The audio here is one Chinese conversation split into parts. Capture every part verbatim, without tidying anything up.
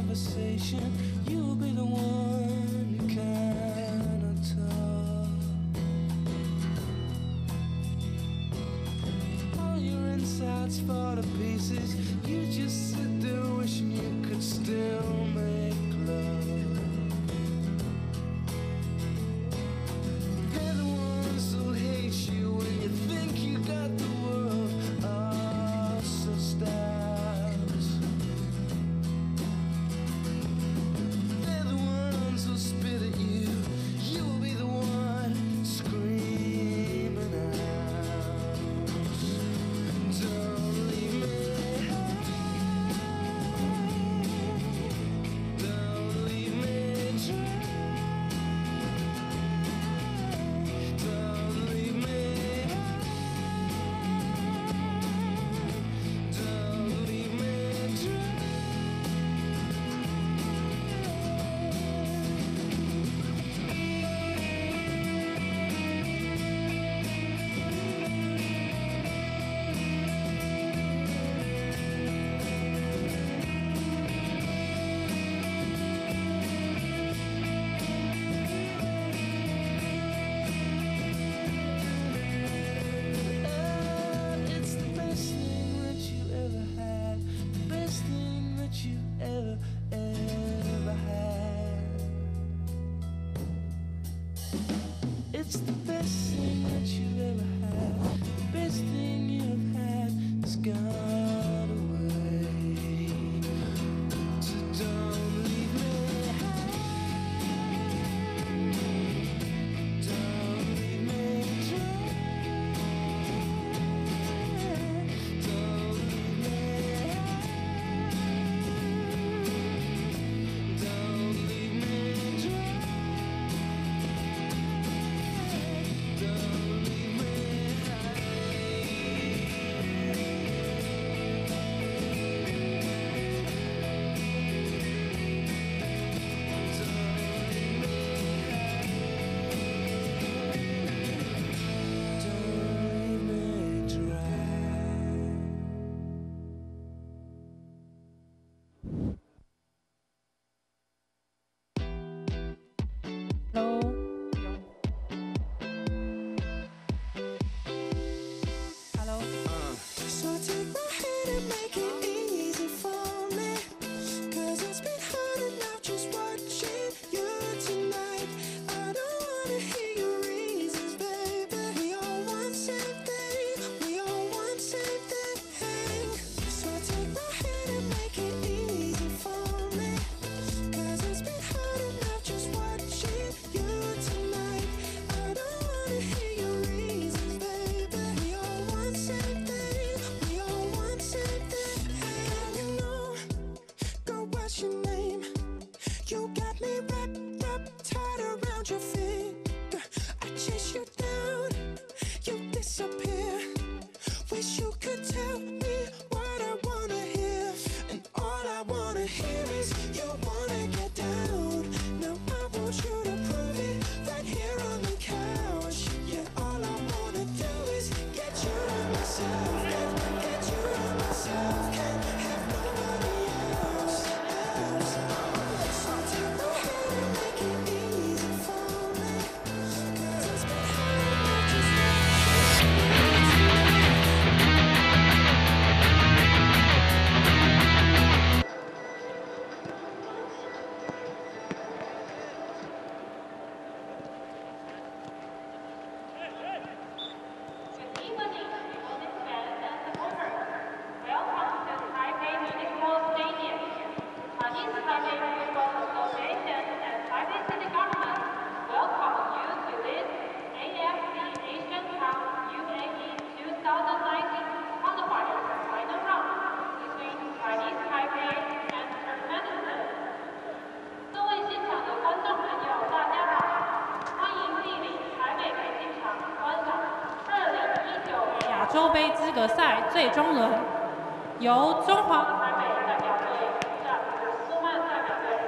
conversation. You'll be the one who cannot talk. All your insides fall to pieces. You just sit there wishing you could still make love. They're the ones who hate you when you think you got the world all so stars. They're the ones who spit at you. You'll be the one screaming out. Don't leave me. Don't leave me dry. Don't leave me. Don't leave me dry. It's the best thing that you ever had, the best thing that you ever, ever had. It's the best thing that you ever had, the best thing you've had has gone away. So don't leave me. Don't leave me dry. Don't leave me. Don't leave me dry. Don't leave me Don't leave me dry. Hello， Hello， So take my hand and make it easy for me, 'cause it's been hard enough just watching you tonight. I don't wanna hear your reasons, baby. We all want same thing, we all want same thing. So take my hand and make it easy for me, 'cause it's been hard enough just watching you tonight. I don't wanna hear your reasons, baby. We all want same thing, we all want same thing. You know, girl, what's your name? You got me wrapped up tight around your finger. I chase you down, you disappear. Wish you could tell me what I wanna hear, and all I wanna hear is you wanna get down. Now I want you to prove it right here on the couch. Yeah, all I wanna do is get you to myself, get, get you to myself. Can't have nobody else, else. So take my hand and make it easy for me, 'cause it's been hard enough just Good evening, devoted fans and supporters. Welcome to Taipei Municipal Stadium. Chinese Taipei Football Association and Taipei City Government welcome you to this A F C Asian Cup U A E twenty nineteen qualifier final round between Chinese Taipei and Turkmenistan. 各位现场的观众朋友，大家好，欢迎莅临台北北京场观赏二零一九亚洲杯资格赛最终轮，由中华台北代表队迎战苏曼代表队。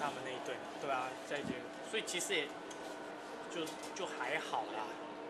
他们那一队嘛，对啊，在一起，所以其实也就就还好啦。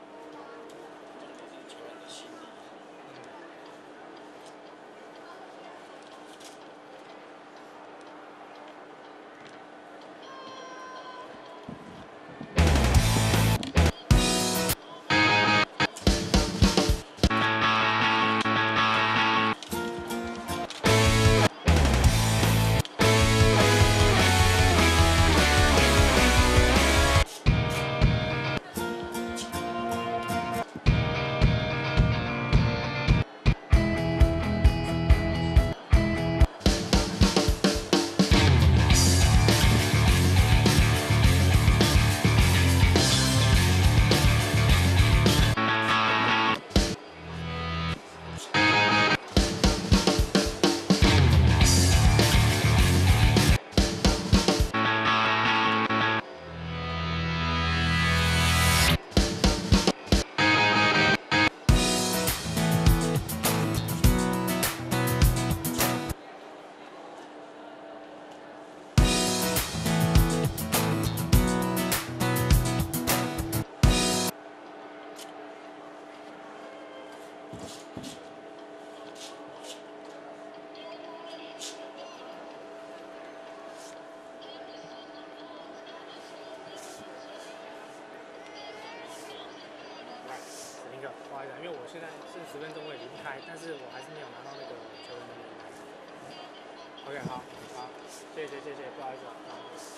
不好意思，因为我现在剩十分钟我也离不开，但是我还是没有拿到那个球员的名单。OK， 好，好，谢谢谢谢，不好意思，好。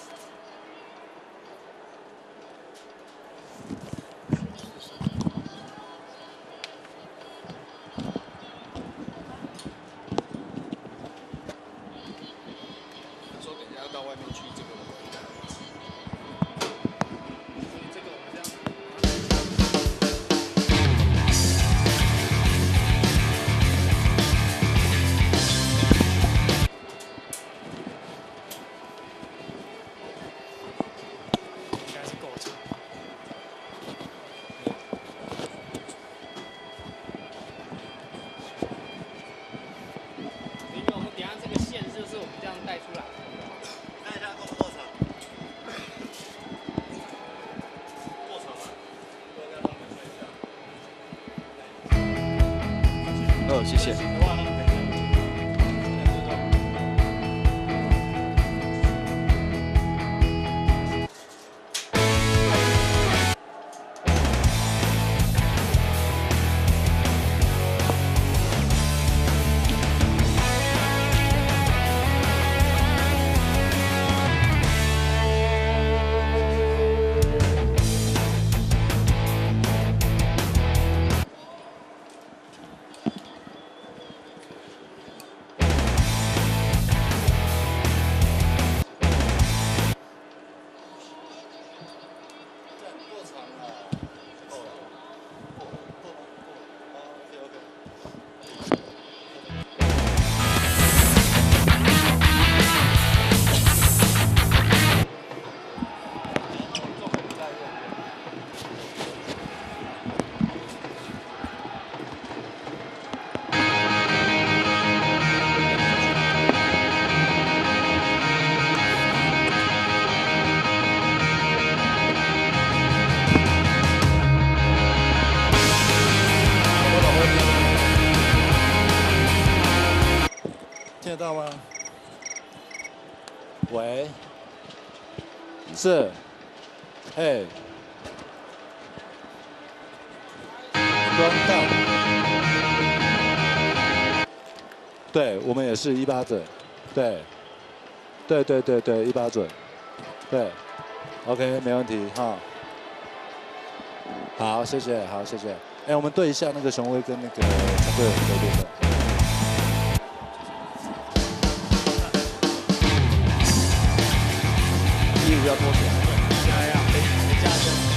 他说等一下要到外面去这个。 哦，谢谢。听得到吗？喂，是，嘿，光到，对我们也是一八准，对，对对对对一八准，对 ，OK 没问题哈。好，谢谢，好谢谢。哎，我们对一下那个熊威跟那个陈队友这边的。 衣服要脱起来。要要，等等一下就。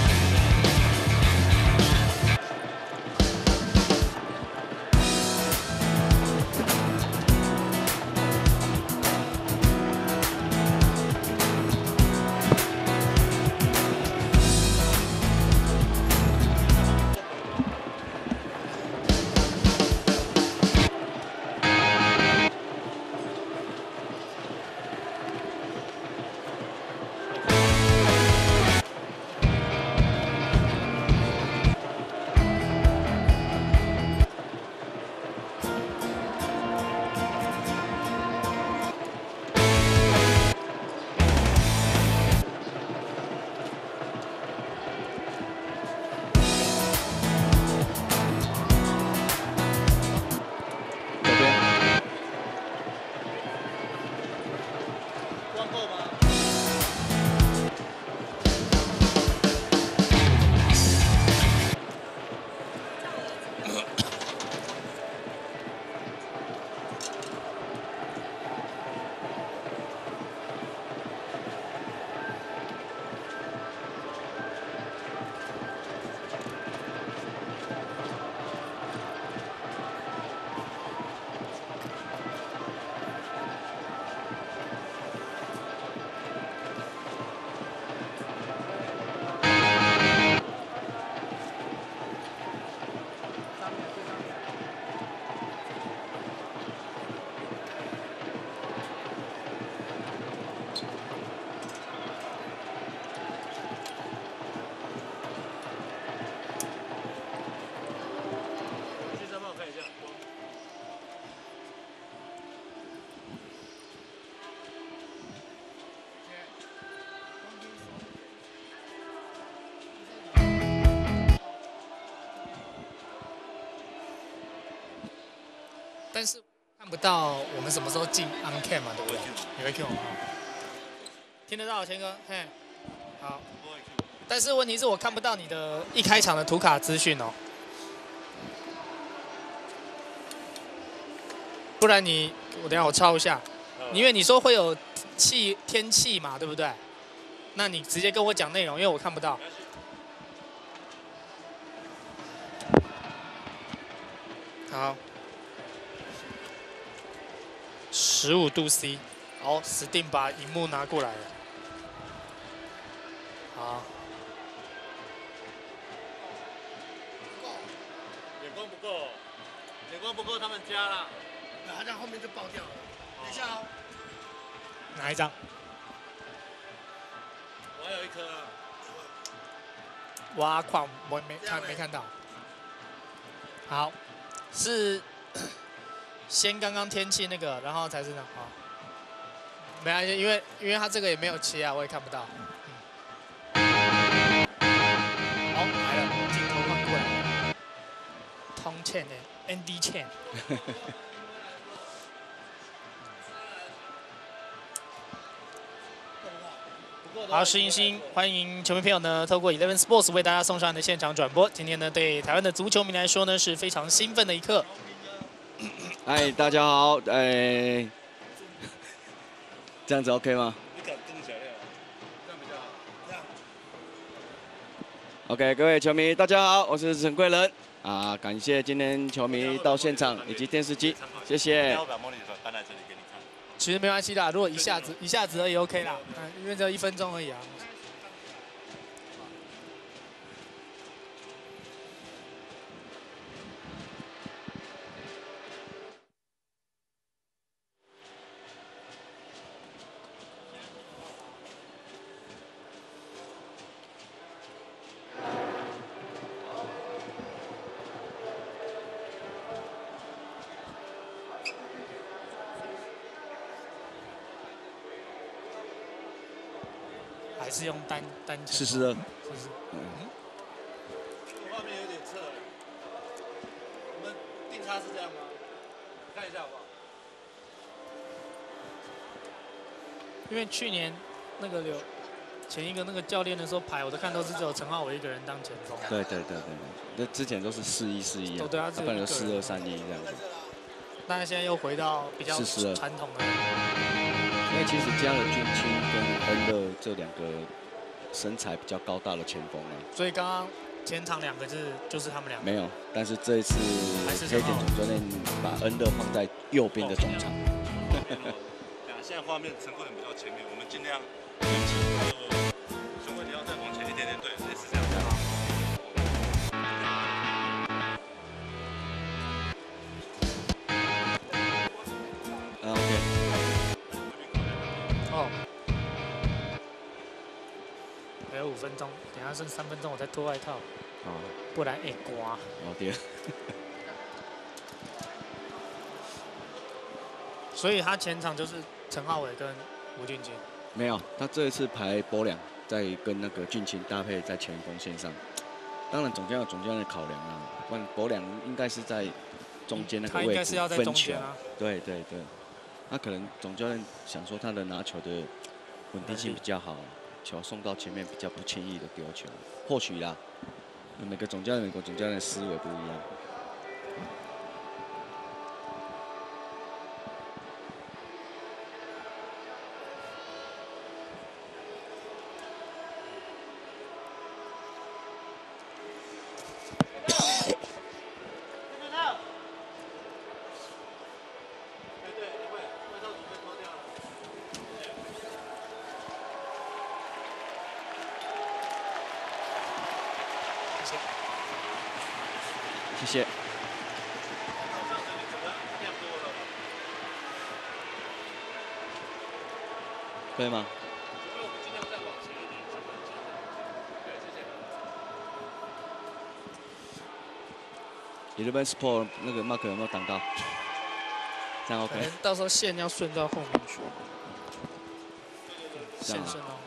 看不到我们什么时候进 on cam 嘛，对不对？你会 Q 吗？听得到，谦哥，嘿，好。但是问题是我看不到你的一开场的图卡资讯哦。不然你，我等一下我抄一下，因为你说会有气天气嘛，对不对？那你直接跟我讲内容，因为我看不到。好，十五度 C， 好，死定把荧幕拿过来了。好， 眼光不够，眼光不够，他们加了。 他这样后面就爆掉了。等一下哦。 哪一张？ 我还有一颗啊。 挖矿我没看没看到。好，是先刚刚天气那个，然后才是那好。没关系，因为因为他这个也没有切啊，我也看不到。嗯、好，来了，镜头换过来了。Tom Chen 的 Andy Chen。好，石英星，欢迎球迷朋友呢，透过 Eleven Sports 为大家送上的现场转播。今天呢，对台湾的足球迷来说呢，是非常兴奋的一刻。 嗨，大家好，哎，这样子 OK 吗？ 你敢更小料，这样比较好。这样。 OK， 各位球迷，大家好，我是陈贵仁啊，感谢今天球迷到现场以及电视机，谢谢。 我把模拟手搬来这里给你看。 其实没关系啦，如果一下子一下子而已 OK 啦，嗯，因为只有一分钟而已啊。还是用单单枪。 四十二。 是不是？嗯。 画面有点侧，我们定差是这样吗？看一下好不好？ 因为去年那个有前一个那个教练的时候排，我都看都是只有陈浩伟一个人当前锋。 对对对对对，那之前都是四一四一啊， 哦对啊只有不然就一个人四二三一这样子。 但是现在又回到比较四十二传统的。 因为其实加了俊清跟恩乐这两个身材比较高大的前锋啊。 所以刚刚前场两个就是就是他们两个。 没有，但是这一次黑田总教练把恩乐放在右边的中场。 现在画面陈贵仁比较前面，我们尽量年轻，还有胸位你要再往前一点点，对，类似这样子。 啊 OK。 哦。还有五分钟，等下剩三分钟，我再脱外套。 哦。 不然会刮。 哦对。 所以他前场就是陈浩伟跟吴俊金。 没有，他这一次排博良在跟那个俊清搭配在前锋线上。当然，总教练有总教练的考量啊，不然博良应该是在中间那个位置分球。对对对，他可能总教练想说他的拿球的稳定性比较好，球送到前面比较不轻易的丢球，或许啦。每个总教练、美国总教练的思维不一样。谢谢。可以吗？Eleven Sport 那个 Mark 有没有挡到？这样 OK。 可能到时候线要顺到后面去。线顺到。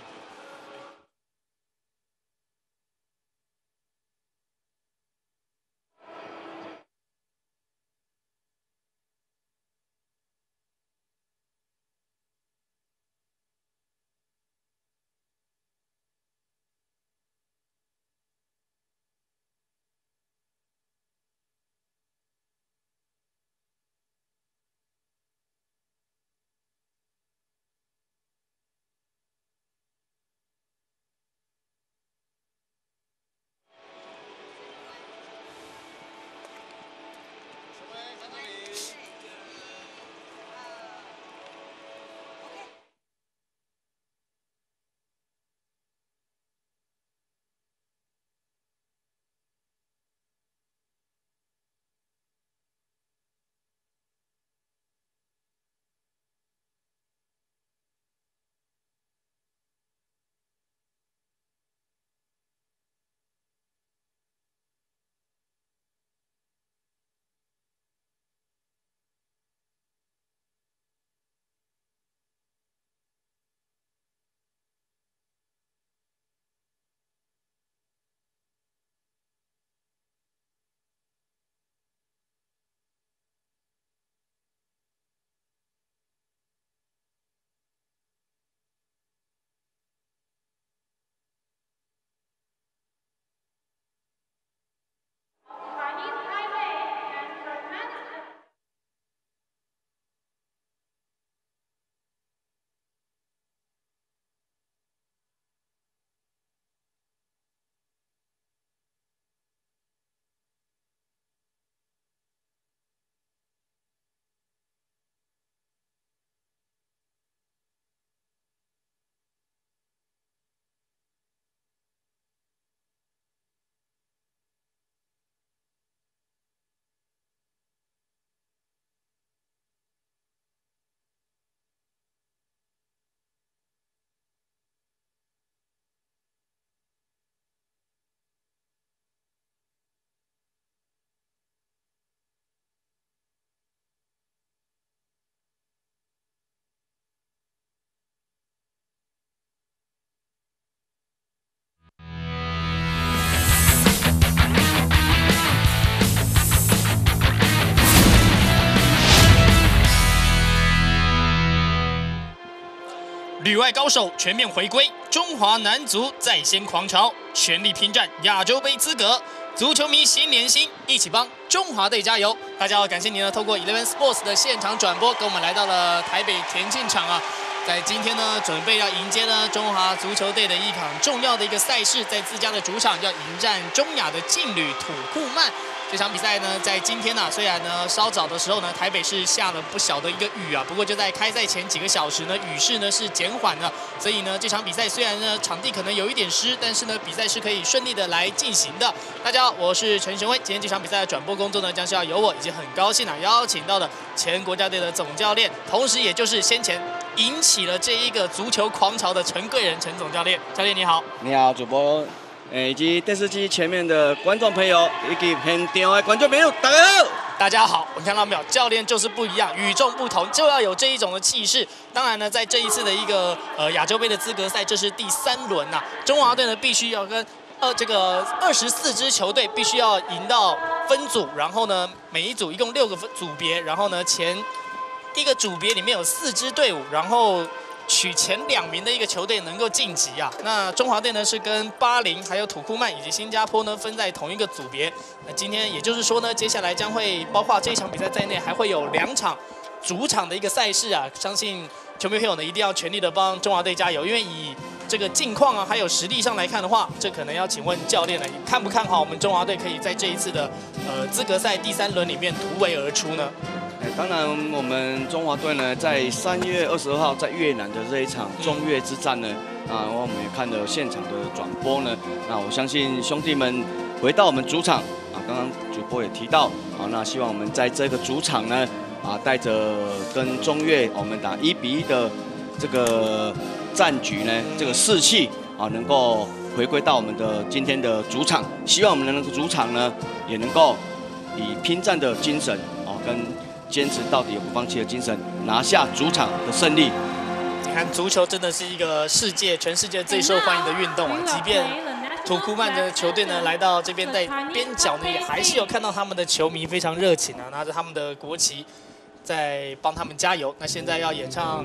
旅外高手全面回归，中华男足再掀狂潮，全力拼战亚洲杯资格。足球迷新年新，一起帮中华队加油！大家好，感谢您呢透过 Eleven Sports 的现场转播，跟我们来到了台北田径场啊。在今天呢，准备要迎接呢中华足球队的一场重要的一个赛事，在自家的主场要迎战中亚的劲旅土库曼。这场比赛呢，在今天呢、啊，虽然呢稍早的时候呢，台北是下了不小的一个雨啊，不过就在开赛前几个小时呢，雨势呢是减缓了，所以呢这场比赛虽然呢场地可能有一点湿，但是呢比赛是可以顺利的来进行的。大家好，我是陈玄威，今天这场比赛的转播工作呢，将是要由我以及很高兴啊邀请到的前国家队的总教练，同时也就是先前引起了这一个足球狂潮的陈贵仁陈总教练。教练你好。 你好，主播。以及电视机前面的观众朋友，以及现场的观众朋友，大家好！ 大家好，我们看到没有？教练就是不一样，与众不同，就要有这一种的气势。当然呢，在这一次的一个呃亚洲杯的资格赛，这是第三轮呐、啊，中华队呢必须要跟呃这个二十四支球队必须要赢到分组，然后呢每一组一共六个分组别，然后呢前一个组别里面有四支队伍，然后取前两名的一个球队能够晋级啊。那中华队呢是跟巴林、还有土库曼以及新加坡呢分在同一个组别。那今天也就是说呢，接下来将会包括这一场比赛在内，还会有两场主场的一个赛事啊。相信球迷朋友呢一定要全力的帮中华队加油，因为以这个近况啊还有实力上来看的话，这可能要请问教练了，看不看好我们中华队可以在这一次的呃资格赛第三轮里面突围而出呢？ 当然，我们中华队呢，在三月二十二号在越南的这一场中越之战呢，啊，我们也看了现场的转播呢。那我相信兄弟们回到我们主场啊，刚刚主播也提到啊，那希望我们在这个主场呢，啊，带着跟中越我们打一比一的这个战局呢，这个士气啊，能够回归到我们的今天的主场。希望我们的那个主场呢，也能够以拼战的精神啊，跟坚持到底、不放弃的精神，拿下主场的胜利。 你看，足球真的是一个世界、全世界最受欢迎的运动啊！即便土库曼的球队呢来到这边，在边角呢也还是有看到他们的球迷非常热情啊，拿着他们的国旗在帮他们加油。那现在要演唱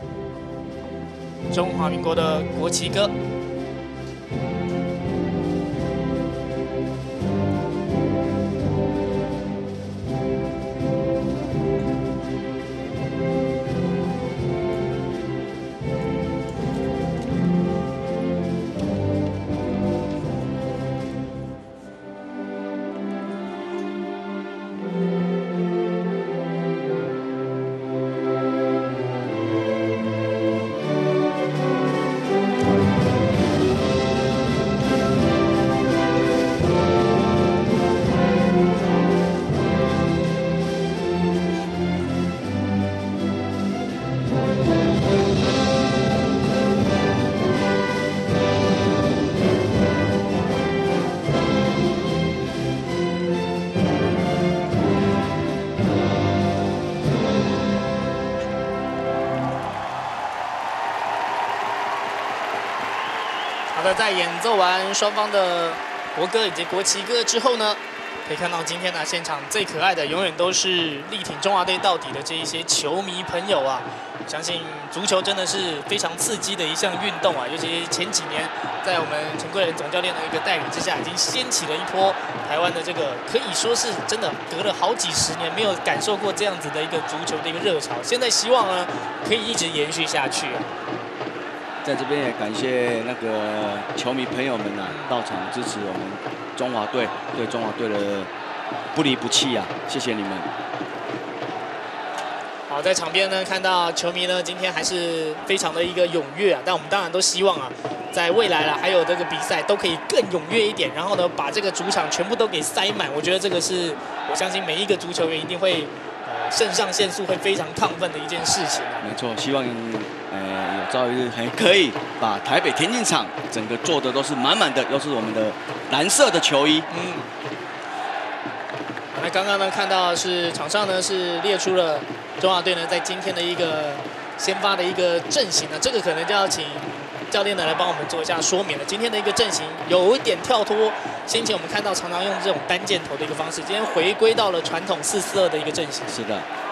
中华民国的国旗歌。好的，在演奏完双方的国歌以及国旗歌之后呢，可以看到今天呢现场最可爱的，永远都是力挺中华队到底的这一些球迷朋友啊。相信足球真的是非常刺激的一项运动啊，尤其前几年在我们陈贵仁总教练的一个带领之下，已经掀起了一波台湾的这个可以说是真的隔了好几十年没有感受过这样子的一个足球的一个热潮。现在希望呢可以一直延续下去啊。 在这边也感谢那个球迷朋友们啊，到场支持我们中华队，对中华队的不离不弃啊，谢谢你们。 好，在场边呢看到球迷呢今天还是非常的一个踊跃啊，但我们当然都希望啊，在未来啦还有这个比赛都可以更踊跃一点，然后呢把这个主场全部都给塞满。我觉得这个是我相信每一个足球员一定会呃肾上腺素会非常亢奋的一件事情啊。 没错，希望呃有朝一日还可以把台北田径场整个做的都是满满的，又是我们的蓝色的球衣。 嗯。那刚刚呢看到是场上呢是列出了中华队呢在今天的一个先发的一个阵型呢，这个可能就要请教练呢来帮我们做一下说明了。今天的一个阵型有一点跳脱，先前我们看到常常用这种单箭头的一个方式，今天回归到了传统四四二的一个阵型。 是的，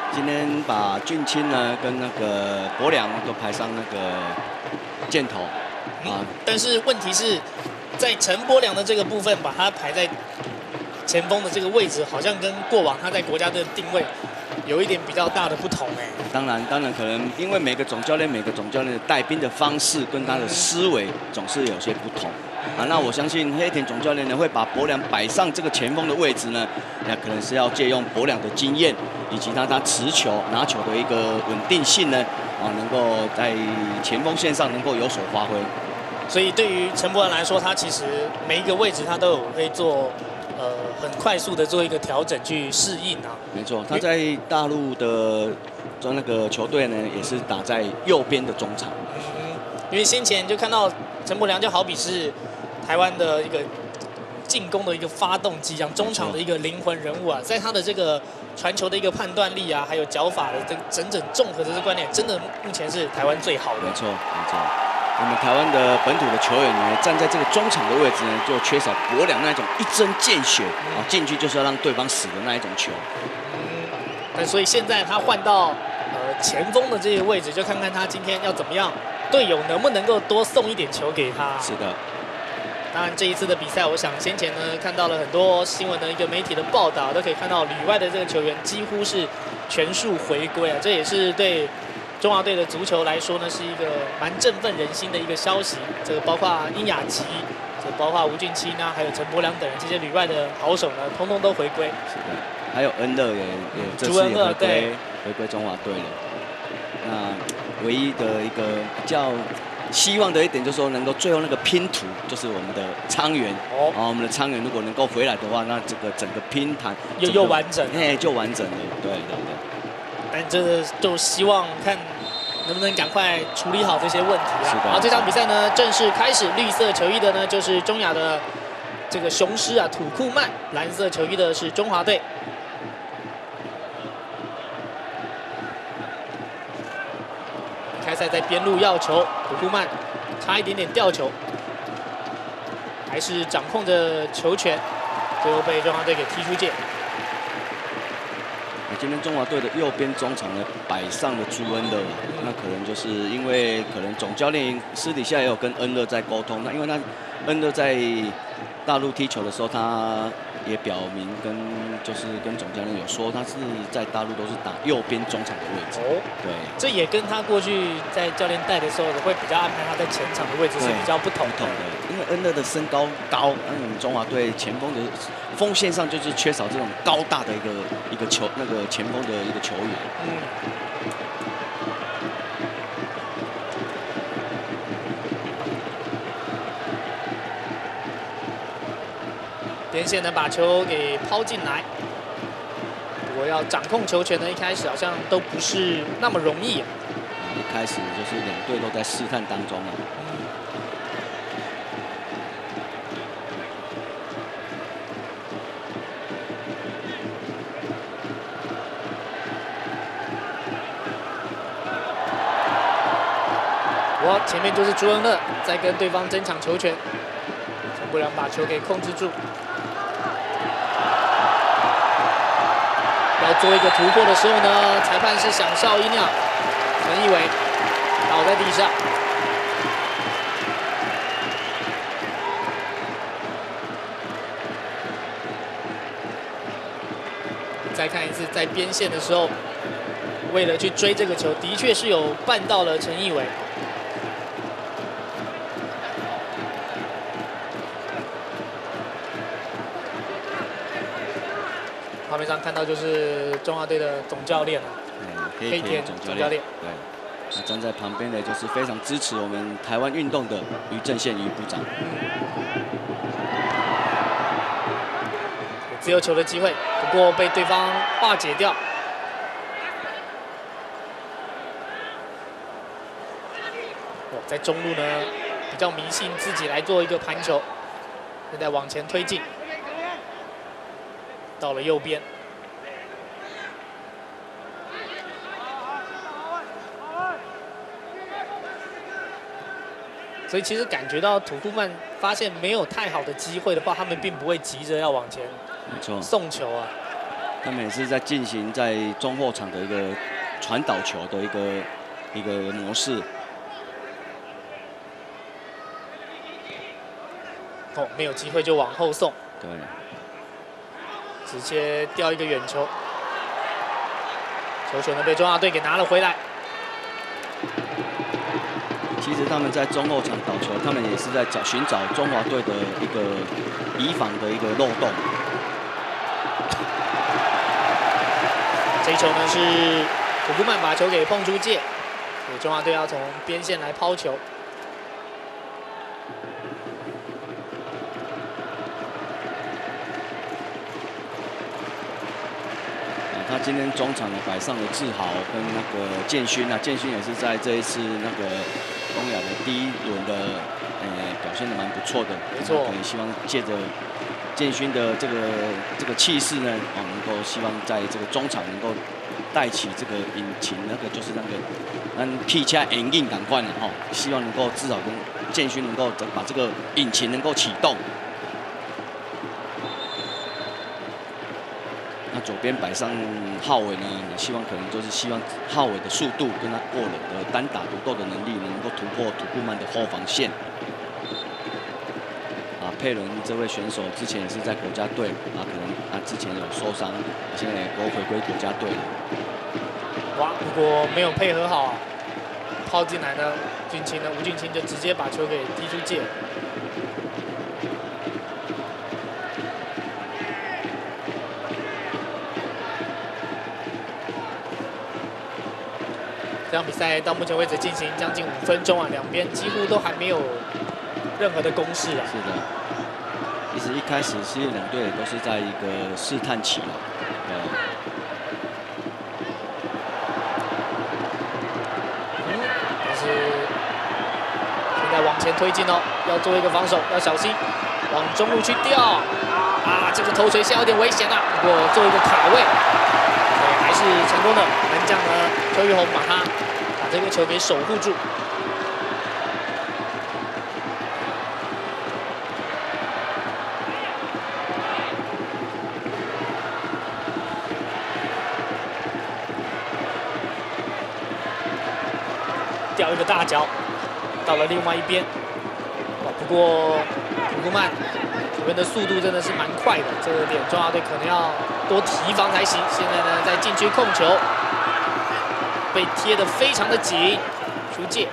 今天把俊清呢跟那个博良都排上那个箭头啊， 但是问题是在陈柏良的这个部分，把他排在前锋的这个位置，好像跟过往他在国家队的定位有一点比较大的不同哎。 当然，当然可能因为每个总教练、每个总教练的带兵的方式跟他的思维总是有些不同。啊，那我相信黑田总教练呢会把柏良摆上这个前锋的位置呢，那可能是要借用柏良的经验，以及他他持球拿球的一个稳定性呢，啊，能够在前锋线上能够有所发挥。 所以对于陈柏良来说，他其实每一个位置他都有可以做，呃，很快速的做一个调整去适应啊。 没错，他在大陆的在那个球队呢，也是打在右边的中场。 嗯，因为先前就看到陈柏良就好比是台湾的一个进攻的一个发动机一样，中场的一个灵魂人物啊，在他的这个传球的一个判断力啊，还有脚法的这整整综合的这个观念，真的目前是台湾最好的。 没错，没错。我们台湾的本土的球员呢，站在这个中场的位置呢，就缺少柏良那种一针见血啊，进去就是要让对方死的那一种球。 嗯，但所以现在他换到呃前锋的这个位置，就看看他今天要怎么样，队友能不能够多送一点球给他。 是的。 当然，这一次的比赛，我想先前呢看到了很多新闻的一个媒体的报道，都可以看到旅外的这个球员几乎是全数回归啊，这也是对中华队的足球来说呢，是一个蛮振奋人心的一个消息。这个包括殷雅琪，这包括吴俊清啊，还有陈柏良等人这些旅外的好手呢，通通都回归。 是的，还有恩乐也也这次也回归回归中华队了。那唯一的一个比较希望的一点就是说，能够最后那个拼图，就是我们的昌元哦，啊，我们的昌元如果能够回来的话，那这个整个拼盘又又完整， 哎，就完整了，对对对。 但这就希望看能不能赶快处理好这些问题啊。好，这场比赛呢正式开始，绿色球衣的呢就是中亚的这个雄狮啊土库曼，蓝色球衣的是中华队。开赛在边路要球，土库曼差一点点掉球，还是掌控着球权，最后被中华队给踢出界。 今天中华队的右边中场呢摆上了朱恩乐，那可能就是因为可能总教练私底下也有跟恩乐在沟通，那因为他恩乐在大陆踢球的时候，他也表明跟就是跟总教练有说，他是在大陆都是打右边中场的位置。哦，对， 这也跟他过去在教练带的时候会比较安排他在前场的位置是比较不同的。 因为恩乐的身高高，那我们中华队前锋的锋线上就是缺少这种高大的一个一个球那个前锋的一个球员。嗯。 边线呢把球给抛进来，不过要掌控球权呢，一开始好像都不是那么容易、啊。 一开始就是两队都在试探当中啊。 我前面就是朱恩乐在跟对方争抢球权，陈柏良把球给控制住。要做一个突破的时候呢，裁判是响哨音啊，陈奕伟倒在地上。再看一次，在边线的时候，为了去追这个球，的确是有绊到了陈奕伟。画面上看到就是中华队的总教练了， 嗯，黑田总教练。对，那站在旁边的就是非常支持我们台湾运动的于正宪于部长。 自由球的机会，不过被对方化解掉。哦，在中路呢，比较迷信自己来做一个盘球，现在往前推进。到了右边，所以其实感觉到土库曼发现没有太好的机会的话，他们并不会急着要往前送球啊。 他们也是在进行在中后场的一个传导球的一个一个模式。 哦，没有机会就往后送， 对， 直接掉一个远球，球权呢被中华队给拿了回来。 其实他们在中后场倒球，他们也是在找寻找中华队的一个以防的一个漏洞。 这一球呢是土库曼把球给碰出界，所以中华队要从边线来抛球。 他今天中场呢摆上了志豪跟那个建勋啊，建勋也是在这一次那个东亚的第一轮的，呃，表现的蛮不错的。 没错。 可能希望借着建勋的这个这个气势呢，哦，能够希望在这个中场能够带起这个引擎，那个就是那个让汽车引擎赶快了哈，希望能够至少跟建勋能够把这个引擎能够启动。那左边摆上浩伟呢，也希望可能就是希望浩伟的速度跟他过人的单打独斗的能力，能够突破土库曼的后防线。啊，佩伦这位选手之前也是在国家队啊，可能他之前有受伤，现在也都回归国家队了。 哇，不过没有配合好，抛进来的俊清呢，吴俊清就直接把球给踢出界。这场比赛到目前为止进行将近五分钟啊，两边几乎都还没有任何的攻势啊。 是的，其实一开始其实两队也都是在一个试探期了，呃。 嗯，但是现在往前推进哦，要做一个防守，要小心，往中路去吊啊！这个头锤下有点危险啊，不过做一个卡位。还是成功的，门将呢邱玉红把他把这个球给守护住。掉一个大脚，到了另外一边。不过土库曼这边的速度真的是蛮快的，这个点中华队可能要多提防才行。现在呢，在禁区控球，被贴得非常的紧，出界。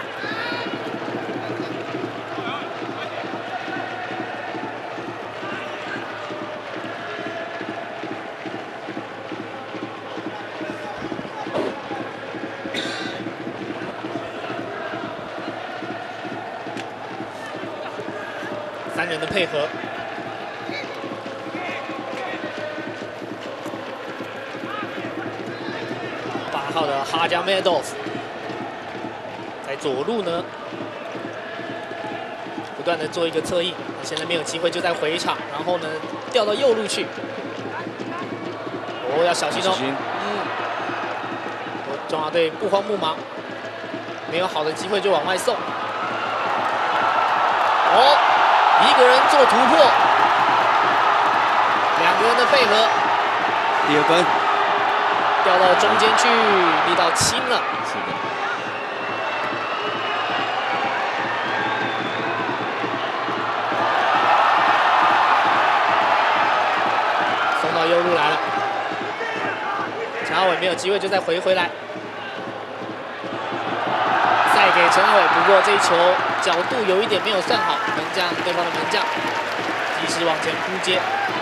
三人的配合。八号的哈加梅多夫在左路呢，不断的做一个策应，现在没有机会就在回场，然后呢调到右路去。哦，要小心哦。嗯，中华队不慌不忙，没有好的机会就往外送。哦。一个人做突破，两个人的配合， 第二分掉到中间去，力道轻了。 是的。 送到右路来了，陈浩伟没有机会就再回回来，再给陈浩伟，不过这一球角度有一点没有算好，门将对方的门将及时往前扑接。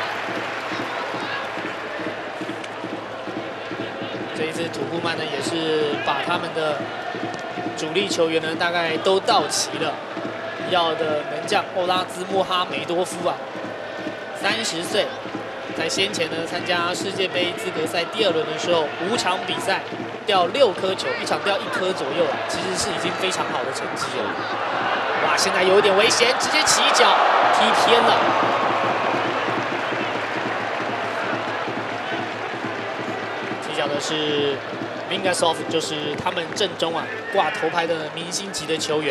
这一次土库曼呢也是把他们的主力球员呢大概都到齐了，要的门将欧拉兹莫哈梅多夫啊，三十岁，在先前呢参加世界杯资格赛第二轮的时候，五场比赛掉六颗球，一场掉一颗左右啊，其实是已经非常好的成绩了。哇，现在有一点危险，直接起脚踢偏了。起脚的是 Mingasov， 就是他们阵中啊挂头牌的明星级的球员。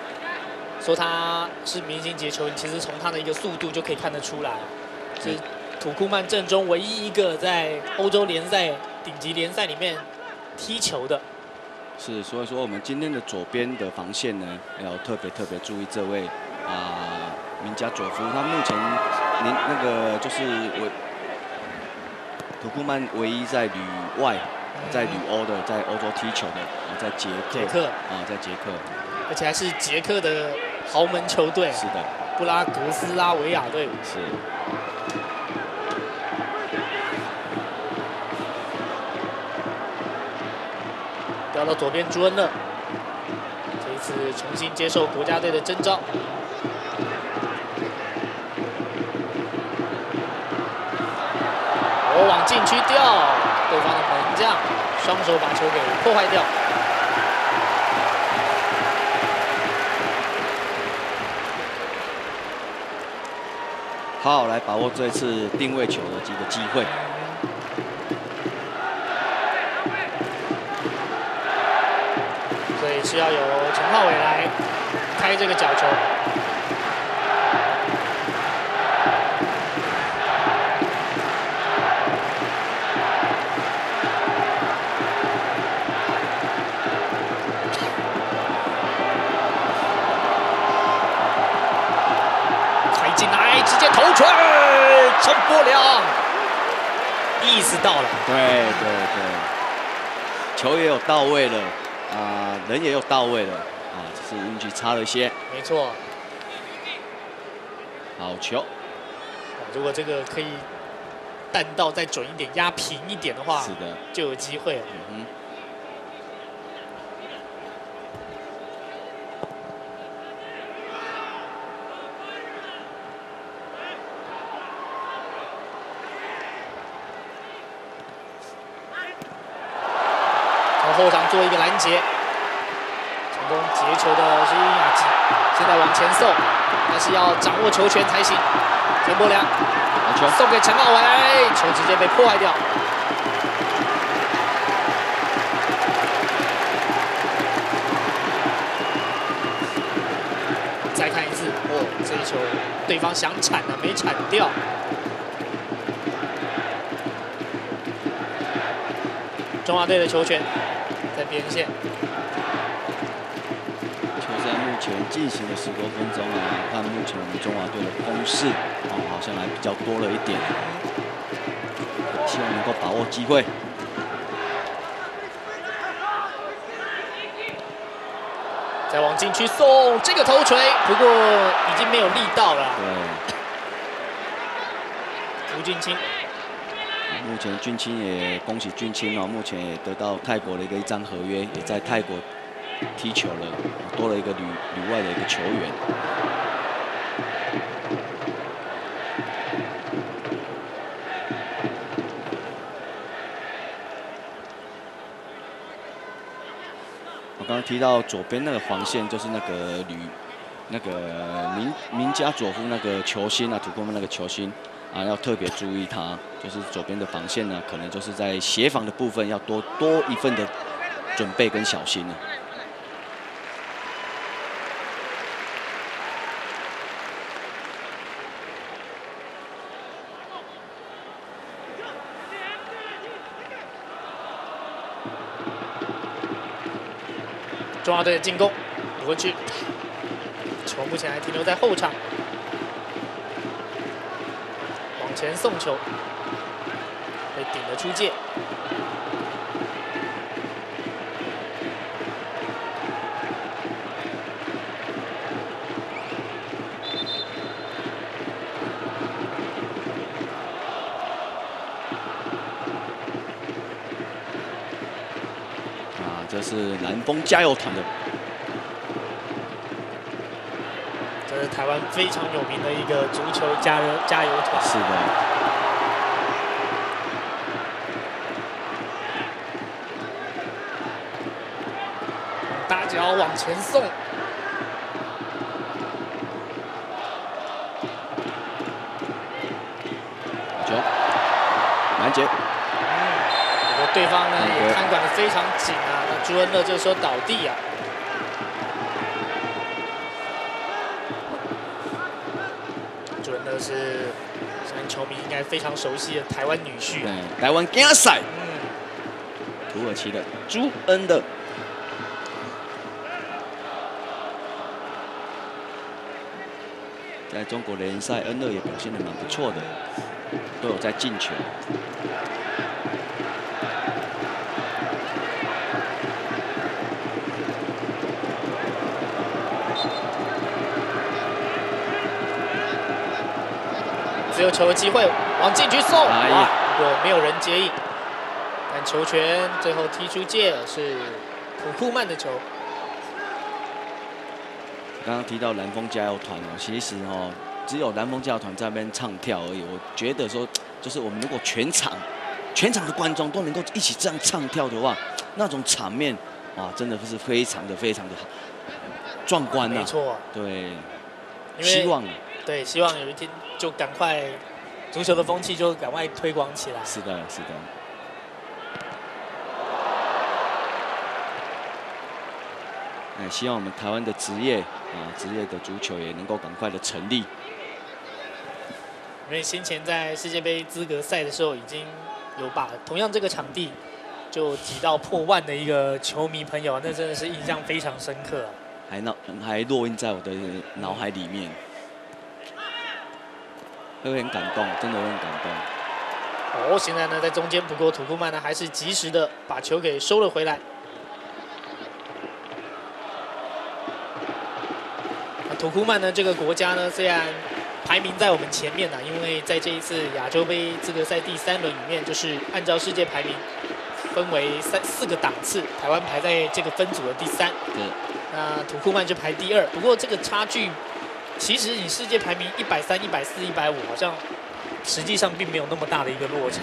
说他是明星级的球员，其实从他的一个速度就可以看得出来，是土库曼阵中唯一一个在欧洲联赛顶级联赛里面踢球的。 是，所以说我们今天的左边的防线呢，要特别特别注意这位啊，名家佐夫，他目前您那个就是我土库曼唯一在旅外。 在旅欧的，在欧洲踢球的，啊，在捷克， 捷克啊，在捷克， 而且还是捷克的豪门球队， 是的， 布拉格斯拉维亚队。 是。 调到左边朱恩乐，这一次重新接受国家队的征召。我往禁区吊。 对方的门将双手把球给破坏掉。 好好来把握这次定位球的这个机会。 所以是要由陈浩伟来开这个角球。 进来，直接头锤，陈柏良，意识到了， 对对对，球也有到位了，啊、呃，人也有到位了，啊，只是运气差了一些。 没错， 好球， 如果这个可以弹道再准一点，压平一点的话， 是的， 就有机会了。 嗯。 后场做一个拦截，成功截球的是伊亚吉，现在往前送，但是要掌握球权才行。陈柏良，球送给陈浩伟，球直接被破坏掉。再看一次，哦，这一球对方想铲的没铲掉。 中华队的球权在边线。 球赛目前进行了十多分钟啊，看目前我们中华队的攻势哦，好像还比较多了一点，希望能够把握机会。 再往禁区送这个头锤，不过已经没有力道了。 对， 吴俊清。 目前俊清也恭喜俊清哦，目前也得到泰国的一个一张合约，也在泰国踢球了，多了一个旅旅外的一个球员。我刚刚提到左边那个防线就是那个旅那个名名家佐夫那个球星啊，土库曼那个球星。 啊，要特别注意他，就是左边的防线呢，可能就是在协防的部分要多多一份的准备跟小心呢。 中华队的进攻，补回去，球目前还停留在后场。 往前送球，被顶了出界。 啊，这是蓝风加油团的， 这是台湾非常有名的一个足球加油加油团。 是的。 大脚往前送， 球，拦截。 不过对方呢也看管的非常紧啊，那朱恩乐这时候倒地啊。 朱恩乐是相信球迷应该非常熟悉的台湾女婿。 对，台湾竞赛， 嗯， 土耳其的朱恩的。 在中国联赛 N 二也表现得蛮不错的，都有在进球。 只有球的机会，往禁区送， 哎呀哇，不过没有人接应。但球权最后踢出界，是土库曼的球。 刚刚提到蓝风加油团哦，其实哦，只有蓝风加油团在那边唱跳而已。我觉得说，就是我们如果全场、全场的观众都能够一起这样唱跳的话，那种场面哇，真的是非常的、非常的好，壮观呐、啊。 没错， 对， 因为希望啊， 对，希望有一天就赶快足球的风气就赶快推广起来。 是的，是的。 哎，希望我们台湾的职业啊，职业的足球也能够赶快的成立。 因为先前在世界杯资格赛的时候，已经有把同样这个场地就挤到破万的一个球迷朋友，那真的是印象非常深刻、啊。 还闹还落印在我的脑海里面，会很感动，真的会很感动。 哦，现在呢在中间，不过土库曼呢还是及时的把球给收了回来。 土库曼呢，这个国家呢，虽然排名在我们前面呢，因为在这一次亚洲杯资格赛第三轮里面，就是按照世界排名分为三四个档次，台湾排在这个分组的第三。 对。 那土库曼就排第二，不过这个差距，其实你世界排名一百三、一百四、一百五，好像实际上并没有那么大的一个落差。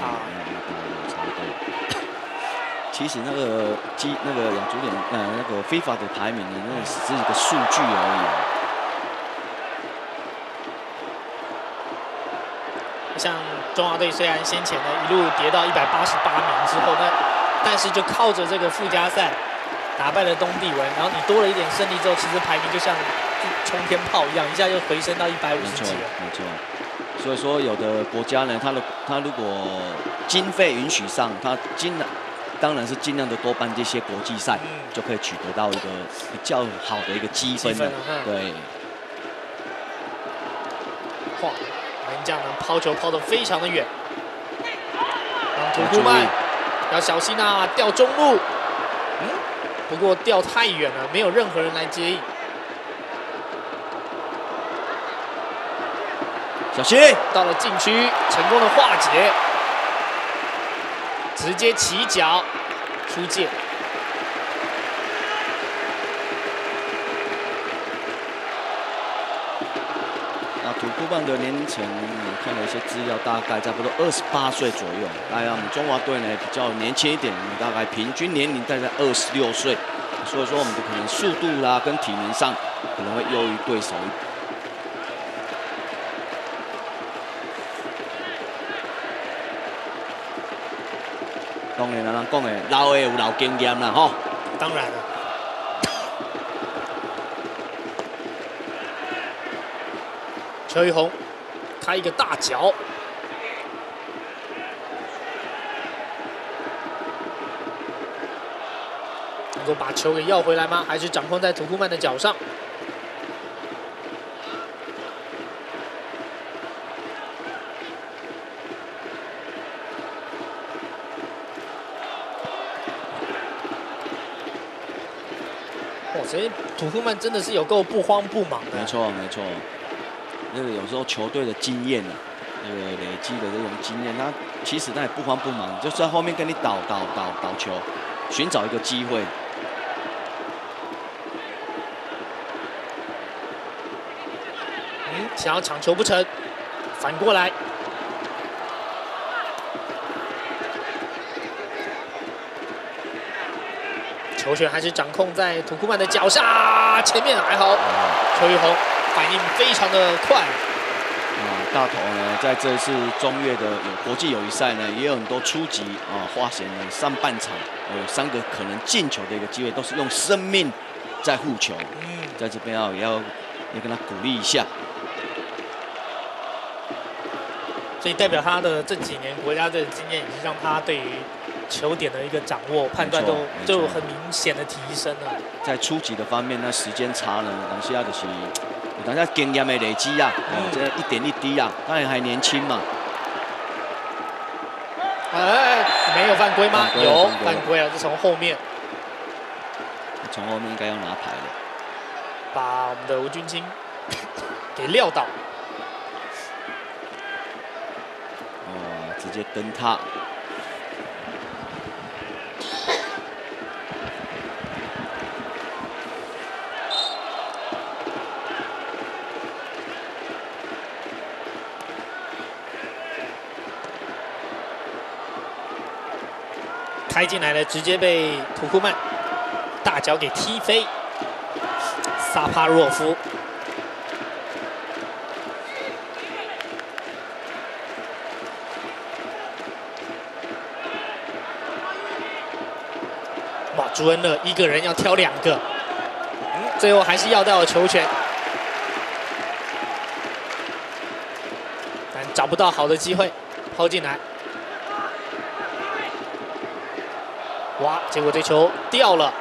其实那个基那个亚足联呃那个 FIFA 的排名呢，那只是一个数据而已。 像中华队虽然先前呢一路跌到一百八十八名之后，那但是就靠着这个附加赛打败了东帝汶，然后你多了一点胜利之后，其实排名就像冲天炮一样，一下就回升到一百五十几了。 没错，所以说有的国家呢，他的他如果经费允许上，他尽量当然是尽量的多办这些国际赛， 嗯、 就可以取得到一个比较好的一个积分了。 嗯、 对。 哇！ 门将呢抛球抛得非常的远，土库曼要小心啊，掉中路。嗯，不过掉太远了，没有任何人来接应。 小心！ 到了禁区，成功的化解，直接起脚出界。 土库曼的年龄层，我看了一些资料，大概差不多二十八岁左右。当然，我们中华队呢比较年轻一点，我们大概平均年龄大概二十六岁，所以说我们的可能速度啦跟体能上可能会优于对手。当然啦，人讲的老的有老经验啦，吼。 当然了。 邱一红开一个大脚，能够把球给要回来吗？还是掌控在土库曼的脚上？哇，所以土库曼真的是有够不慌不忙的。 没错，没错。 那个有时候球队的经验啊，那个累积的这种经验，他其实他也不慌不忙，就是在后面跟你倒倒倒倒球，寻找一个机会。 嗯，想要抢球不成，反过来，球权还是掌控在土库曼的脚下，前面还好，邱玉红。 反应非常的快。 啊，大头呢，在这次中越的有国际友谊赛呢，也有很多出击啊，化险的上半场有三个可能进球的一个机会，都是用生命在护球。嗯，在这边啊，也要也跟他鼓励一下。 所以代表他的这几年国家队的经验，也是让他对于球点的一个掌握、判断都就很明显的提升了。 在初级的方面，那时间差呢，当时啊就是有当下经验的累积啊，哦，这一点一滴啊，当然还年轻嘛。 哎，没有犯规吗？有犯规了，是从后面。 从后面应该要拿牌了， 把我们的吴君清给撂倒。 哦，直接蹬踏。 开进来了，直接被土库曼大脚给踢飞。萨帕若夫，哇！朱恩乐一个人要挑两个，嗯，最后还是要到了球权，但找不到好的机会，抛进来。哇！结果这球掉了。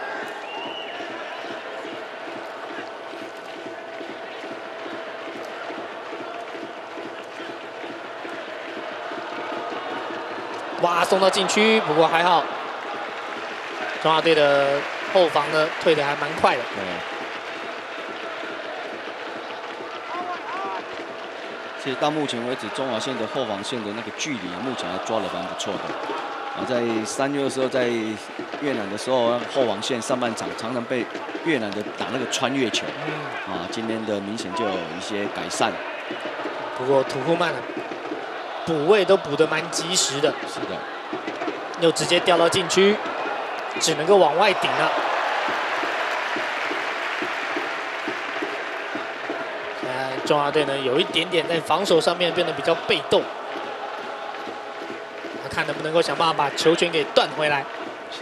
哇，送到禁区，不过还好，中华队的后防呢退得还蛮快的。 对。其实到目前为止，中华线的后防线的那个距离啊，目前还抓得蛮不错的。啊，在三月的时候，在越南的时候，后防线上半场常常被越南的打那个穿越球。嗯。啊，今天的明显就有一些改善。 不过土库曼补位都补得蛮及时的， 是的， 又直接掉到禁区，只能够往外顶了。呃，中华队呢有一点点在防守上面变得比较被动，看能不能够想办法把球权给断回来。 是。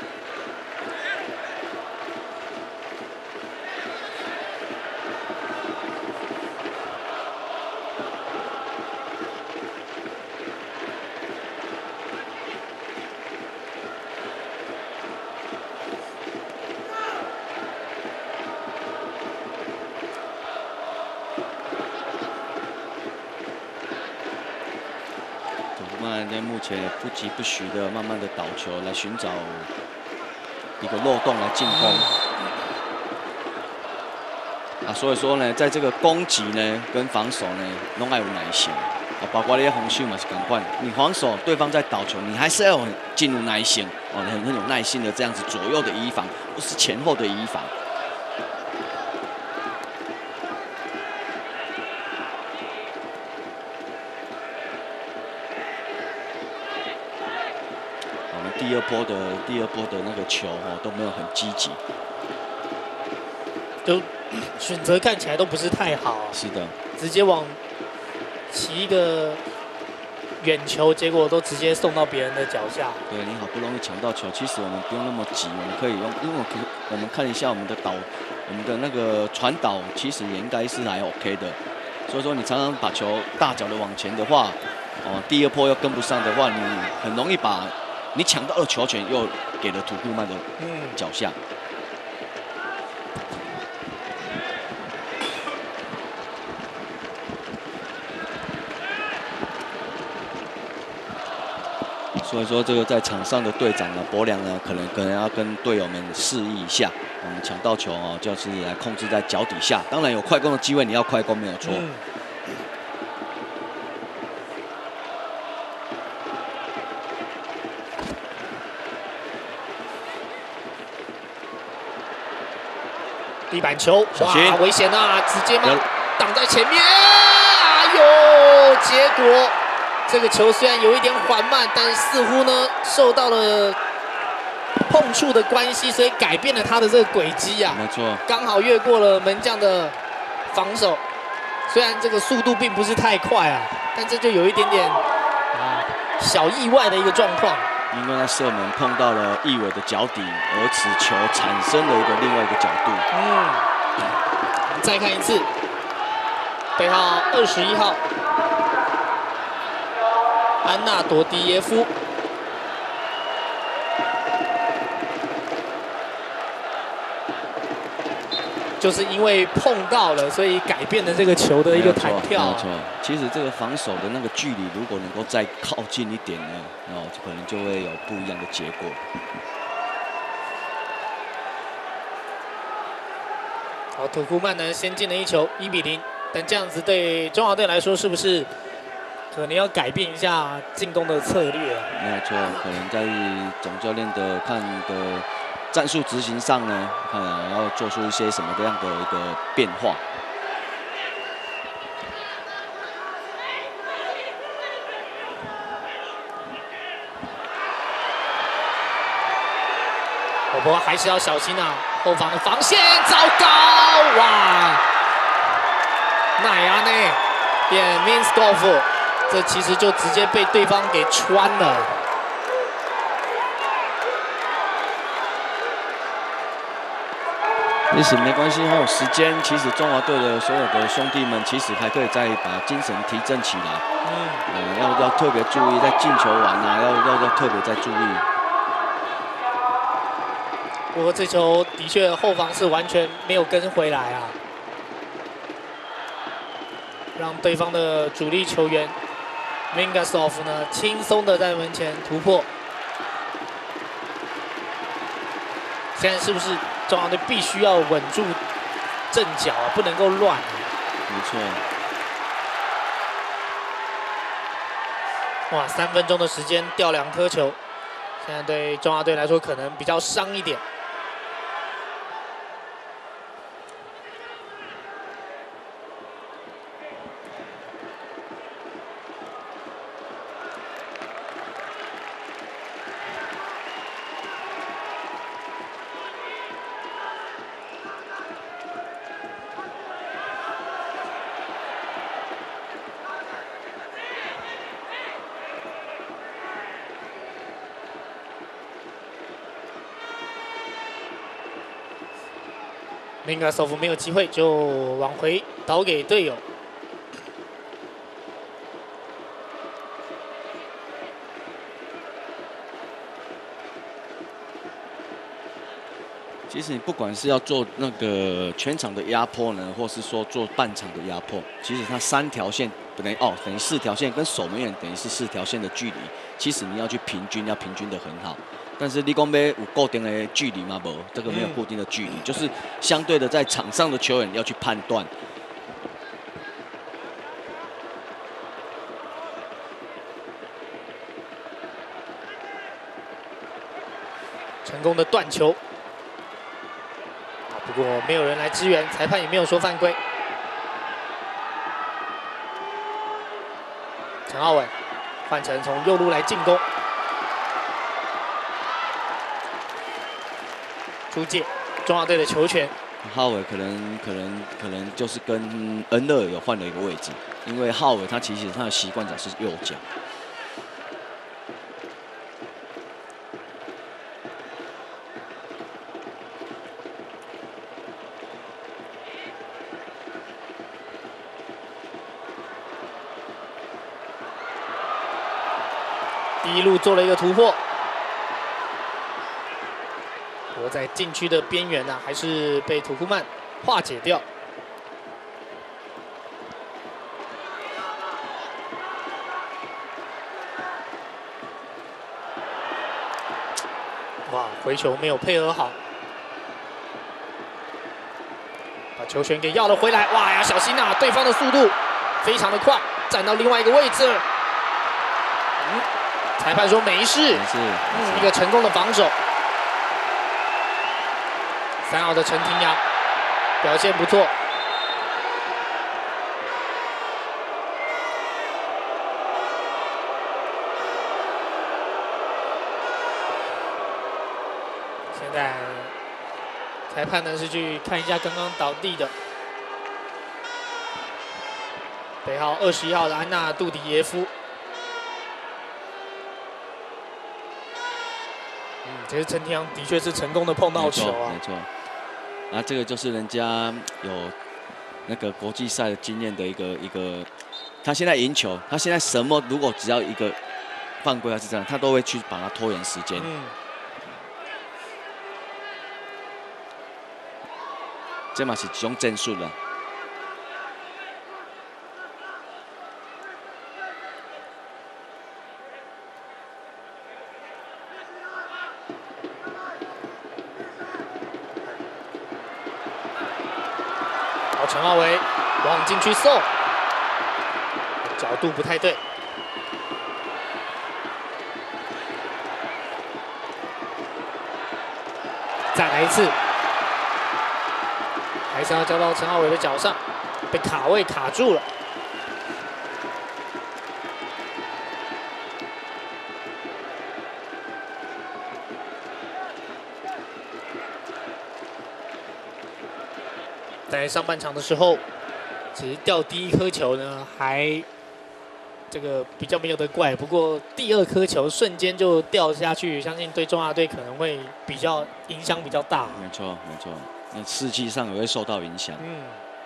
目前不疾不徐的，慢慢的倒球来寻找一个漏洞来进攻。啊，所以说呢，在这个攻击呢跟防守呢，拢要有耐心。啊，包括你的防守嘛是同款，你防守对方在倒球，你还是要很进入耐心，哦，很很有耐心的这样子左右的移防，不是前后的移防。第二波的第二波的那个球哦都没有很积极， 就选择看起来都不是太好。 是的， 直接往起一个远球，结果都直接送到别人的脚下。 对，你好不容易抢到球，其实我们不用那么急，我们可以用，因为我可我们看一下我们的导，我们的那个传导，其实也应该是还 OK 的。所以说你常常把球大脚的往前的话，哦，第二波又跟不上的话，你很容易把。你抢到了球权，又给了土库曼的脚下。所以说，这个在场上的队长呢，博良呢，可能可能要跟队友们示意一下，我们抢到球哦，就是来控制在脚底下。当然有快攻的机会，你要快攻没有错。嗯地板球，哇，危险啊！直接嘛挡在前面，哎呦！结果这个球虽然有一点缓慢，但似乎呢受到了碰触的关系，所以改变了他的这个轨迹啊。 没错， 刚好越过了门将的防守。虽然这个速度并不是太快啊，但这就有一点点啊小意外的一个状况。 因为他射门碰到了翼伟的脚底，而此球产生了一个另外一个角度。 嗯，再看一次，背号二十一号安纳多迪耶夫。就是因为碰到了，所以改变了这个球的一个弹跳、啊。 没错，其实这个防守的那个距离，如果能够再靠近一点呢，哦，可能就会有不一样的结果。 好，土库曼呢先进了一球，一比零。但这样子对中华队来说，是不是可能要改变一下进攻的策略、啊？ 没有错，可能在总教练的看的。战术执行上呢，看要做出一些什么样的一个变化。 不过还是要小心啊，后防的防线糟糕哇！奈亚内变 Minskov， 这其实就直接被对方给穿了。 其实没关系，还有时间。其实中华队的所有的兄弟们，其实还可以再把精神提振起来。嗯，呃、要要特别注意，在进球完啊，要要要特别再注意。 不过这球的确后防是完全没有跟回来啊，让对方的主力球员 Mingasov 呢轻松的在门前突破。现在是不是？中华队必须要稳住阵脚啊，不能够乱、啊。 没错。 哇，三分钟的时间掉两颗球，现在对中华队来说可能比较伤一点。明格索夫没有机会，就往回倒给队友。 其实你不管是要做那个全场的压迫呢，或是说做半场的压迫，其实它三条线等于哦等于四条线，跟守门员等于是四条线的距离。其实你要去平均，要平均的很好。但是你讲要有固定的距离吗？不，这个没有固定的距离，嗯、就是相对的在场上的球员要去判断。 成功的断球，不过没有人来支援，裁判也没有说犯规。陈浩伟换成从右路来进攻。出界，中华队的球权。 浩伟可能可能可能就是跟恩勒有换了一个位置，因为浩伟他其实他的习惯脚是右脚。 第一路做了一个突破。我在禁区的边缘呢、啊，还是被土库曼化解掉。哇，回球没有配合好，把球权给要了回来。哇呀，小心啊！对方的速度非常的快，站到另外一个位置。嗯，裁判说没事， 没事， 嗯，一个成功的防守。三号的陈廷阳表现不错，现在裁判呢是去看一下刚刚倒地的北号二十一号的安娜杜迪耶夫。嗯，其实陈廷阳的确是成功的碰到球啊， 没错。啊，这个就是人家有那个国际赛的经验的一个一个，他现在赢球，他现在什么如果只要一个犯规还是这样，他都会去把它拖延时间。 嗯， 这嘛是一种战术啦。 好，陈浩维往禁区送，角度不太对。再来一次，还是要交到陈浩伟的脚上，被卡位卡住了。在上半场的时候，其实掉第一颗球呢，还这个比较没有得怪。不过第二颗球瞬间就掉下去，相信对中华队可能会比较影响比较大。 没错，没错，那士气上也会受到影响。 嗯。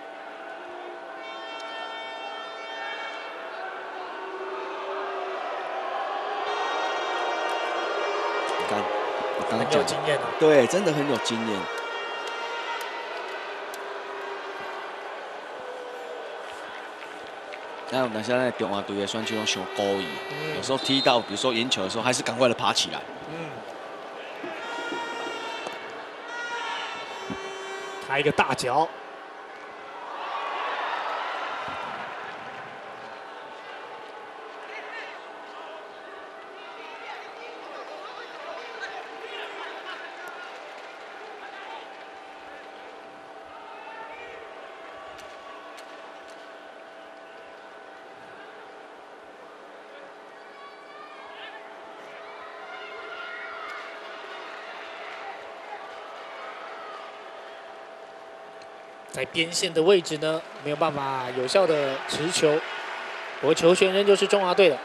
你看，我刚才很有讲， 经验啊。 对，真的很有经验。那那现在中华队的选手都想故意， 嗯有时候踢到，比如说赢球的时候，还是赶快的爬起来。 嗯。开一个大脚。在边线的位置呢，没有办法有效的持球，不过球权仍旧是中华队的。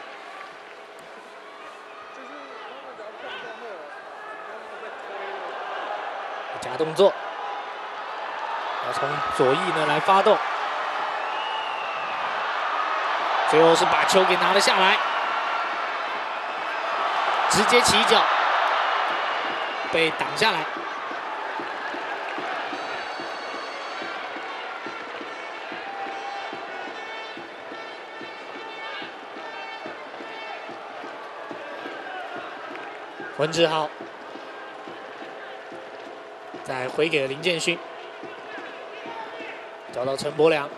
假动作，要从左翼呢来发动，最后是把球给拿了下来，直接起脚，被挡下来。文志豪再回给了林建勋，找到陈柏良，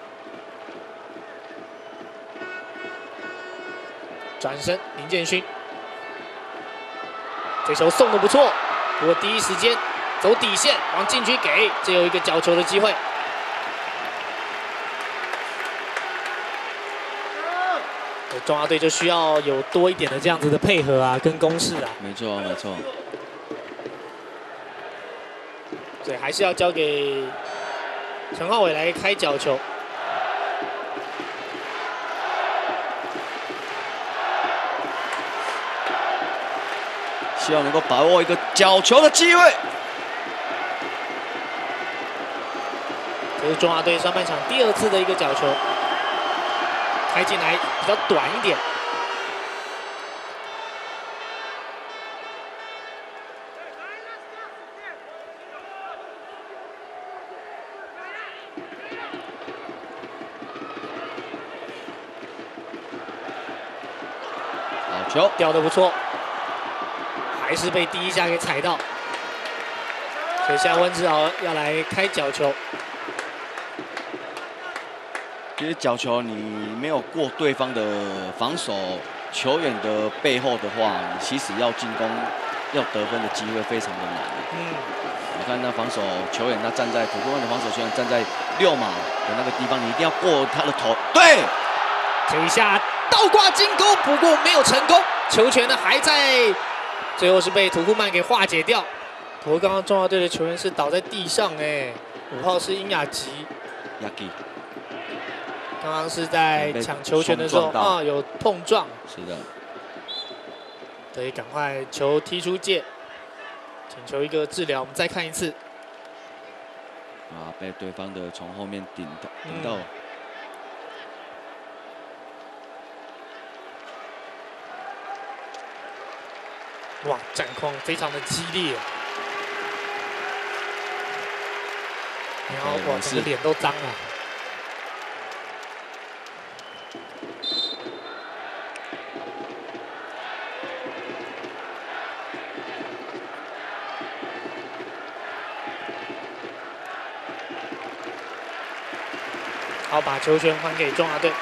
转身林建勋，这球送的不错，不过第一时间走底线往禁区给，只有一个角球的机会。中华队就需要有多一点的这样子的配合啊，跟攻势啊。 没错，没错。 所以还是要交给陈浩伟来开角球。 希望能够把握一个角球的机会。 这是中华队上半场第二次的一个角球。开进来比较短一点， 好球， 吊得不错，还是被第一下给踩到，所以现在温志豪要来开角球。 其实角球你没有过对方的防守球员的背后的话，你其实要进攻、要得分的机会非常的难。 嗯， 你看那防守球员，他站在土库曼的防守球员站在六码的那个地方，你一定要过他的头。对， 这一下倒挂进攻，不过没有成功，球权呢还在，最后是被土库曼给化解掉。不过刚刚中华队的球员是倒在地上哎，五号是殷雅吉。 亚基。 刚刚是在抢球权的时候啊，有碰撞。 是的。 所以赶快球踢出界，请求一个治疗。我们再看一次。 啊，被对方的从后面顶到，顶到。嗯哇，战况非常的激烈。然后哇，整个脸都脏了。好，把球权还给中华队。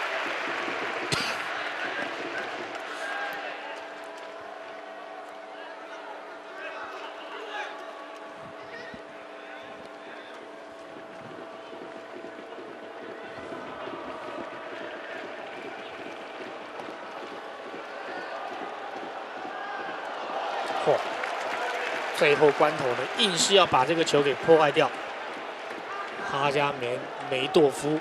嚯！最后关头呢，硬是要把这个球给破坏掉。哈加梅梅多夫，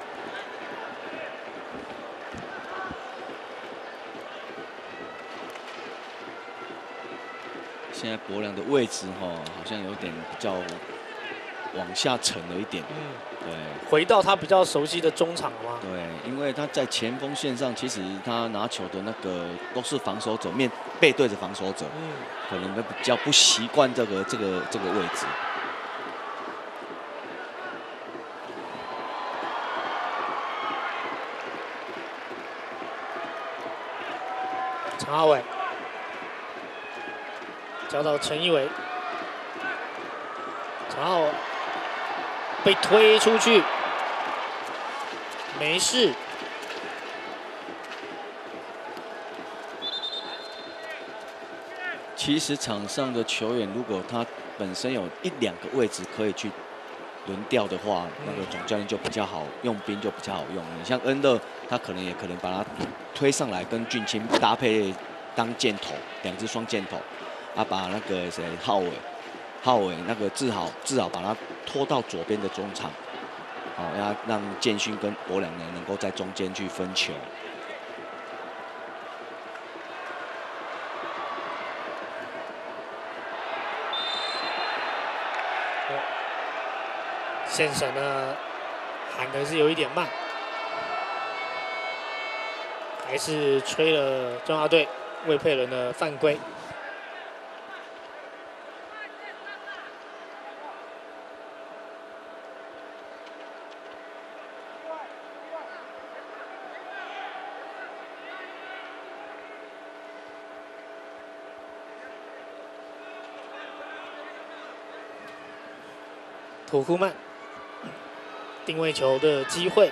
现在博良的位置哈、哦，好像有点比较往下沉了一点。 嗯， 对， 回到他比较熟悉的中场了吗？ 对，因为他在前锋线上，其实他拿球的那个都是防守者，面背对着防守者， 嗯， 可能比较不习惯这个这个这个位置。 陈浩伟交到陈一伟，陈浩被推出去，没事。 其实场上的球员，如果他本身有一两个位置可以去轮调的话，那个总教练就比较好用兵，就比较好用。你像恩乐，他可能也可能把他推上来跟俊清搭配当箭头，两只双箭头，啊，把那个谁浩伟，浩伟那个志豪，志豪把他拖到左边的中场，好、哦，要让建勋跟博良呢能够在中间去分球。 现审呢喊的是有一点慢，还是吹了中华队魏佩伦的犯规。土库曼定位球的机会，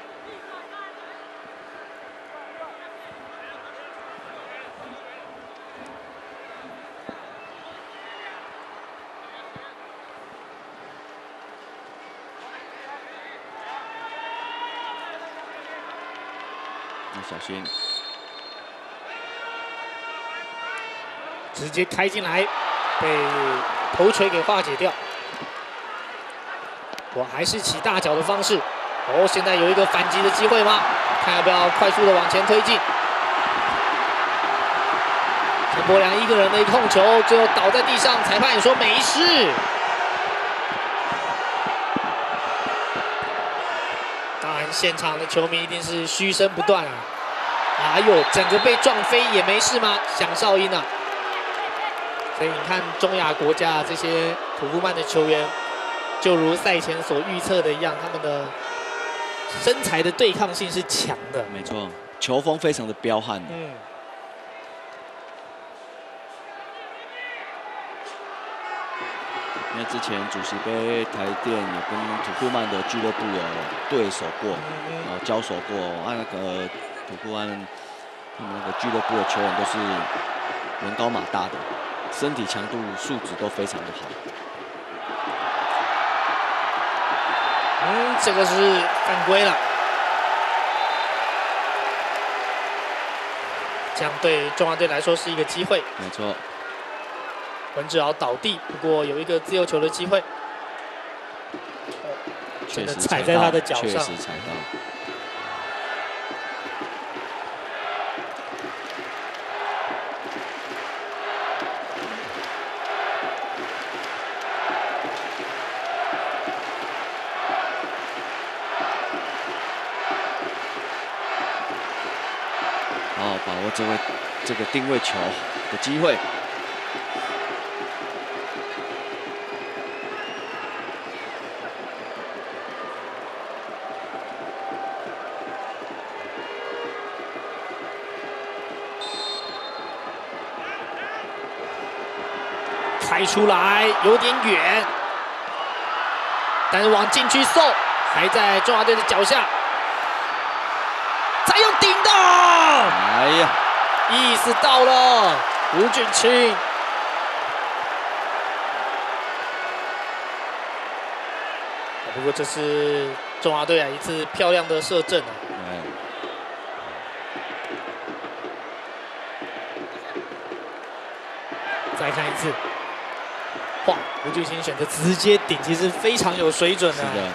要小心， 直接开进来，被头锤给化解掉。我还是起大脚的方式。哦，现在有一个反击的机会吗？看要不要快速的往前推进。陈柏良一个人的一个控球，最后倒在地上，裁判也说没事。当然，现场的球迷一定是嘘声不断啊！哎呦，整个被撞飞也没事吗？响哨音啊！所以你看，中亚国家这些土库曼的球员。就如赛前所预测的一样，他们的身材的对抗性是强的。 没错，球风非常的彪悍。 嗯。 因为之前主席杯台电也跟土库曼的俱乐部有对手过，呃，交手过。啊，那个土库曼他们那个俱乐部的球员都是人高马大的，身体强度素质都非常的好。 嗯，这个是犯规了，这样对中华队来说是一个机会。 没错， 文志豪倒地，不过有一个自由球的机会。 确实踩在他的脚上， 确实踩到。好好把握这位这个定位球的机会。 猜出来有点远，但是往禁区送，还在中华队的脚下，再用顶的， 哎呀， 意思到了，吴俊清。不过这是中华队啊一次漂亮的射正啊。再看一次，哇！吴俊清选择直接顶，其实非常有水准的、啊。 是的。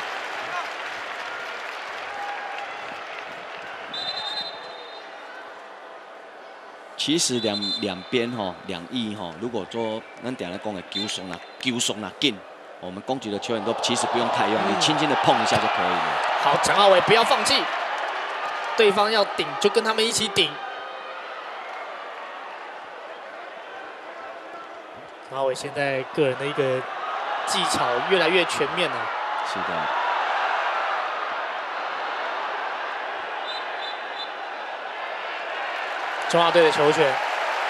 其实两两边哈两翼哈，如果说咱等下讲的球送啊球送啊进，我们攻击的球员都其实不用太用力，嗯、轻轻的碰一下就可以了。 好，陈浩伟不要放弃，对方要顶就跟他们一起顶。陈浩伟现在个人的一个技巧越来越全面了。 是的。 中华队的球权。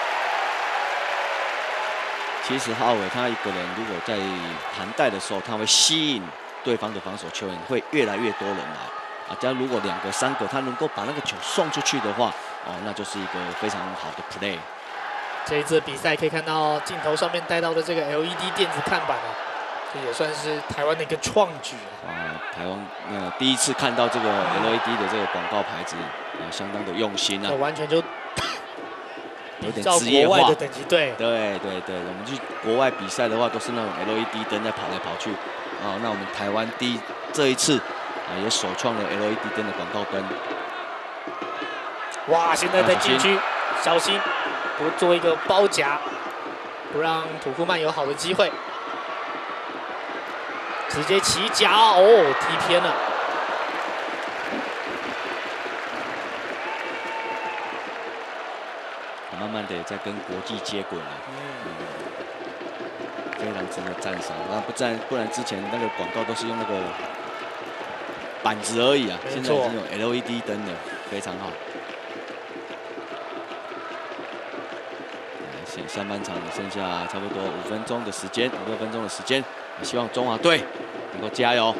其实浩伟他一个人如果在盘带的时候，他会吸引对方的防守球员，会越来越多人来。啊，假如如果两个、三个，他能够把那个球送出去的话，哦，那就是一个非常好的 play。 这一次比赛可以看到镜头上面带到的这个 L E D 电子看板啊，这也算是台湾的一个创举啊。 啊，台湾呃第一次看到这个 L E D 的这个广告牌子，啊，相当的用心啊。 完全就。 有点职业化的等级，对对对对，我们去国外比赛的话，都是那种 L E D 灯在跑来跑去，啊，那我们台湾第一这一次啊也首创了 L E D 灯的广告灯。 哇，现在在禁区，小心，不做一个包夹，不让土库曼有好的机会，直接起脚哦，踢偏了。 慢慢的也在跟国际接轨了，嗯，非常值得赞赏。那不然不然之前那个广告都是用那个板子而已啊，现在已经有 L E D 灯了，非常好。现上半场剩下差不多五分钟的时间，五六分钟的时间，希望中华队能够加油。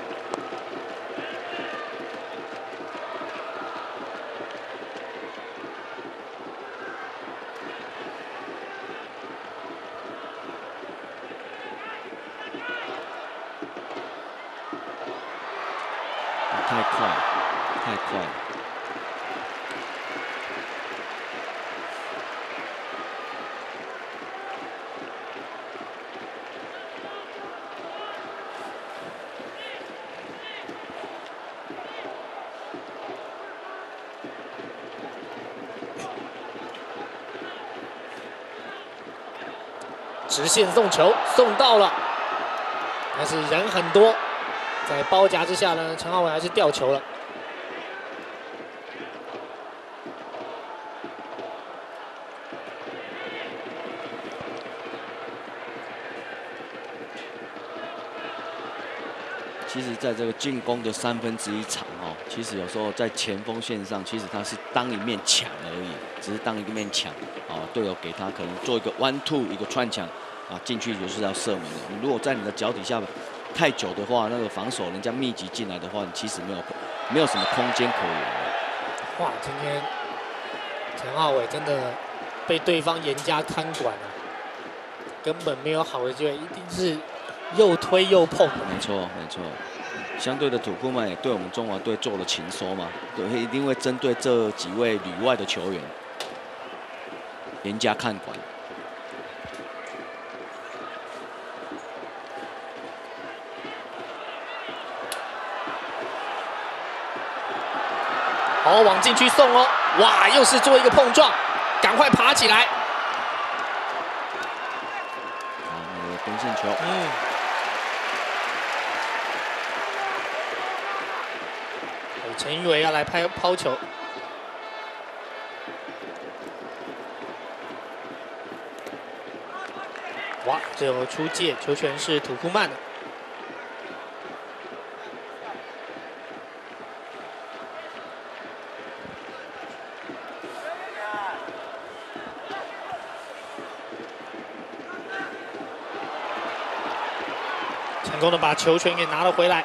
太快，太快了！ 直线送球，送到了，但是人很多。在包夹之下呢，陈浩伟还是掉球了。 其实，在这个进攻的三分之一场哦，其实有时候在前锋线上，其实他是当一面墙而已，只是当一面墙啊，队友给他可能做一个 one two 一个串墙啊，进去就是要射门的。你如果在你的脚底下太久的话，那个防守人家密集进来的话，你其实没有没有什么空间可言。 哇，今天陈浩伟真的被对方严加看管啊，根本没有好的机会，一定是又推又碰。 没错，没错。相对的，土库曼也对我们中华队做了情收嘛，对，一定会针对这几位旅外的球员严加看管。 好，往禁区送哦！哇，又是做一个碰撞，赶快爬起来！ 啊，那个边线球， 嗯，陈玉伟要来拍抛球，哇，最后出界，球权是土库曼的。 成功的把球权给拿了回来，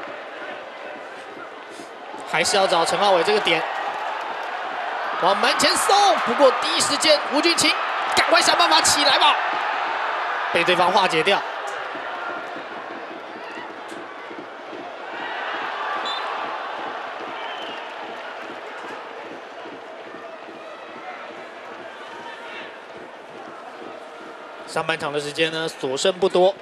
还是要找陈浩伟这个点，往门前送。不过第一时间吴俊清赶快想办法起来吧，被对方化解掉。 上半场的时间呢，所剩不多。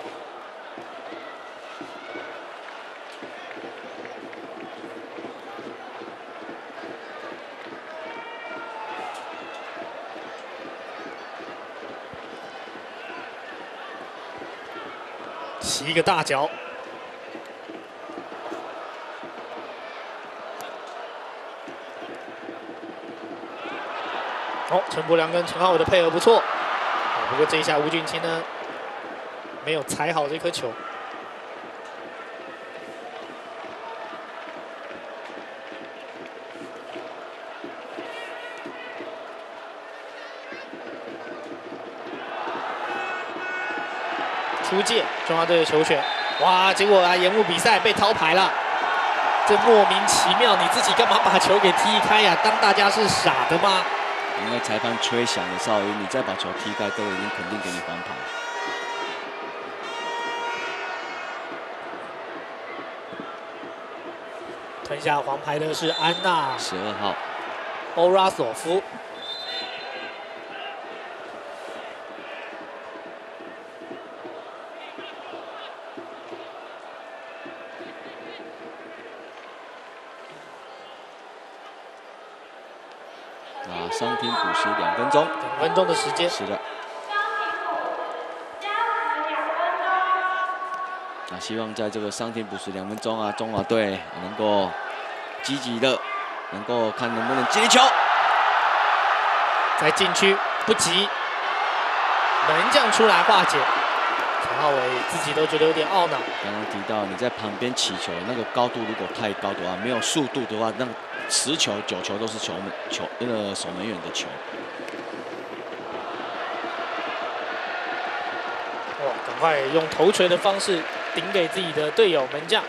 起一个大脚，哦，陈柏良跟陈浩伟的配合不错。 不过这一下吴俊清呢，没有踩好这颗球。出界，中华队的球权，哇！结果啊，延误比赛被掏牌了，这莫名其妙，你自己干嘛把球给踢开呀？当大家是傻的吗？ 因为裁判吹响的哨音，你再把球踢开，都已经肯定给你黄牌。 吞下黄牌的是安娜十二号欧拉索夫。 啊，伤停补时两分钟， 两分钟的时间。 是的。那希望在这个伤停补时两分钟啊，中华队能够积极的，能够看能不能接球。 在禁区不急，门将出来化解。陈浩伟自己都觉得有点懊恼。 刚刚提到你在旁边起球，那个高度如果太高的话，没有速度的话，那十球九球都是球门球那个守门员的球。 哇，赶快用头锤的方式顶给自己的队友门将。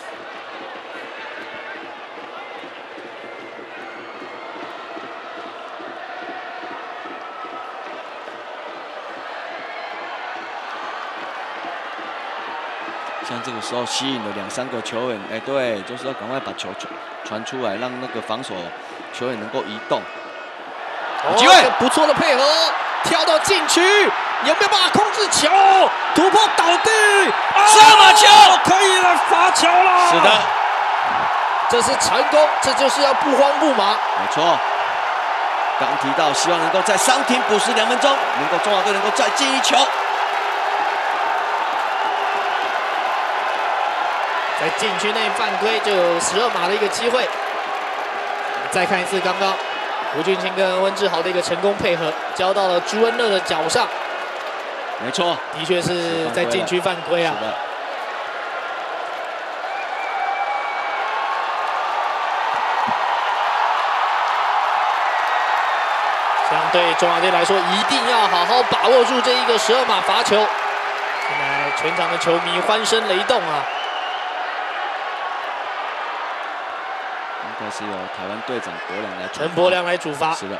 像这个时候吸引了两三个球员，哎，对，就是要赶快把球传传出来，让那个防守球员能够移动。有机会， 哦、不错的配合，跳到禁区，有没有办法控制球？突破倒地， 射马球， 可以来罚球了。 是的， 这是成功，这就是要不慌不忙。 没错。刚提到，希望能够在伤停补时两分钟，能够中华队能够再进一球。 在禁区内犯规就有十二码的一个机会。再看一次刚刚吴俊清跟温志豪的一个成功配合，交到了朱恩乐的脚上。 没错， 的确是在禁区犯规啊。 是的。 这样对中华队来说，一定要好好把握住这一个十二码罚球。现在全场的球迷欢声雷动啊！ 应该是由台湾队长柏良来陈柏良来主罚。 是的。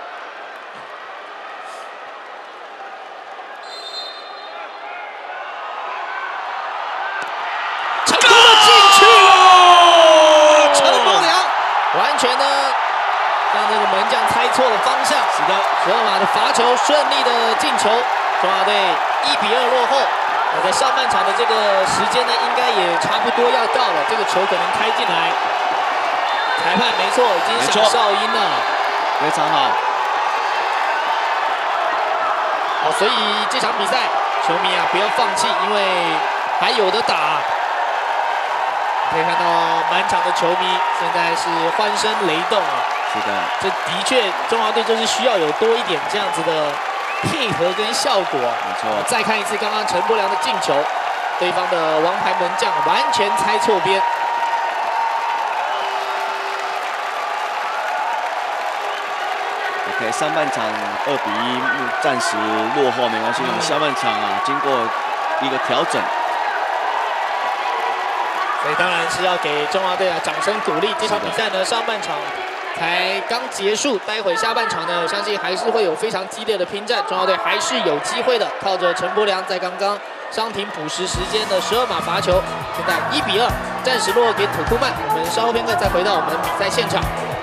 成功的进去了，陈柏良完全呢让这个门将猜错了方向。 是的， 十二码的罚球顺利的进球，中华队一比二落后。那在上半场的这个时间呢，应该也差不多要到了，这个球可能开进来。裁判没错，已经响哨音了， 非常好。 好，所以这场比赛，球迷啊不要放弃，因为还有的打。可以看到满场的球迷现在是欢声雷动啊！ 是的， 这的确中华队就是需要有多一点这样子的配合跟效果。 没错。 再看一次刚刚陈柏良的进球，对方的王牌门将完全猜错边。 OK， 上半场二比一，暂时落后没关系。嗯、下半场啊，经过一个调整， 所以当然是要给中华队啊掌声鼓励。这场比赛呢，上半场才刚结束，待会下半场呢，我相信还是会有非常激烈的拼战，中华队还是有机会的。靠着陈柏良在刚刚伤停补时时间的十二码罚球，现在一比二，暂时落后给土库曼。我们稍后片刻再回到我们比赛现场。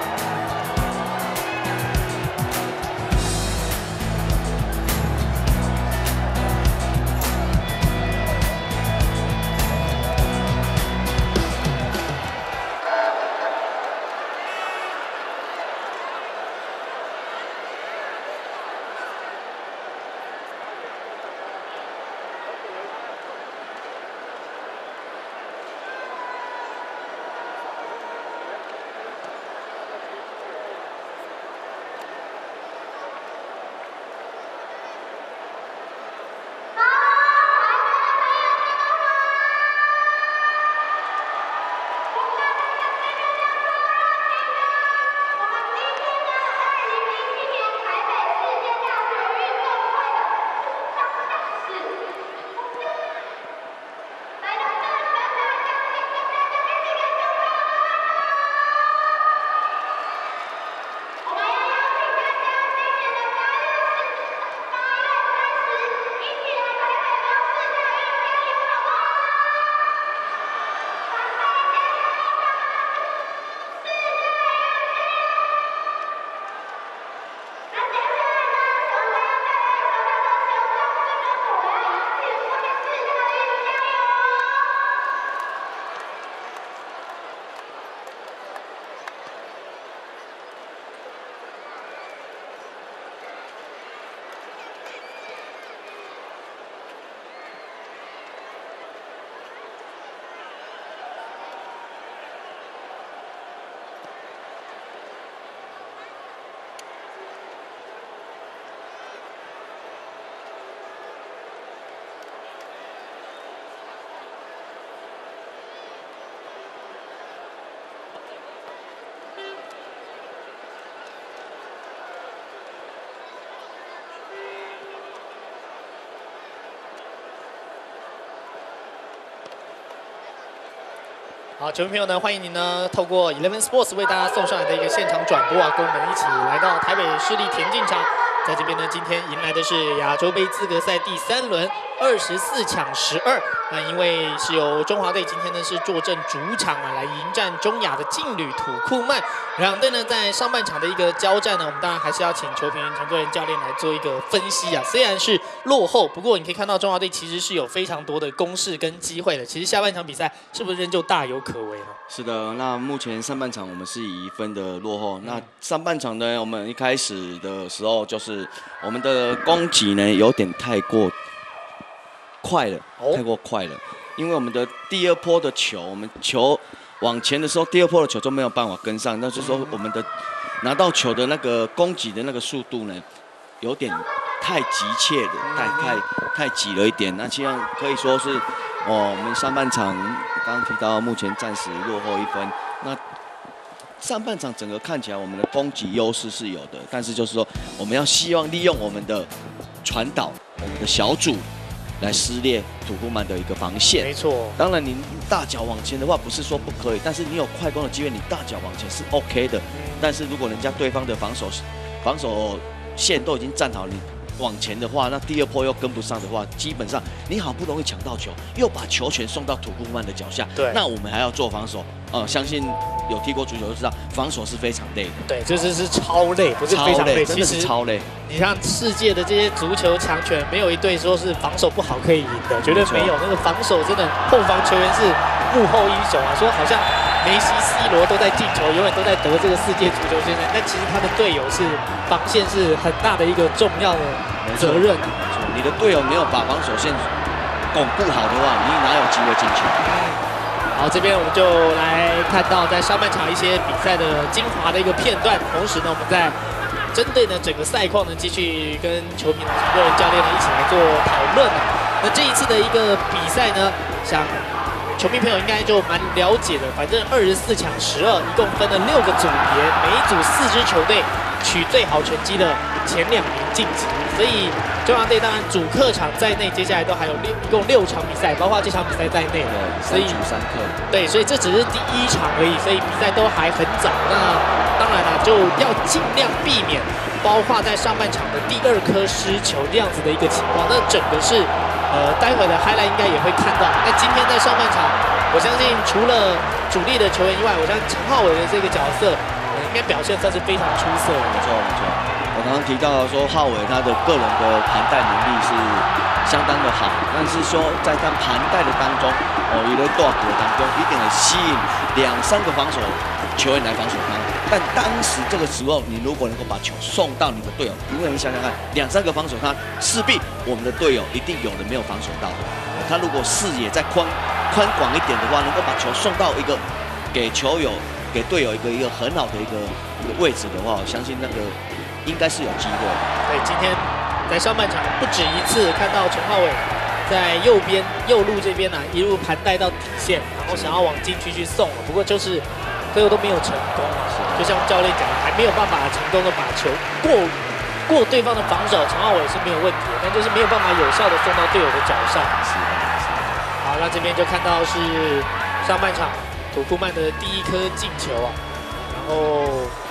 好，球迷朋友呢，欢迎您呢透过 Eleven Sports 为大家送上来的一个现场转播啊，跟我们一起来到台北市立田径场。在这边呢，今天迎来的是亚洲杯资格赛第三轮二十四抢十二。那因为是由中华队今天呢是坐镇主场啊，来迎战中亚的劲旅土库曼。两队呢在上半场的一个交战呢，我们当然还是要请球评陈作仁教练来做一个分析啊。虽然是落后，不过你可以看到中华队其实是有非常多的攻势跟机会的。其实下半场比赛是不是仍旧大有可为呢？ 是的，那目前上半场我们是以一分的落后。那上半场呢，我们一开始的时候就是我们的攻击呢有点太过快了， 哦、 太过快了。因为我们的第二波的球，我们球往前的时候，第二波的球就没有办法跟上，那就是说我们的拿到球的那个攻击的那个速度呢，有点太急切的，太太太急了一点。那这样可以说是。哦，我们上半场刚刚提到，目前暂时落后一分。那上半场整个看起来，我们的攻击优势是有的，但是就是说，我们要希望利用我们的传导、我们的小组来撕裂土库曼的一个防线。 没错。 当然，你大脚往前的话，不是说不可以，但是你有快攻的机会，你大脚往前是 OK 的。但是如果人家对方的防守防守线都已经站好，你往前的话，那第二波又跟不上的话，基本上你好不容易抢到球，又把球权送到土库曼的脚下， 对， 那我们还要做防守，呃，相信有踢过足球就知道，防守是非常累的。 对，这是是超累，不是非常累， 真的是超累。 你像世界的这些足球强权，没有一队说是防守不好可以赢的，绝对没有。那个防守真的，后防球员是幕后英雄啊，说好像梅西、C 罗都在进球，永远都在得这个世界足球先生，但其实他的队友是防线是很大的一个重要的责任。 你的队友没有把防守线巩固好的话，你哪有机会进球？ 好，这边我们就来看到在上半场一些比赛的精华的一个片段，同时呢，我们在针对呢整个赛况呢，继续跟球评的个人教练呢一起来做讨论啊。那这一次的一个比赛呢，想球迷朋友应该就蛮了解的，反正二十四抢十二，一共分了六个组别，每一组四支球队取最好成绩的前两名晋级，所以中华队当然主客场在内，接下来都还有六一共六场比赛，包括这场比赛在内，所以三客对，所以这只是第一场而已，所以比赛都还很早。那当然了，就要尽量避免，包括在上半场的第二颗失球这样子的一个情况。那整个是呃，待会的 highlight 应该也会看到。那今天在上半场，我相信除了主力的球员以外，我相信陈浩伟的这个角色。应该表现算是非常出色的。 没错没错，我刚刚提到说浩伟他的个人的盘带能力是相当的好，但是说在他盘带的当中，哦，一个大国当中一定会吸引两三个防守球员来防守他。但当时这个时候，你如果能够把球送到你的队友，因为你想想看，两三个防守他，势必我们的队友一定有的没有防守到的。他如果视野再宽宽广一点的话，能够把球送到一个给球友。给队友一个一个很好的一个一个位置的话，我相信那个应该是有机会的。 对，今天在上半场不止一次看到陈浩伟在右边右路这边呢、啊，一路盘带到底线，然后想要往禁区去送，不过就是最后都没有成功。就像教练讲的，还没有办法成功的把球过过对方的防守，陈浩伟是没有问题的，但就是没有办法有效的送到队友的脚上。好，那这边就看到是上半场。土库曼的第一颗进球啊，然后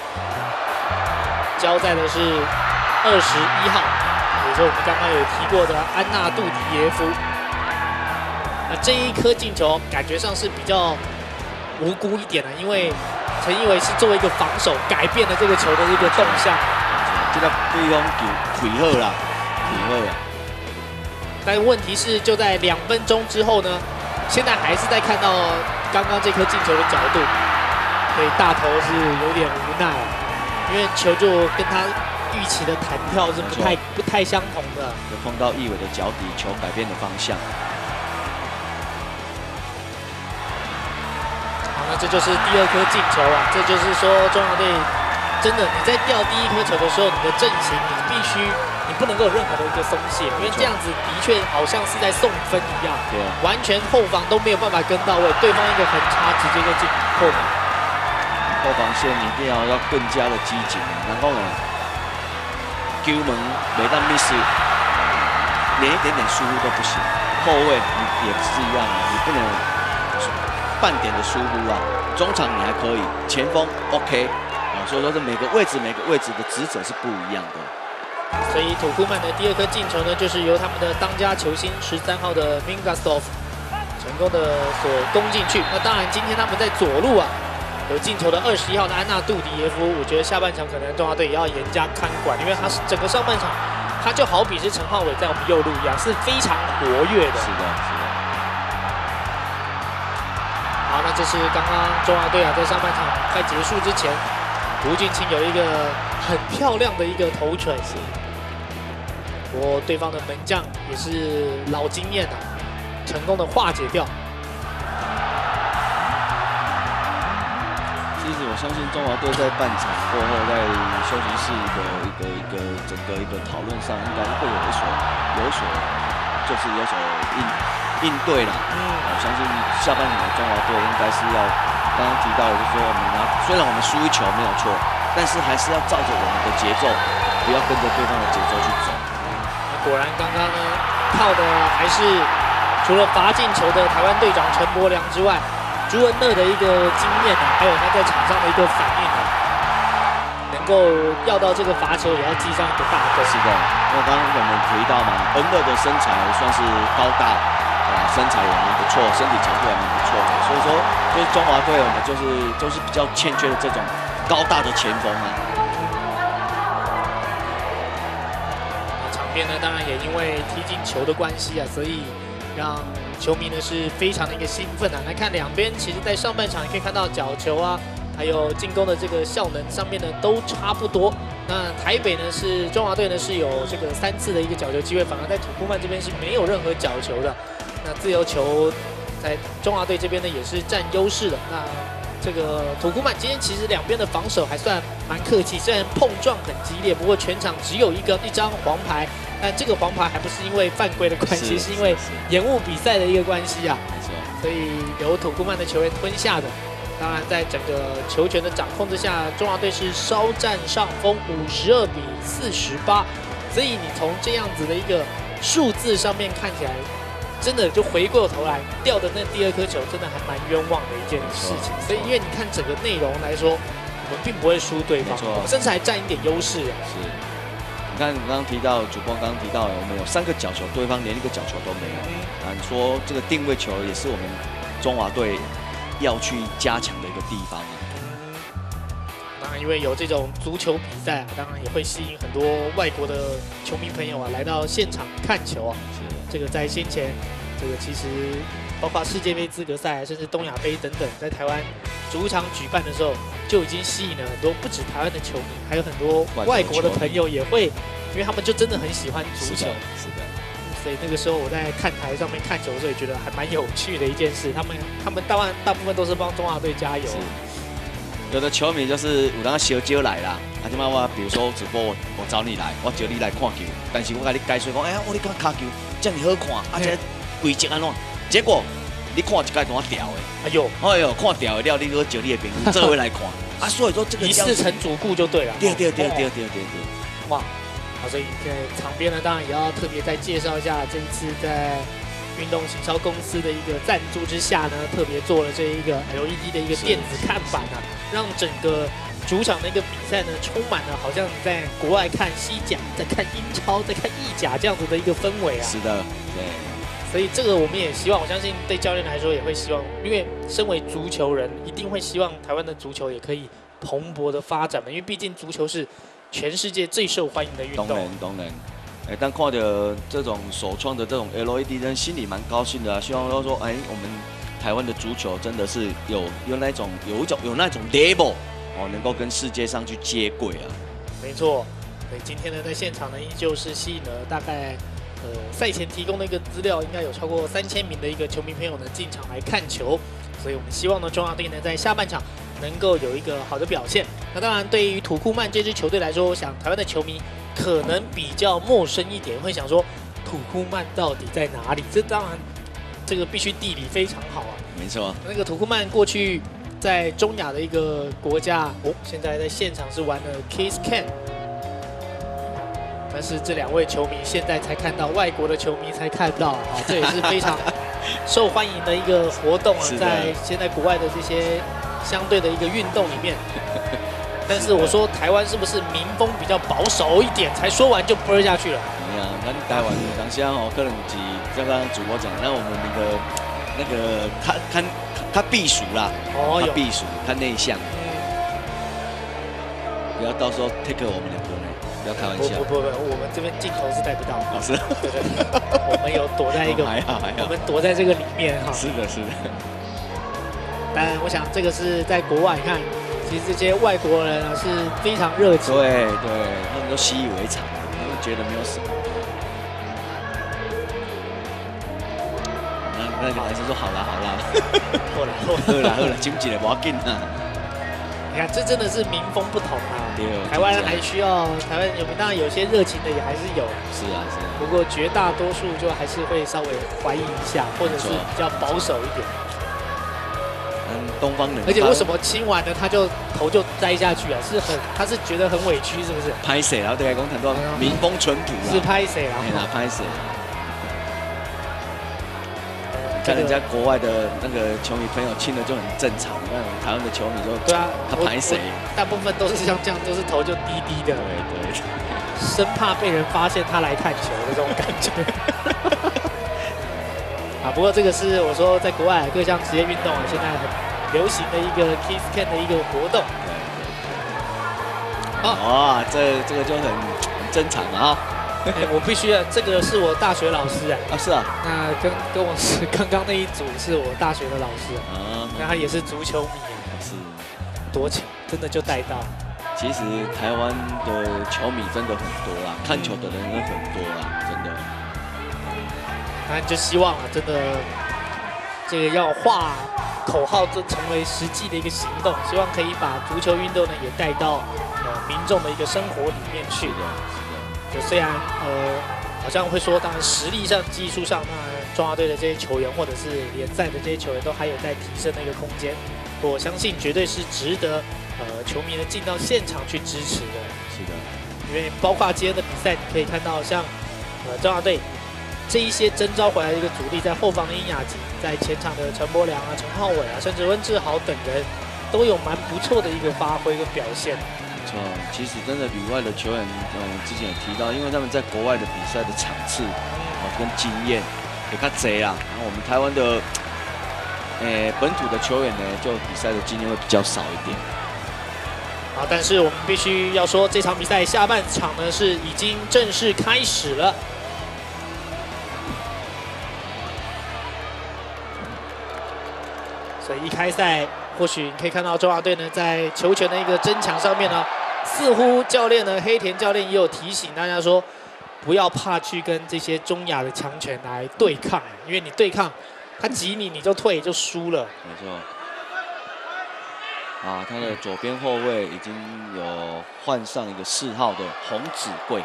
交在的是二十一号，也就是我们刚刚有提过的安纳杜迪耶夫。那这一颗进球感觉上是比较无辜一点的，因为陈奕伟是作为一个防守改变了这个球的一个动向。 这个对方球腿好啦，腿好啦。 但问题是就在两分钟之后呢，现在还是在看到。刚刚这颗进球的角度，所以大头是有点无奈，因为球就跟他预期的弹跳是不太不太相同的。 就碰到奕伟的脚底，球改变的方向。 好，那这就是第二颗进球啊！这就是说中华队真的你在掉第一颗球的时候，你的阵型你必须。你不能够有任何的一个松懈，因为这样子的确好像是在送分一样， 对、啊， 完全后防都没有办法跟到位，对方一个横插直接就进后防。 后防线一定要要更加的积极，然后呢，球门每当 miss， 连一点点疏忽都不行。后卫你也是一样啊，你不能半点的疏忽啊。中场你还可以，前锋 OK 啊，所以说这每个位置每个位置的职责是不一样的。 所以土库曼的第二颗进球呢，就是由他们的当家球星十三号的 Mingastov 成功的所攻进去。那当然，今天他们在左路啊有进球的二十一号的安纳杜迪耶夫，我觉得下半场可能中华队也要严加看管，因为他是整个上半场，他就好比是陈浩伟在我们右路一样，是非常活跃的。 是的，是的。 好，那这是刚刚中华队啊在上半场快结束之前，吴俊清有一个很漂亮的一个头锤。不过对方的门将也是老经验啊，成功的化解掉。 其实我相信中华队在半场过后，在休息室的一个一个整个一个讨论上，应该会有所有所就是有所应应对啦。嗯，我相信下半场的中华队应该是要刚刚提到的，就是说我们要虽然我们输一球没有错，但是还是要照着我们的节奏，不要跟着对方的节奏去走。 果然，刚刚呢靠的还是除了罚进球的台湾队长陈柏良之外，朱恩乐的一个经验啊，还有他在场上的一个反应啊，能够要到这个罚球也要记上一个大功。 是的，因为刚刚我们提到嘛，恩乐的身材算是高大，啊，身材也蛮不错，身体强度也蛮不错的，所以说，就是中华队我们就是就是比较欠缺的这种高大的前锋啊。 边呢，当然也因为踢进球的关系啊，所以让球迷呢是非常的一个兴奋啊。来看两边，其实在上半场你可以看到角球啊，还有进攻的这个效能上面呢都差不多。那台北呢是中华队呢是有这个三次的一个角球机会，反而在土库曼这边是没有任何角球的。那自由球在中华队这边呢也是占优势的。那这个土库曼今天其实两边的防守还算蛮客气，虽然碰撞很激烈，不过全场只有一个一张黄牌，但这个黄牌还不是因为犯规的关系， 是, 是因为延误比赛的一个关系啊，所以由土库曼的球员吞下的。 当然，在整个球权的掌控之下，中华队是稍占上风，五十二比四十八。所以你从这样子的一个数字上面看起来，真的就回过头来掉的那第二颗球，真的还蛮冤枉的一件事情。所以，因为你看整个内容来说，我们并不会输对方，我们甚至还占一点优势啊。 是。你看，刚刚提到主播刚刚提到，我们有三个角球，对方连一个角球都没有。啊，你说这个定位球也是我们中华队要去加强的一个地方啊。 当然，因为有这种足球比赛啊，当然也会吸引很多外国的球迷朋友啊来到现场看球啊。这个在先前，这个其实包括世界杯资格赛，甚至东亚杯等等，在台湾主场举办的时候，就已经吸引了很多不止台湾的球迷，还有很多外国的朋友也会，因为他们就真的很喜欢足球。 是的。 所以那个时候我在看台上面看球的时候，也觉得还蛮有趣的一件事。他们他们大半大部分都是帮中华队加油。 有的球迷就是有当小招来啦，啊，即摆我比如说直播我我找你来，我叫你来看球，但是我甲你解说讲，哎呀，我你看卡球这样好看，啊，这规则安怎？结果你看一届怎啊掉的？ 哎呦， 哎呦，看掉的了，你搁叫你的朋友做回来看，啊，所以说这个一世成主顾就对了。 对对对对对对对。 哇，好，所以在场边呢，当然也要特别再介绍一下，这一次在运动行销公司的一个赞助之下呢，特别做了这一个 L E D 的一个电子看板啊，让整个主场的一个比赛呢，充满了好像在国外看西甲、在看英超、在看意甲这样子的一个氛围啊。 是的，对。 所以这个我们也希望，我相信对教练来说也会希望，因为身为足球人，一定会希望台湾的足球也可以蓬勃的发展嘛，因为毕竟足球是全世界最受欢迎的运动。 当然，当然。哎，但看到这种首创的这种 L E D 灯，心里蛮高兴的啊。希望说说，哎，我们台湾的足球真的是有有那种有一种有那种 level 哦，能够跟世界上去接轨啊。 没错，所以今天呢，在现场呢，依旧是吸引了大概呃赛前提供的一个资料，应该有超过三千名的一个球迷朋友呢进场来看球。所以我们希望呢，中华队呢在下半场能够有一个好的表现。那当然，对于土库曼这支球队来说，我想台湾的球迷可能比较陌生一点，会想说土库曼到底在哪里？这当然，这个必须地理非常好啊。 没错， 那个土库曼过去在中亚的一个国家，哦，现在在现场是玩了 Kiss Can， 但是这两位球迷现在才看到，外国的球迷才看到啊，这也是非常受欢迎的一个活动啊，在现在国外的这些相对的一个运动里面。但是我说台湾是不是民风比较保守一点？才说完就啵下去了。 没有，咱台湾当时哦，可能是就刚刚主播讲，那我们那个那个他他他避暑啦，哦，他避暑，他内向。不要到时候 take 我们两个呢，不要开玩笑。 不不不不，我们这边镜头是带不到。 哦，是。 对对对，我们有躲在一个， 还好还好， 我们躲在这个里面哈。 是的，是的。 当然，我想这个是在国外看。其实这些外国人啊是非常热情， 对对，他们都习以为常，他们觉得没有什么。那那个男生说好了好了， 好了好了好了，经济的不要紧啊。 你看，这真的是民风不同啊。 对， 台湾还需要台湾有，当然有些热情的也还是有。 是啊是啊。 不过绝大多数就还是会稍微怀疑一下，或者是比较保守一点。 东方人， 而且为什么亲完了他就头就栽下去啊？是很，他是觉得很委屈，是不是？ 拍谁？然后对来讲很多民风淳朴啊， 是拍谁啊？ 对啦，拍谁？看人家国外的那个球迷朋友亲的就很正常，那种台湾的球迷就对啊， 他拍谁？ 大部分都是像这样，都是头就低低的， 对对， 生怕被人发现他来看球的这种感觉。啊，不过这个是我说在国外各项职业运动啊，现在很流行的一个 Kiss Can 的一个活动。 哦，哇，这这个就很很正常啊。 欸、我必须啊，这个是我大学老师啊。 啊，是啊。 那跟跟我是刚刚那一组是我大学的老师啊。那他也是足球迷啊。 是。 多巧，真的就带到。 其实台湾的球迷真的很多啦，看球的人也很多啦，真的。 那就希望啊，真的这个要化口号，这成为实际的一个行动。希望可以把足球运动呢也带到呃民众的一个生活里面去。 是的，是的。 就虽然呃好像会说，当然实力上、技术上，那中华队的这些球员或者是联赛的这些球员都还有在提升的一个空间。 我相信绝对是值得呃球迷呢进到现场去支持的。 是的， 因为包括今天的比赛，你可以看到像呃中华队这一些征召回来的一个主力，在后防的殷雅吉，在前场的陈柏良啊、陈浩伟啊，甚至温志豪等人，都有蛮不错的一个发挥跟表现。 没错，其实真的旅外的球员，嗯，之前也提到，因为他们在国外的比赛的场次啊跟经验也较侪啦，然后我们台湾的诶本土的球员呢，就比赛的经验会比较少一点。 好，但是我们必须要说，这场比赛下半场呢是已经正式开始了。所以一开赛，或许你可以看到中华队呢在球权的一个争抢上面呢，似乎教练呢黑田教练也有提醒大家说，不要怕去跟这些中亚的强权来对抗，因为你对抗他挤你，你就退就输了。 没错。啊，他的左边后卫已经有换上一个四号的洪子贵，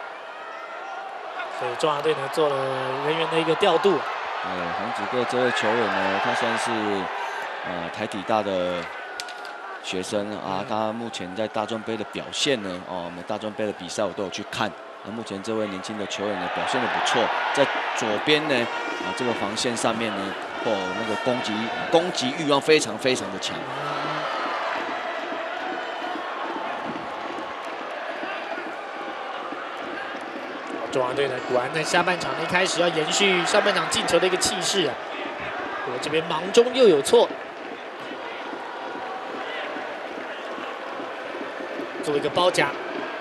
所以中华队呢做了人员的一个调度。 呃，洪子贵这位球员呢，他算是呃台体大的学生啊，他目前在大专杯的表现呢，哦，我们大专杯的比赛我都有去看。那目前这位年轻的球员呢，表现得不错，在左边呢，啊，这个防线上面呢，哦，那个攻击攻击欲望非常非常的强。 中华队呢，果然在下半场一开始要延续上半场进球的一个气势啊。我这边忙中又有错，做一个包夹。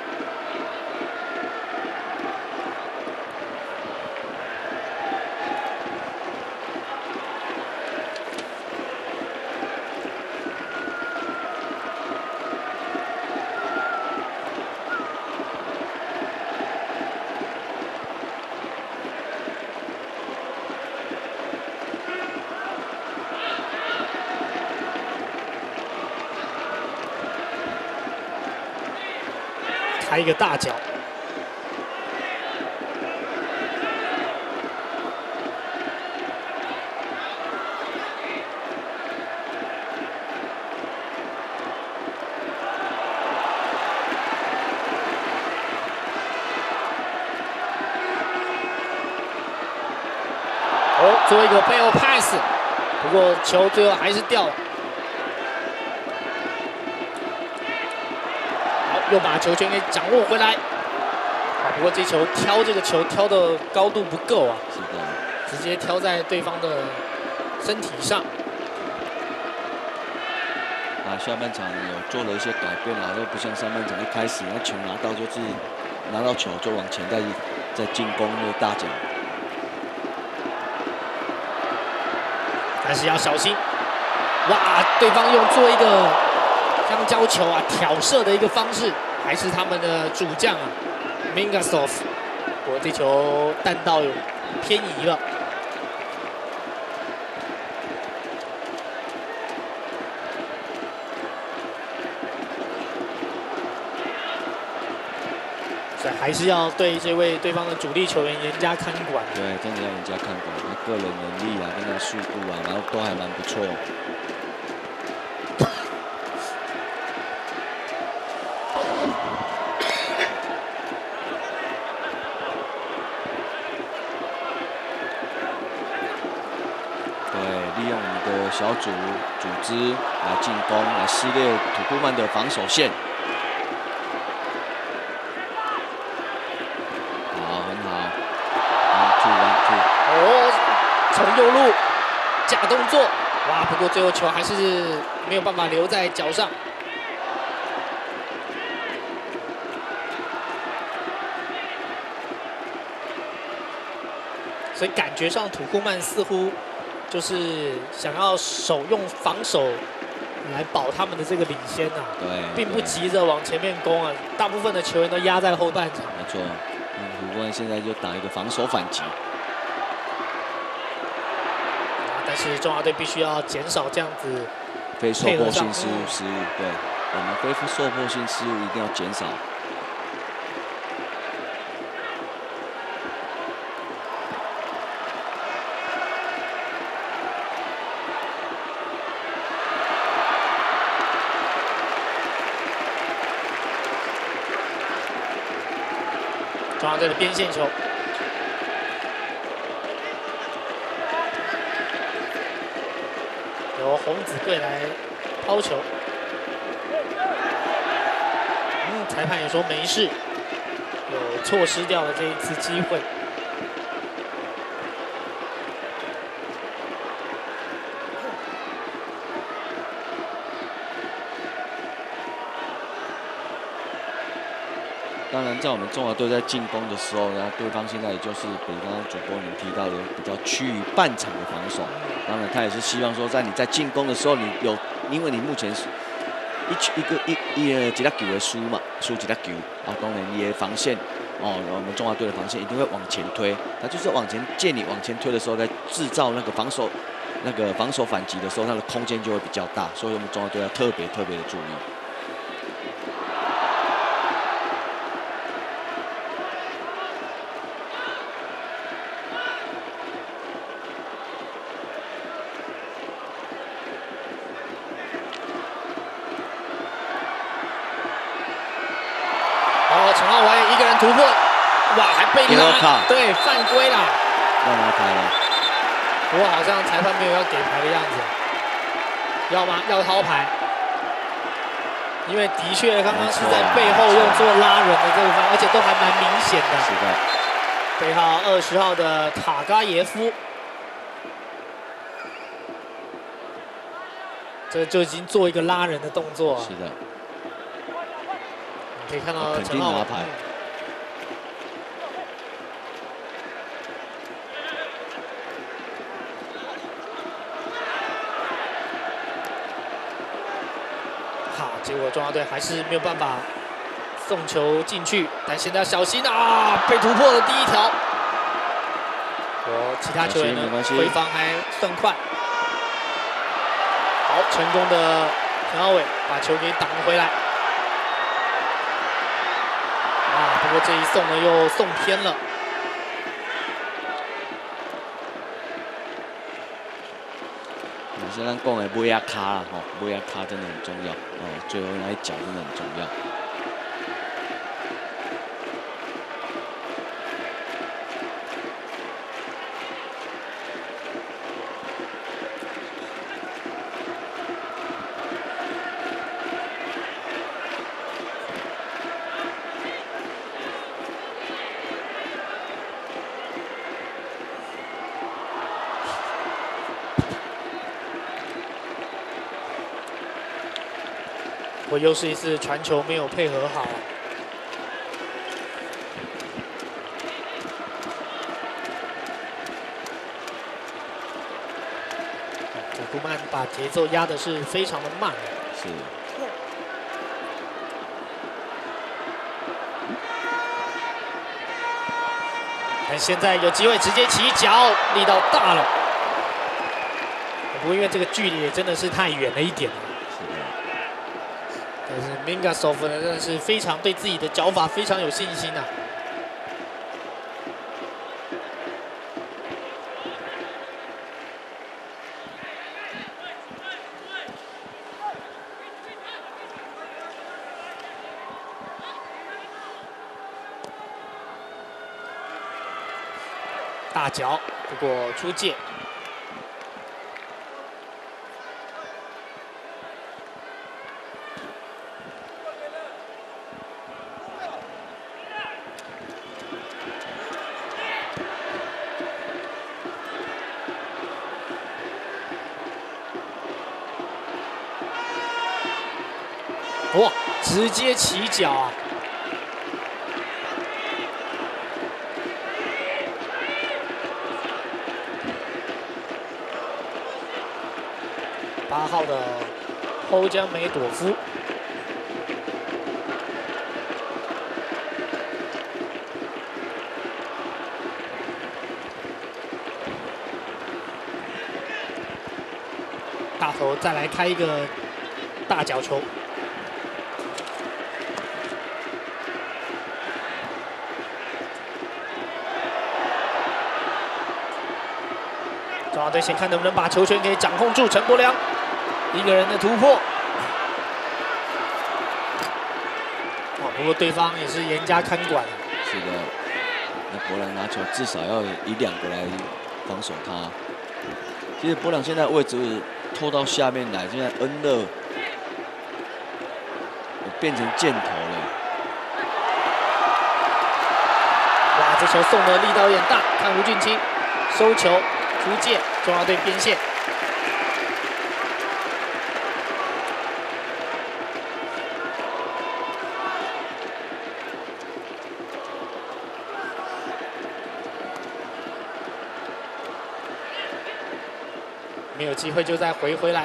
开一个大脚，哦，做一个背后 pass， 不过球最后还是掉了。又把球权给掌握回来，啊！不过这球挑这个球挑的高度不够啊， 是的， 直接挑在对方的身体上。 啊，下半场有做了一些改变啦，又不像上半场一开始那球拿到就是拿到球就往前再再进攻那个大脚， 但是要小心。哇！对方用做一个香蕉球啊挑射的一个方式，还是他们的主将啊 Mingasov， 不过这球弹道有偏移了。所以还是要对这位对方的主力球员严加看管。 对，真的要人家看管他个人能力啊，跟他速度啊，然后都还蛮不错。对，利用你的小组组织来进攻，来撕裂土库曼的防守线。 哦，从右路假动作，哇！不过最后球还是没有办法留在脚上。所以感觉上土库曼似乎就是想要手用防守来保他们的这个领先啊， 对， 并不急着往前面攻啊，大部分的球员都压在后半场。 没错，嗯，土库曼现在就打一个防守反击。 但是中华队必须要减少这样子非受迫性失误失误，对，我们非受迫性失误一定要减少。 中华队的边线球。 由洪子贵来抛球，嗯，裁判也说没事，有错失掉了这一次机会。 当然，在我们中华队在进攻的时候，然后对方现在也就是比刚刚主播您提到的比较趋于半场的防守。当然，他也是希望说，在你在进攻的时候，你有，因为你目前是一球一个一一呃几粒球的输嘛，输几粒球，啊，当然你的防线哦，我们中华队的防线一定会往前推，他就是往前借你往前推的时候，在制造那个防守那个防守反击的时候，它的空间就会比较大，所以我们中华队要特别特别的注意。 陈浩伟一个人突破，哇，还被拉，对，犯规啦， 要拿牌了。 不过好像裁判没有要给牌的样子，要吗？要掏牌，因为的确刚刚是在背后用做拉人的这一方，而且都还蛮明显的。 是的。 背号二十号的塔嘎耶夫，这就已经做一个拉人的动作。 是的。 可以看到肯定拿牌。 好，结果中华队还是没有办法送球进去，但现在要小心啊！被突破了第一条。我其他球员呢，回防还算快。好，成功的陈浩伟把球给挡了回来。 不过这一送呢，又送偏了。 也是咱讲的尾仔卡啦，吼，尾仔卡真的很重要哦，最后那一脚真的很重要。 我又是一次传球没有配合好。古库曼把节奏压的是非常的慢。 是。 但现在有机会直接起脚，力道大了。不过因为这个距离也真的是太远了一点。 但是 Mingasov 呢，真的是非常对自己的脚法非常有信心啊。大脚，不过出界。 哇！直接起脚啊！八号的欧江梅朵夫，大头再来开一个大角球。 中华队先看能不能把球权给掌控住，陈柏良一个人的突破。哦，不过对方也是严加看管。 是的。 那博良拿球至少要一两个来防守他。其实博良现在位置拖到下面来，现在恩乐变成箭头了。 哇，这球送的力道有点大，看吴俊清收球出界，中华队边线。 没有机会就再回回来。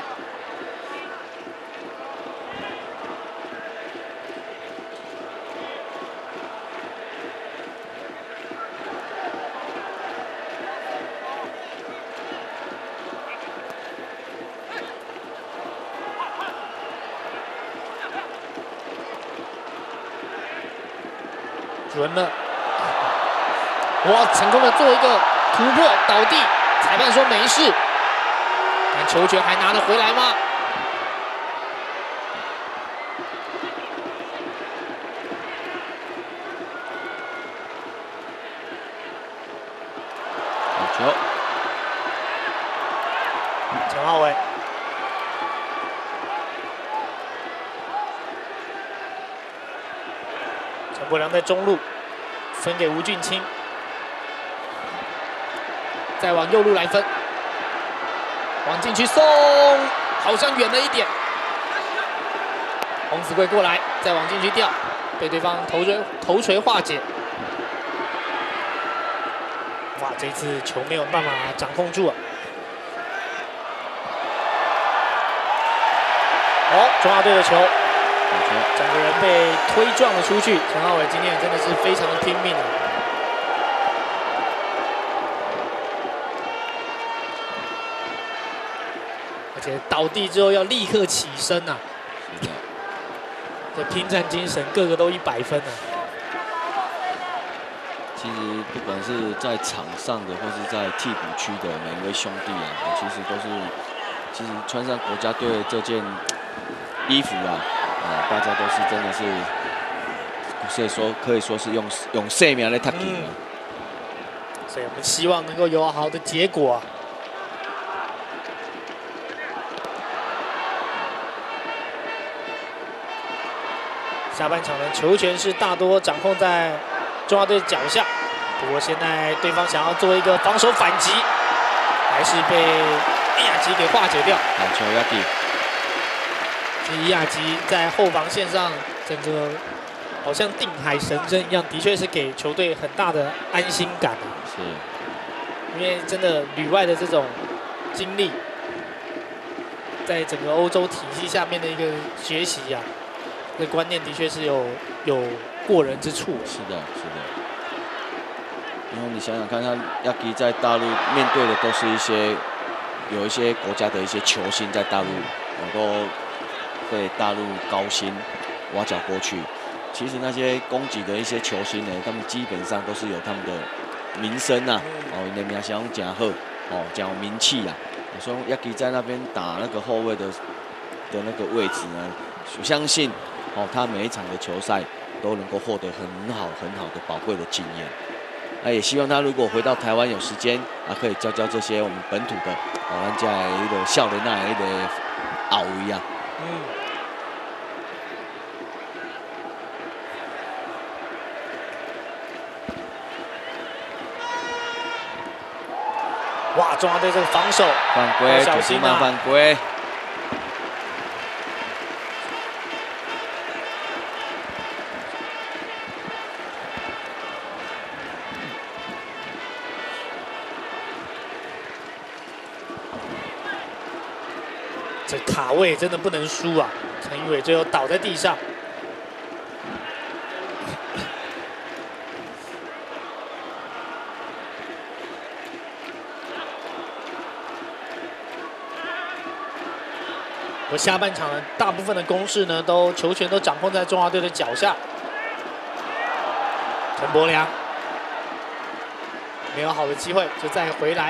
准了！哇，成功的做一个突破倒地，裁判说没事。 但球权还拿得回来吗？ 好球！ 陈浩伟，陈柏良在中路分给吴俊清，再往右路来分。 往禁区送，好像远了一点。洪子贵过来，再往禁区吊，被对方头锤头锤化解。哇，这次球没有办法掌控住啊！哦，中华队的球，整个人被推撞了出去。陈浩伟今天也真的是非常的拼命啊！ 而且倒地之后要立刻起身呐、啊， 是的， 这拼战精神，个个都一百分啊！ 其实不管是在场上的，或是在替补区的每一位兄弟啊，其实都是，其实穿上国家队这件衣服啊，啊，大家都是真的是，所以说可以说是用用生命来踢球啊。 所以我们希望能够有好的结果、啊。 下半场的球权是大多掌控在中华队脚下，不过现在对方想要做一个防守反击，还是被伊亚吉给化解掉。 好球，亚吉。 这伊亚吉在后防线上，整个好像定海神针一样，的确是给球队很大的安心感啊。 是， 因为真的旅外的这种经历，在整个欧洲体系下面的一个学习呀、啊。 这观念的确是有有过人之处。 是的，是的。因为你想想看，他亚基在大陆面对的都是一些有一些国家的一些球星在大陆能够被大陆高薪挖角过去。其实那些攻击的一些球星呢，他们基本上都是有他们的名声啊，哦，你的名声真好，哦，讲名气啊。所以亚基在那边打那个后卫的的那个位置呢，我相信。 哦，他每一场的球赛都能够获得很好很好的宝贵的经验。那也希望他如果回到台湾有时间啊，可以教教这些我们本土的，哦，咱家的一个少年啊，一个后卫啊。 嗯。哇，中华队这个防守， 犯规， 小心啊！ 犯规。 这卡位真的不能输啊！陈宇伟最后倒在地上。我下半场的大部分的攻势呢，都球权都掌控在中华队的脚下。陈柏良没有好的机会，就再回来。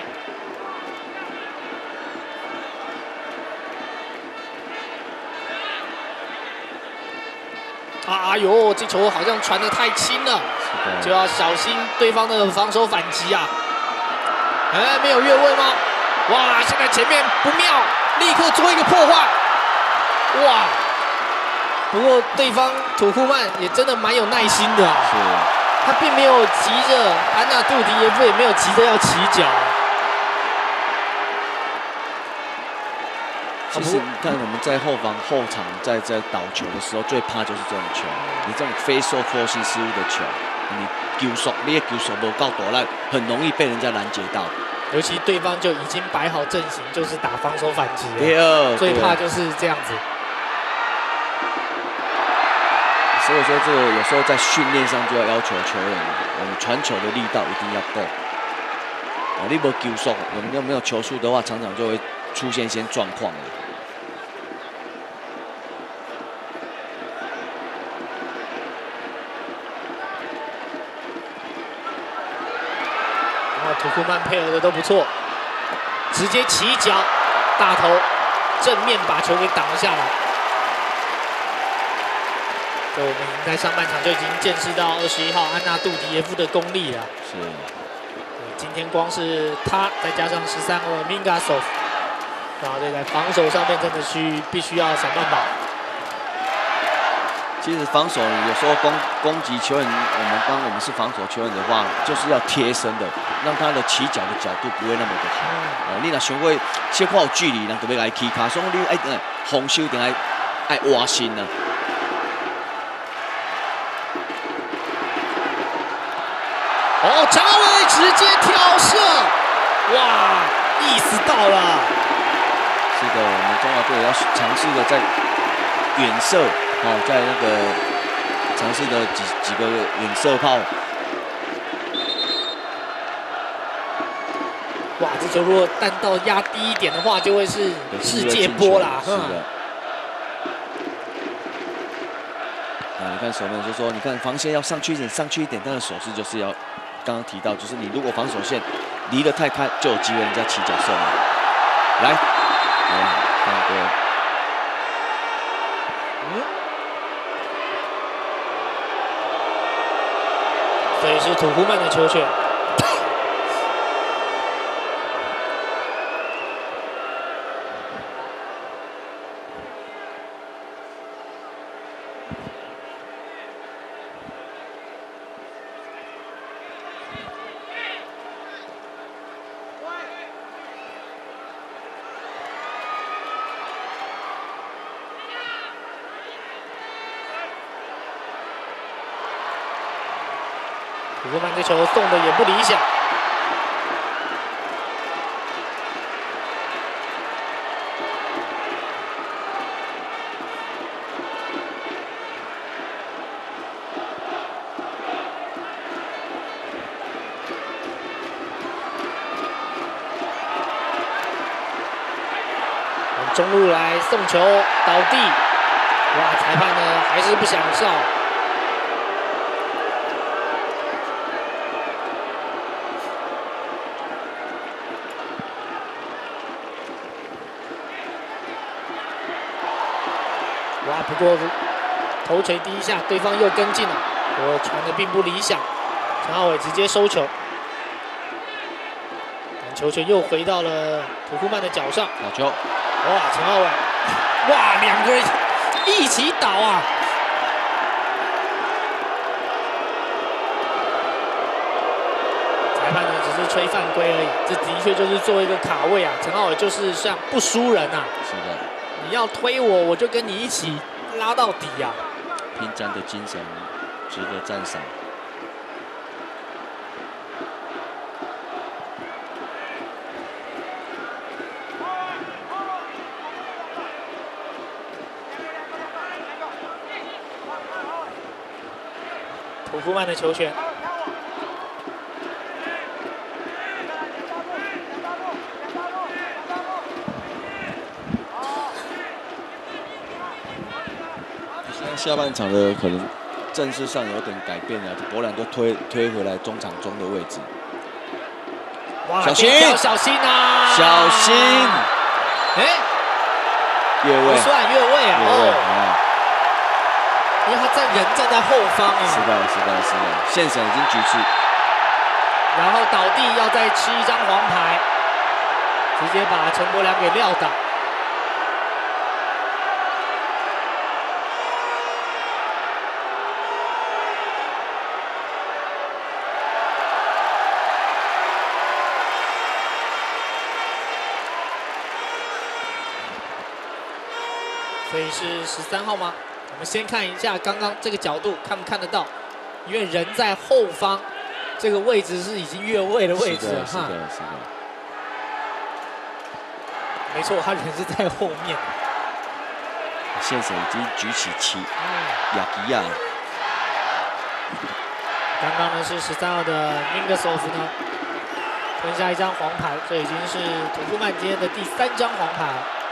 啊哎呦，这球好像传得太轻了，就要小心对方的防守反击啊！哎，没有越位吗？哇，现在前面不妙，立刻做一个破坏。哇！不过对方土库曼也真的蛮有耐心的啊， 是， 他并没有急着，安纳杜迪耶夫也没有急着要起脚。 其实你看我们在后防后场在在倒球的时候，最怕就是这种球，你这种非受迫性失误的球，你球速你的球速不够大，很容易被人家拦截到。 尤其对方就已经摆好阵型，就是打防守反击了。 第二， 最怕就是这样子。 所以说，这个有时候在训练上就要要求球员，我们传球的力道一定要够。啊，你没球速，我们又没有球速的话，常常就会出现一些状况了。 然后土库曼配合的都不错，直接起脚，大头正面把球给挡了下来。所以我们已经在上半场就已经见识到二十一号安纳杜迪耶夫的功力了。 是。 今天光是他，再加上十三号的 Mingasov， 然后这在防守上面真的需必须要想办法。 其实防守有时候攻攻击球员，我们当我们是防守球员的话，就是要贴身的，让他的起脚的角度不会那么的好。哦、嗯，你若想过小可有距离，人就要来起卡，所以你爱防守定爱爱挖心啊。 哦，张伟直接挑射，哇，意思到了。 是的，我们中华队要尝试的在远射，哦，在那个尝试的几几个远射炮。 哇，这球如果弹道压低一点的话，就会是世界波啦。 是的。啊，你看守门就说，你看防线要上去一点，上去一点，但是手势就是要。刚刚提到，就是你如果防守线离得太开，就有机会人家起脚射门。来，来，放歌。 嗯。所以是土库曼的球权。土库曼这球送的也不理想，中路来送球倒地，哇！裁判呢还是不想哨。哇！不过头锤第一下，对方又跟进了，我传的并不理想。陈浩伟直接收球，球权又回到了土库曼的脚上。 好球！ 哇！陈浩伟，哇！两个人一起倒啊！裁判呢只是吹犯规而已，这的确就是做一个卡位啊。陈浩伟就是像不输人啊。 是的。 你要推我，我就跟你一起拉到底呀、啊！ 拼战的精神值得赞赏。 土库曼的球权。 下半场的可能阵势上有点改变了，博兰都推推回来中场中的位置。 哇， 小心， 小心啊！ 小心！ 哎， 越位， 不算越位啊！ 越位哦， 因为他站人站在后方啊。 是的，是的，是的，现审已经举出， 然后倒地要再吃一张黄牌，直接把陈柏良给撂倒。所以是十三号吗？我们先看一下刚刚这个角度看不看得到，因为人在后方，这个位置是已经越位的位置了是的， 哈。 是的，是的。 没错，他人是在后面。 现审已经举起旗， 嗯， 亚吉亚。 刚刚呢是十三号的宁格索夫呢吞下一张黄牌，这已经是土库曼今天的第三张黄牌。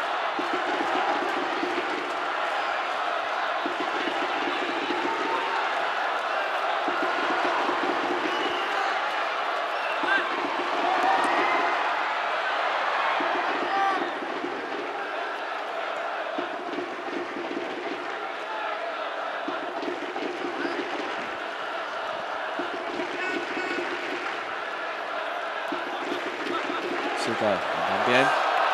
是的，往旁边。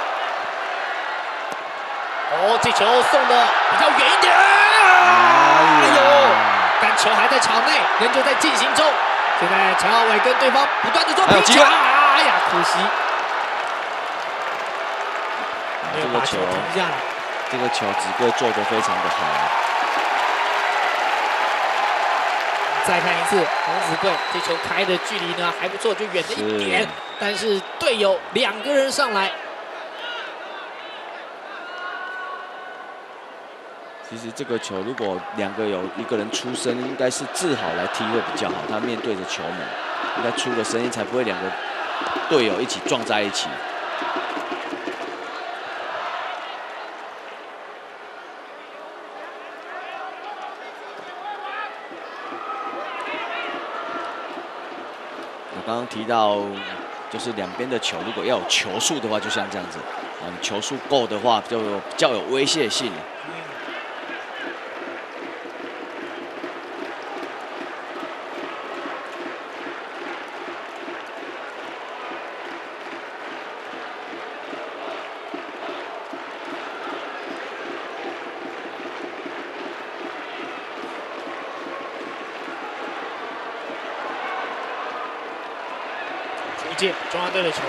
哦，这球送的比较远一点， 哎呦！但球还在场内，仍旧在进行中。现在陈浩伟跟对方不断的做拼抢，哎呀，可惜没有把球停下来。 这个球子哥做得非常的好。 再看一次洪子贵，这球开的距离呢还不错，就远了一点，但是队友两个人上来。 其实这个球如果两个有一个人出声，应该是志豪来踢会比较好。他面对着球门，应该出个声音，才不会两个队友一起撞在一起。我刚刚提到，就是两边的球如果要有球数的话，就像这样子，啊，你球数够的话，就比较有威胁性。 中央队的球，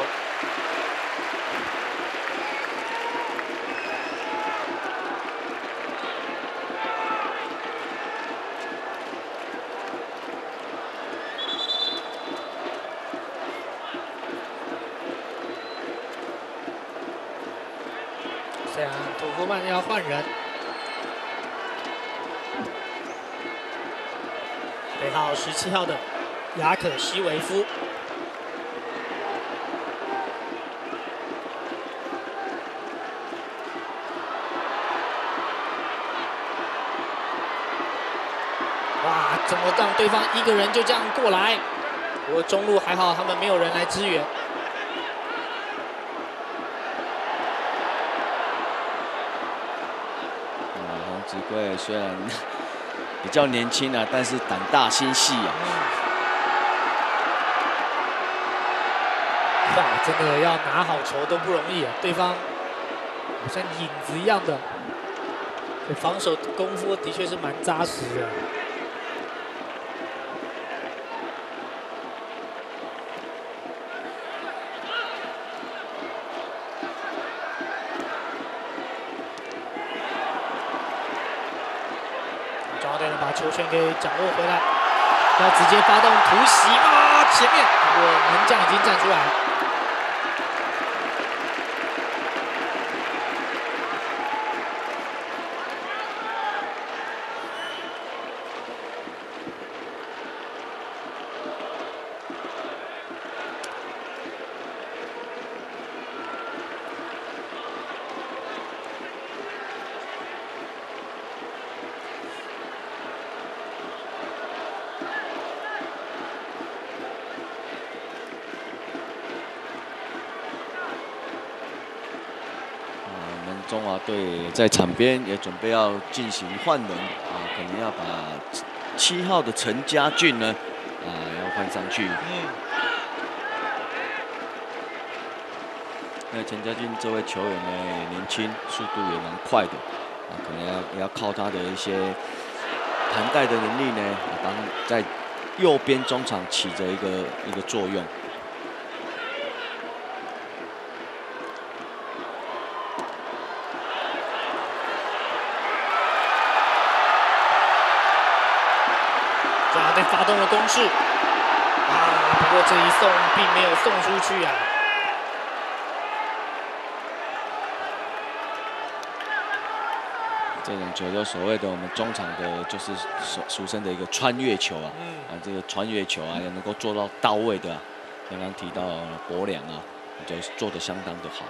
虽然土库曼要换人，背号十七号的雅可西维夫。哇！怎么让对方一个人就这样过来？不过中路还好，他们没有人来支援。 啊，洪子贵虽然比较年轻啊，但是胆大心细啊。 哇，真的要拿好球都不容易啊！对方好像影子一样的，防守功夫的确是蛮扎实的。中央队呢把球权给掌握回来，要直接发动突袭啊！前面不过门将已经站出来了。 中华队在场边也准备要进行换人啊， 可能要把七号的陈家俊呢，啊、要换上去。 嗯。 那陈家俊这位球员呢，年轻，速度也蛮快的，啊，可能要也要靠他的一些盘带的能力呢，帮在右边中场起着一个一个作用。 加队发动了攻势，啊，不过这一送并没有送出去啊。 这种球就所谓的我们中场的，就是俗俗称的一个穿越球啊， 嗯、 啊，这个穿越球啊，要能够做到到位的、啊，刚刚提到博良啊，就做得相当的好。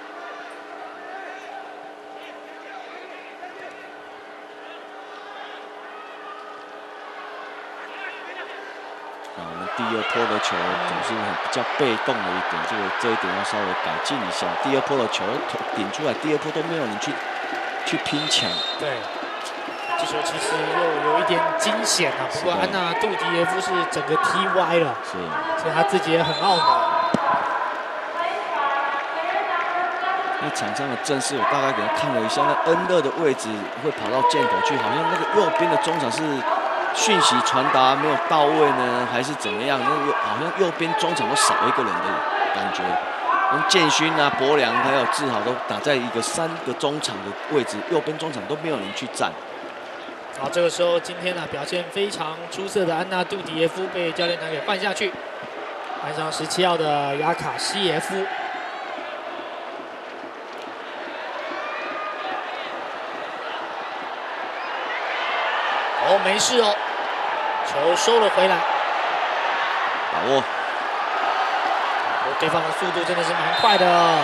啊，我们第二波的球总是很比较被动的一点，这个这一点要稍微改进一下。第二波的球顶出来，第二波都没有人去。去拼抢， 对，这球其实又有一点惊险啊。不过安娜杜迪耶夫是整个踢歪了， 是， 所以他自己也很懊恼。 那场上的阵势，我大概给他看了一下，那恩勒的位置会跑到箭头去，好像那个右边的中场是讯息传达没有到位呢，还是怎么样？那个好像右边中场都少一个人的感觉。跟建勋啊、博良还有志豪都打在一个三个中场的位置，右边中场都没有人去站。 好，这个时候今天呢、啊、表现非常出色的安娜杜迪耶夫被教练团给换下去，换上十七号的雅卡西耶夫。哦，没事哦，球收了回来， 把握。 对方的速度真的是蛮快的。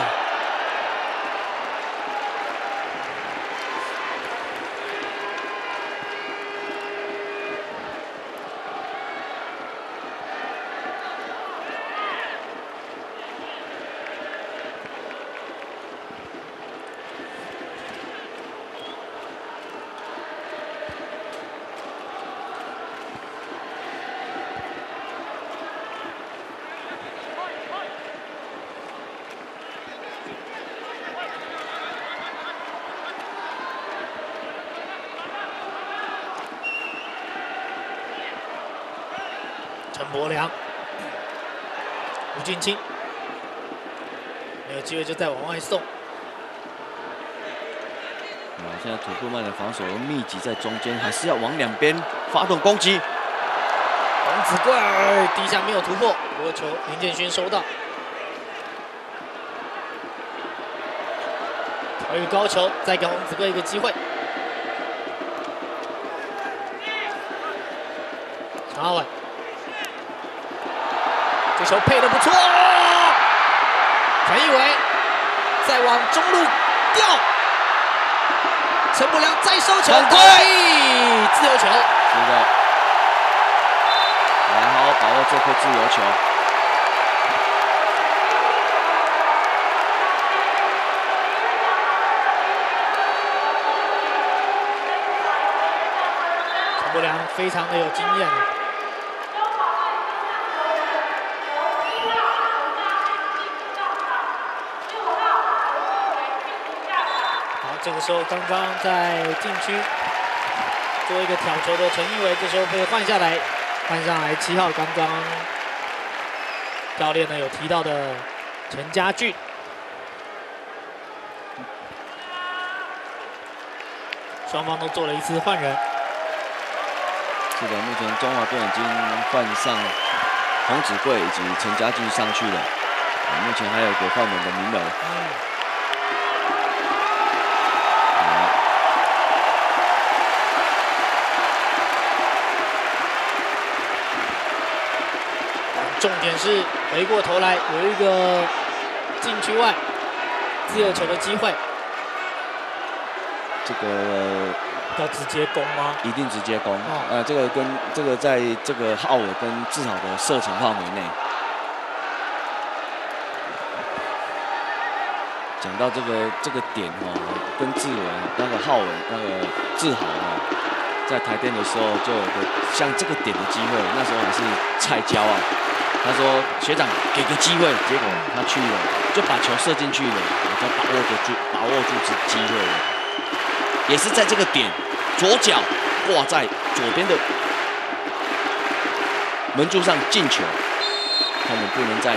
陈柏良、吴俊清没有机会就再往外送。 啊，现在土库曼的防守密集在中间，还是要往两边发动攻击。 王子贵第一下没有突破，不过球林建勋收到。还有高球，再给洪子贵一个机会。陈浩伟。这球配得不错，陈奕伟再往中路吊，陈柏良再收球，对，自由球， 是的，来好好把握这颗自由球。 陈柏良非常的有经验啊。这个时候，刚刚在禁区做一个挑球的陈奕伟，这时候被换下来，换上来七号，刚刚教练呢有提到的陈家俊。双方都做了一次换人。 是的，目前中华队已经换上洪子贵以及陈家俊上去了，目前还有个换人的名额。嗯重点是回过头来有一个禁区外自由球的机会， 这个要直接攻吗？ 一定直接攻。 哦、 呃，这个跟这个在这个浩尔跟志豪的射程范围内。讲到这个这个点哦，跟志伟那个浩尔那个志豪哦， 在台电的时候就有个像这个点的机会，那时候还是菜椒啊。他说学长给个机会，结果他去了，就把球射进去了，我才把握住把握住这机会了。也是在这个点，左脚挂在左边的门柱上进球，他们不能再。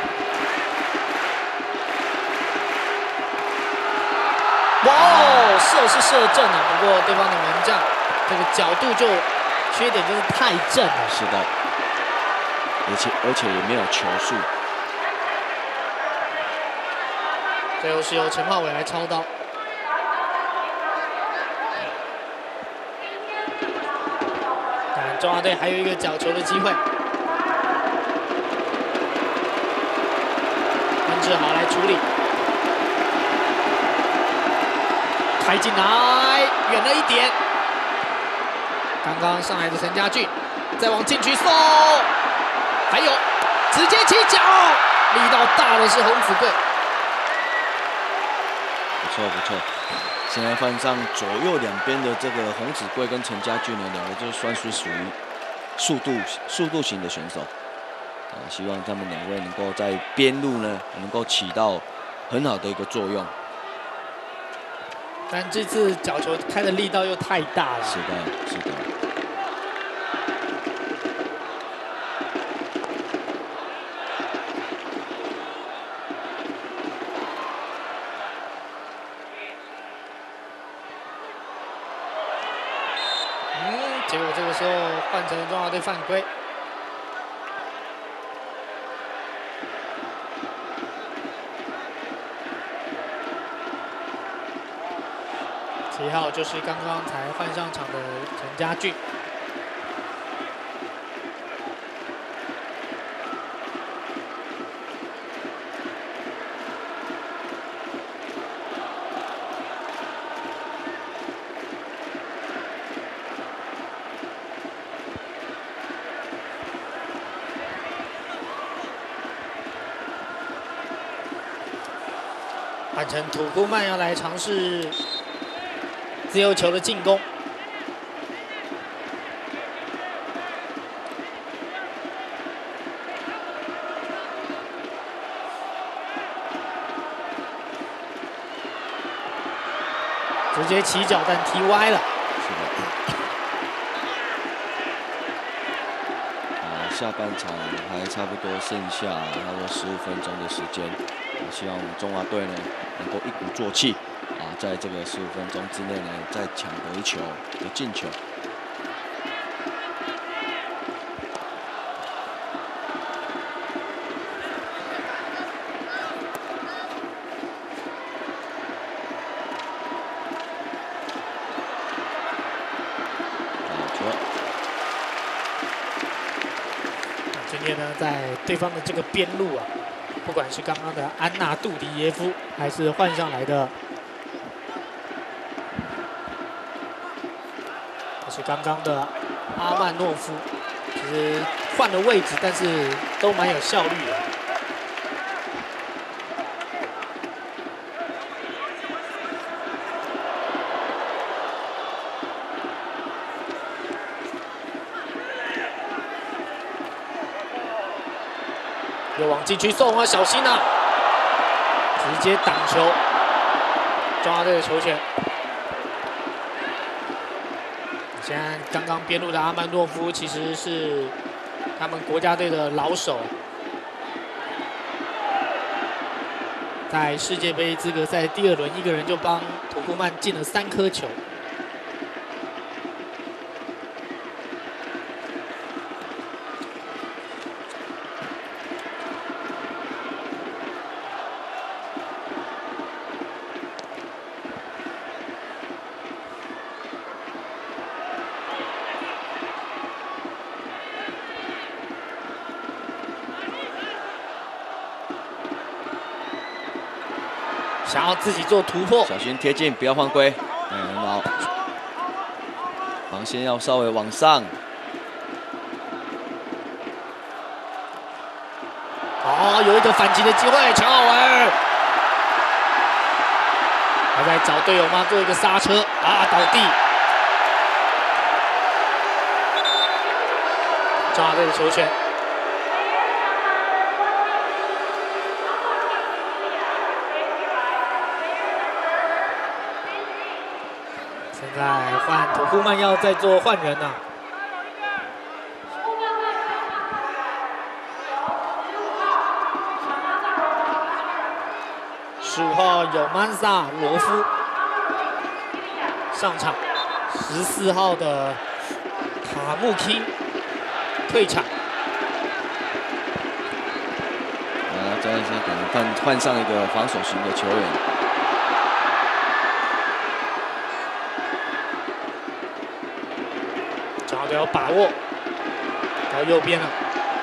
哇哦，射是射正了，不过对方的门将这个角度就缺点就是太正了。 是的，而且而且也没有球速。 最后是由陈浩伟来操刀。但中华队还有一个角球的机会，温志豪来处理。 开进来，远了一点。刚刚上来的陈家俊，再往禁区送，还有直接起脚，力道大的是洪子贵。 不错不错，现在换上左右两边的这个洪子贵跟陈家俊呢，两个就算是属于速度速度型的选手。啊，希望他们两位能够在边路呢，能够起到很好的一个作用。 但这次角球开的力道又太大了。 是的，是的。 嗯，结果这个时候换成中华队犯规。 七号就是刚刚才换上场的陈家俊。换成土库曼要来尝试 自由球的进攻，直接起脚但踢歪了。 是的。啊，下半场还差不多剩下差不多十五分钟的时间，希望我们中华队呢能够一鼓作气。 啊，在这个十五分钟之内呢，再抢得一球的进球。好球！ 今天呢，在对方的这个边路啊，不管是刚刚的安娜杜迪耶夫，还是换上来的。 是刚刚的阿曼诺夫，其实换了位置，但是都蛮有效率的。又往禁区送啊，小心啊！直接挡球，中华队的球权。 现在刚刚边路的阿曼诺夫其实是他们国家队的老手，在世界杯资格赛第二轮，一个人就帮土库曼进了三颗球。想要自己做突破， 小心贴近，不要犯规。嗯，很好。防线要稍微往上。 哦，有一个反击的机会，陈浩文还在找队友吗？做一个刹车啊，倒地。 中华队的球权。现在换土库曼要再做换人了。十五号有曼萨罗夫上场，十四号的卡穆钦退场。 啊，这样子可能换换上一个防守型的球员。 中华队要把握到右边了。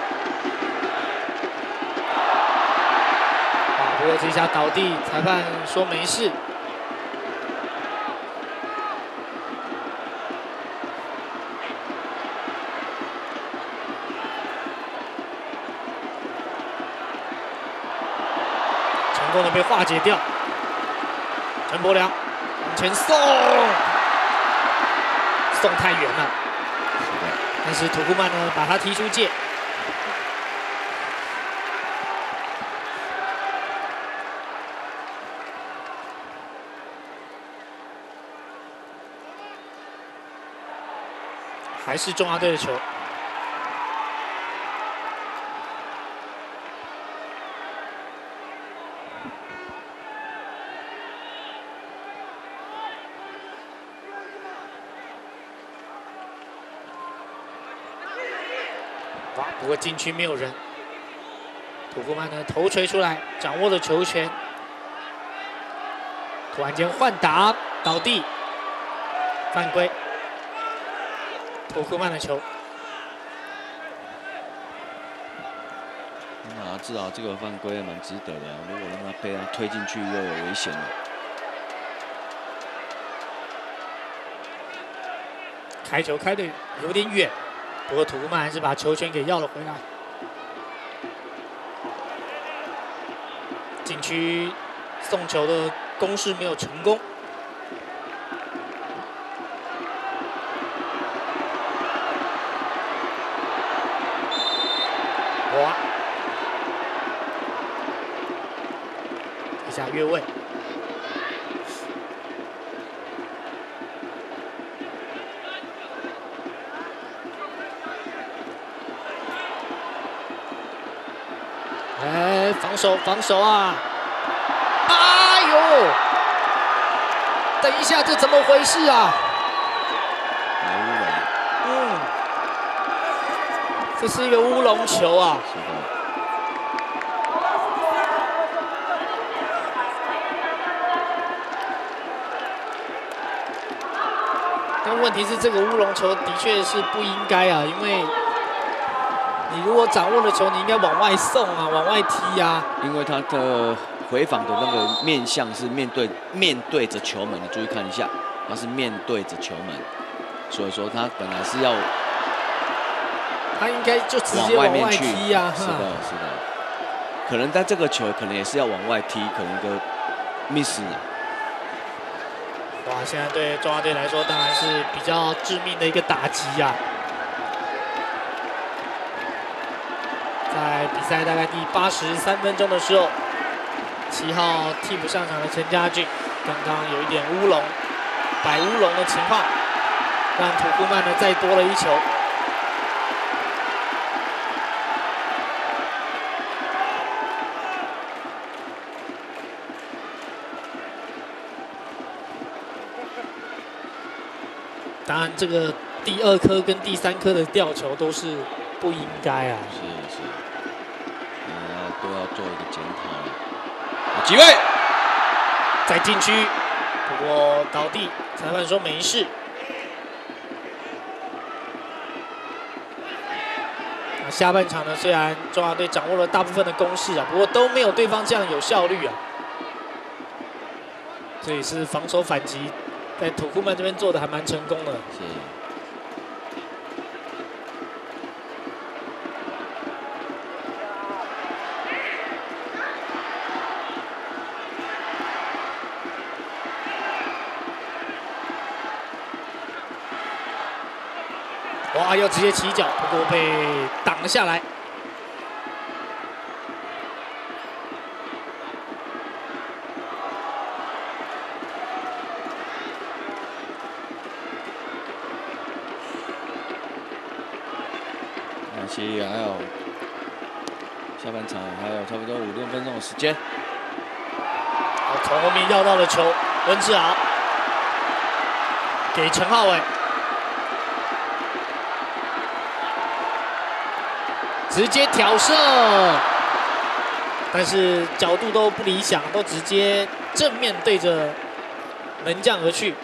啊，不过这一下倒地，裁判说没事。成功的被化解掉。陈柏良往前送，送太远了。但是土库曼呢，把他踢出界。还是中华队的球。哇！不过禁区没有人。土库曼呢头锤出来，掌握了球权。突然间换打倒地，犯规。土库曼的球。 啊，至少这个犯规蛮值得的、啊。如果让他被他推进去，又有危险了。 开球开的有点远。不过土库曼还是把球权给要了回来。禁区送球的攻势没有成功。哇！一下越位。哎，防守防守啊！哎呦！等一下，这怎么回事啊？嗯，这是一个乌龙球啊！ 是的。 但问题是，这个乌龙球的确是不应该啊，因为。你如果掌握了球，你应该往外送啊，往外踢啊。 因为他的回防的那个面向是面对面对着球门，你注意看一下，他是面对着球门，所以说他本来是要， 他应该就直接往外踢啊。 是的，是的。可能在这个球可能也是要往外踢，可能一个 miss 啊。 哇，现在对中华队来说，当然是比较致命的一个打击啊。在比赛大概第八十三分钟的时候，七号替补上场的陈家俊，刚刚有一点乌龙，摆乌龙的情况，让土库曼呢再多了一球。当然，这个第二颗跟第三颗的吊球都是不应该啊。 是是。都要做一个检讨了。有机会， 在禁区，不过倒地，裁判说没事。下半场呢，虽然中华队掌握了大部分的攻势啊，不过都没有对方这样有效率啊。这也是防守反击，在土库曼这边做的还蛮成功的。 是。 哇，要直接起脚，不过被挡了下来。 那其实还有下半场还有差不多五六分钟的时间。 好，从后面要到了球，温志豪给陈浩伟。 直接挑射，但是角度都不理想，都直接正面对着门将而去。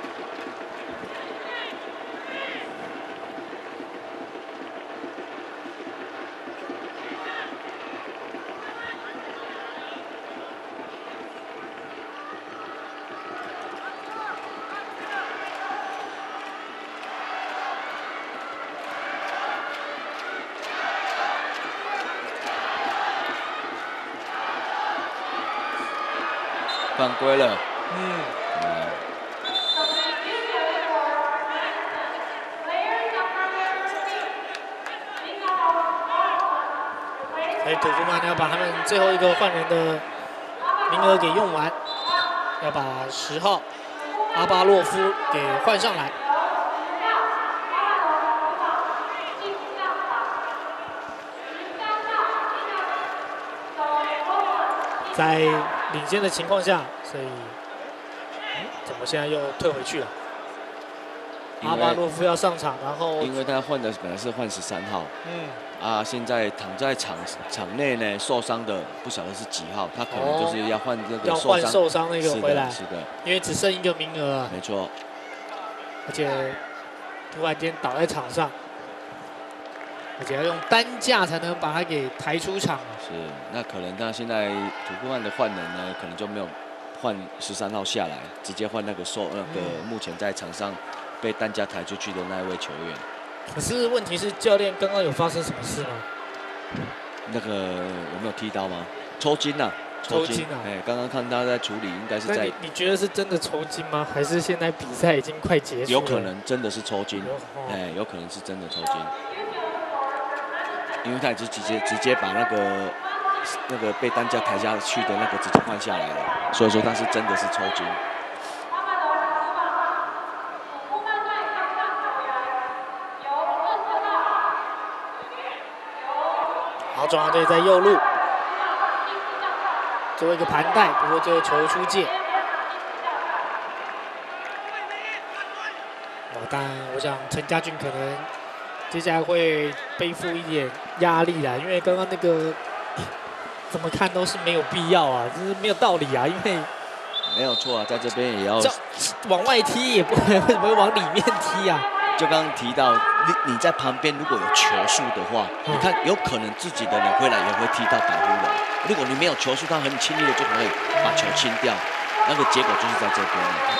犯规了， 嗯， 嗯， 所以土库曼要把他们最后一个换人的名额给用完，要把十号阿巴洛夫给换上来。在领先的情况下，所以、嗯、怎么现在又退回去了？阿巴洛夫要上场，然后因为他换的本来是换十三号， 嗯， 啊，现在躺在场场内呢，受伤的不晓得是几号，他可能就是要换这个要换受伤那个回来， 是的，是的， 因为只剩一个名额啊， 没错， 而且突然间倒在场上，而且要用担架才能把他给抬出场。 是，那可能他现在土库曼的换人呢，可能就没有换十三号下来，直接换那个受那个目前在场上被担架抬出去的那一位球员。 可是问题是，教练刚刚有发生什么事吗？ 那个有没有踢到吗？抽筋呐、啊， 抽筋啊！ 哎，刚刚看他在处理，应该是在。 你你觉得是真的抽筋吗？还是现在比赛已经快结束了？ 有可能真的是抽筋， 哦、 哎，有可能是真的抽筋，因为他已经直接直接把那个那个被担架抬下去的那个直接换下来了，所以说他是真的是抽筋。 好，中华队在右路做一个盘带，不过最后球出界。哦，但我想陈家俊可能接下来会背负一点压力啦，因为刚刚那个怎么看都是没有必要啊，就是没有道理啊，因为没有错啊，在这边也要往外踢也不会，为什么会往里面踢啊？ 就刚刚提到，你你在旁边如果有球速的话， 嗯、 你看有可能自己的人回来也会踢到保护人。如果你没有球速，他很轻易的就可以把球清掉，那个结果就是在这边了。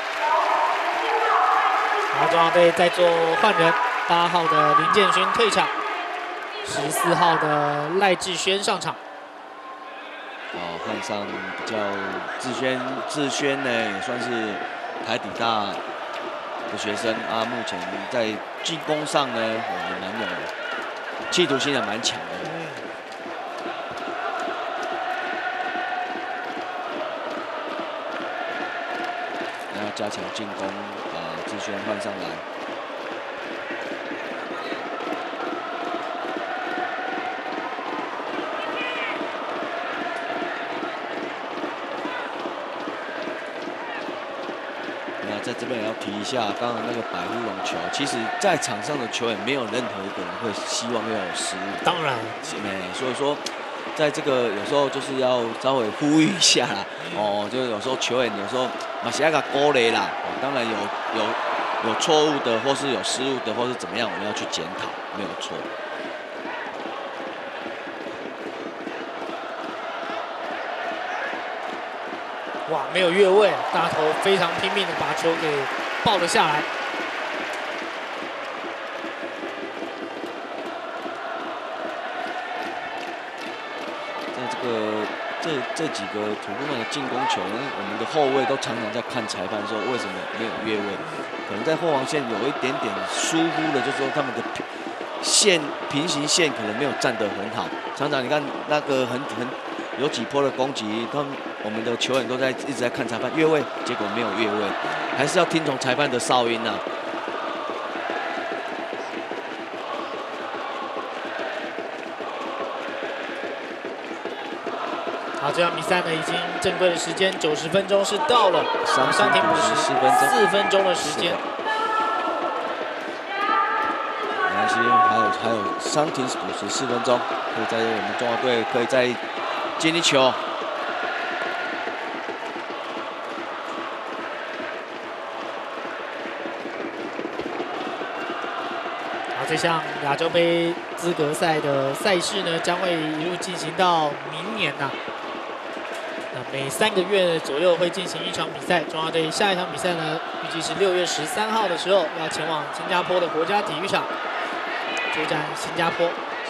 好，中华队在做换人，八号的林建勋退场，十四号的赖志轩上场。 哦，换上比较志轩，志轩呢也算是台底大的学生啊，目前在进攻上呢，我们蛮勇的，企图心也蛮强的。 嗯。 然后加强进攻，把志轩换上来。在这边也要提一下，刚刚那个百乌龙球，其实在场上的球员没有任何一个人会希望要有失误。 当然， 哎，所以说，在这个有时候就是要稍微呼吁一下啦。哦，就是有时候球员有时候马西亚卡勾雷啦，哦，当然有有有错误的，或是有失误的，或是怎么样，我们要去检讨，没有错。 哇，没有越位，大头非常拼命的把球给抱了下来。 在这个这这几个土库曼的进攻球，我们的后卫都常常在看裁判说为什么没有越位。 可能在后防线有一点点疏忽了，就是说他们的线平行线可能没有站得很好。常常你看那个很很有几波的攻击，他们我们的球员都在一直在看裁判越位，结果没有越位，还是要听从裁判的哨音啊。 好，这场比赛呢，已经正规的时间九十分钟是到了， 伤伤停补时四分钟， 四分钟的时间。 没关系，还有还有伤停补时四分钟，可以在我们中华队可以再接一球。 好，这项亚洲杯资格赛的赛事呢，将会一路进行到明年呐、啊。 每三个月左右会进行一场比赛。中华队下一场比赛呢，预计是六月十三号的时候要前往新加坡的国家体育场出战新加坡。 是。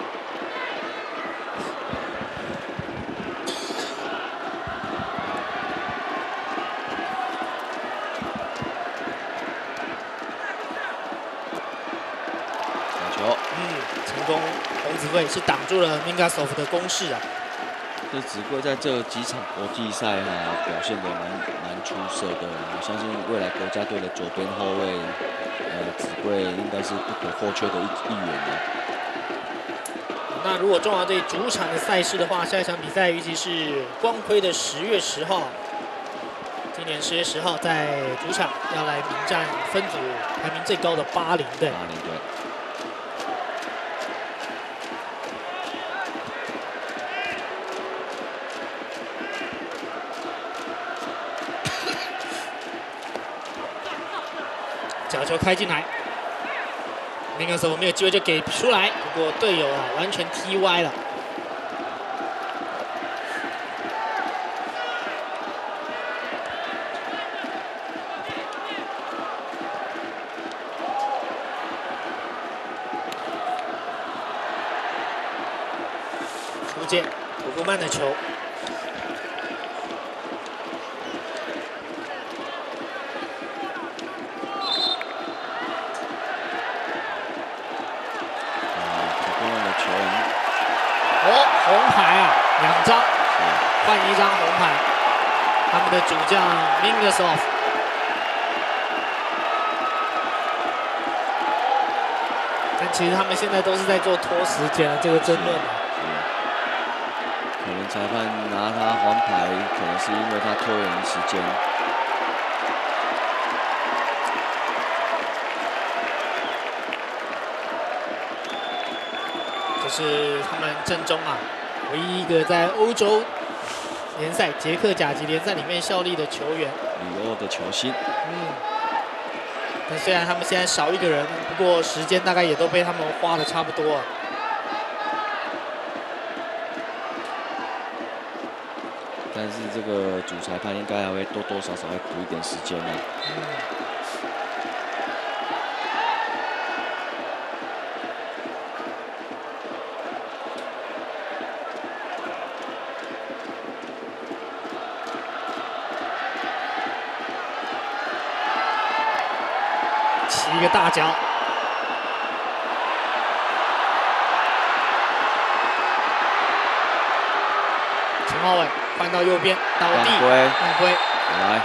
打球， 嗯，成功，洪子慧是挡住了 Mingasov 的攻势啊。 这子贵在这几场国际赛哈、啊、表现得蛮蛮出色的，我相信未来国家队的左边后卫，呃，子贵应该是不可或缺的一一员的。 那如果中华队主场的赛事的话，下一场比赛预计是光辉的十月十号，今年十月十号在主场要来迎战分组排名最高的巴林队。 巴林队。 角球开进来，那个时候没有机会就给出来，不过队友啊完全踢歪了。出界，土库曼的球。 哦，红牌啊，两张，换一张红牌。他们的主将 Mingasov， 但其实他们现在都是在做拖时间的这个争论。 可能裁判拿他黄牌，可能是因为他拖延时间。 是他们阵中啊，唯一一个在欧洲联赛、捷克甲级联赛里面效力的球员， 里欧的球星。 嗯，但虽然他们现在少一个人，不过时间大概也都被他们花的差不多。 但是这个主裁判应该还会多多少少会补一点时间啊。嗯 一个大脚，陈浩伟换到右边，倒地，犯规， 来，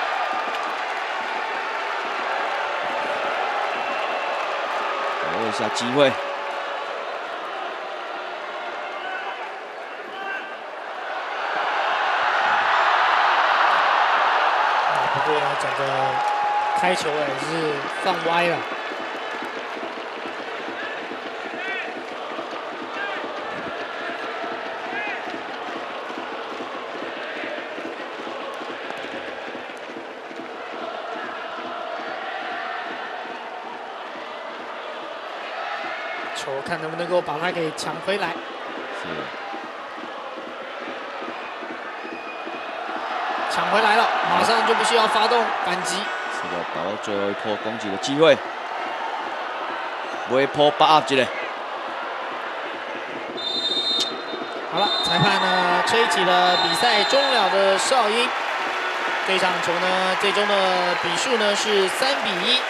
把握一下机会。 不过呢，整个开球也是放歪了。 球看能不能够把它给抢回来。 是。 抢回来了，马上就必须要发动反击。 是的，把握最后一波攻击的机会。尾波把握一个。 好了，裁判呢吹起了比赛终了的哨音。这场球呢，最终的比数呢是三比一。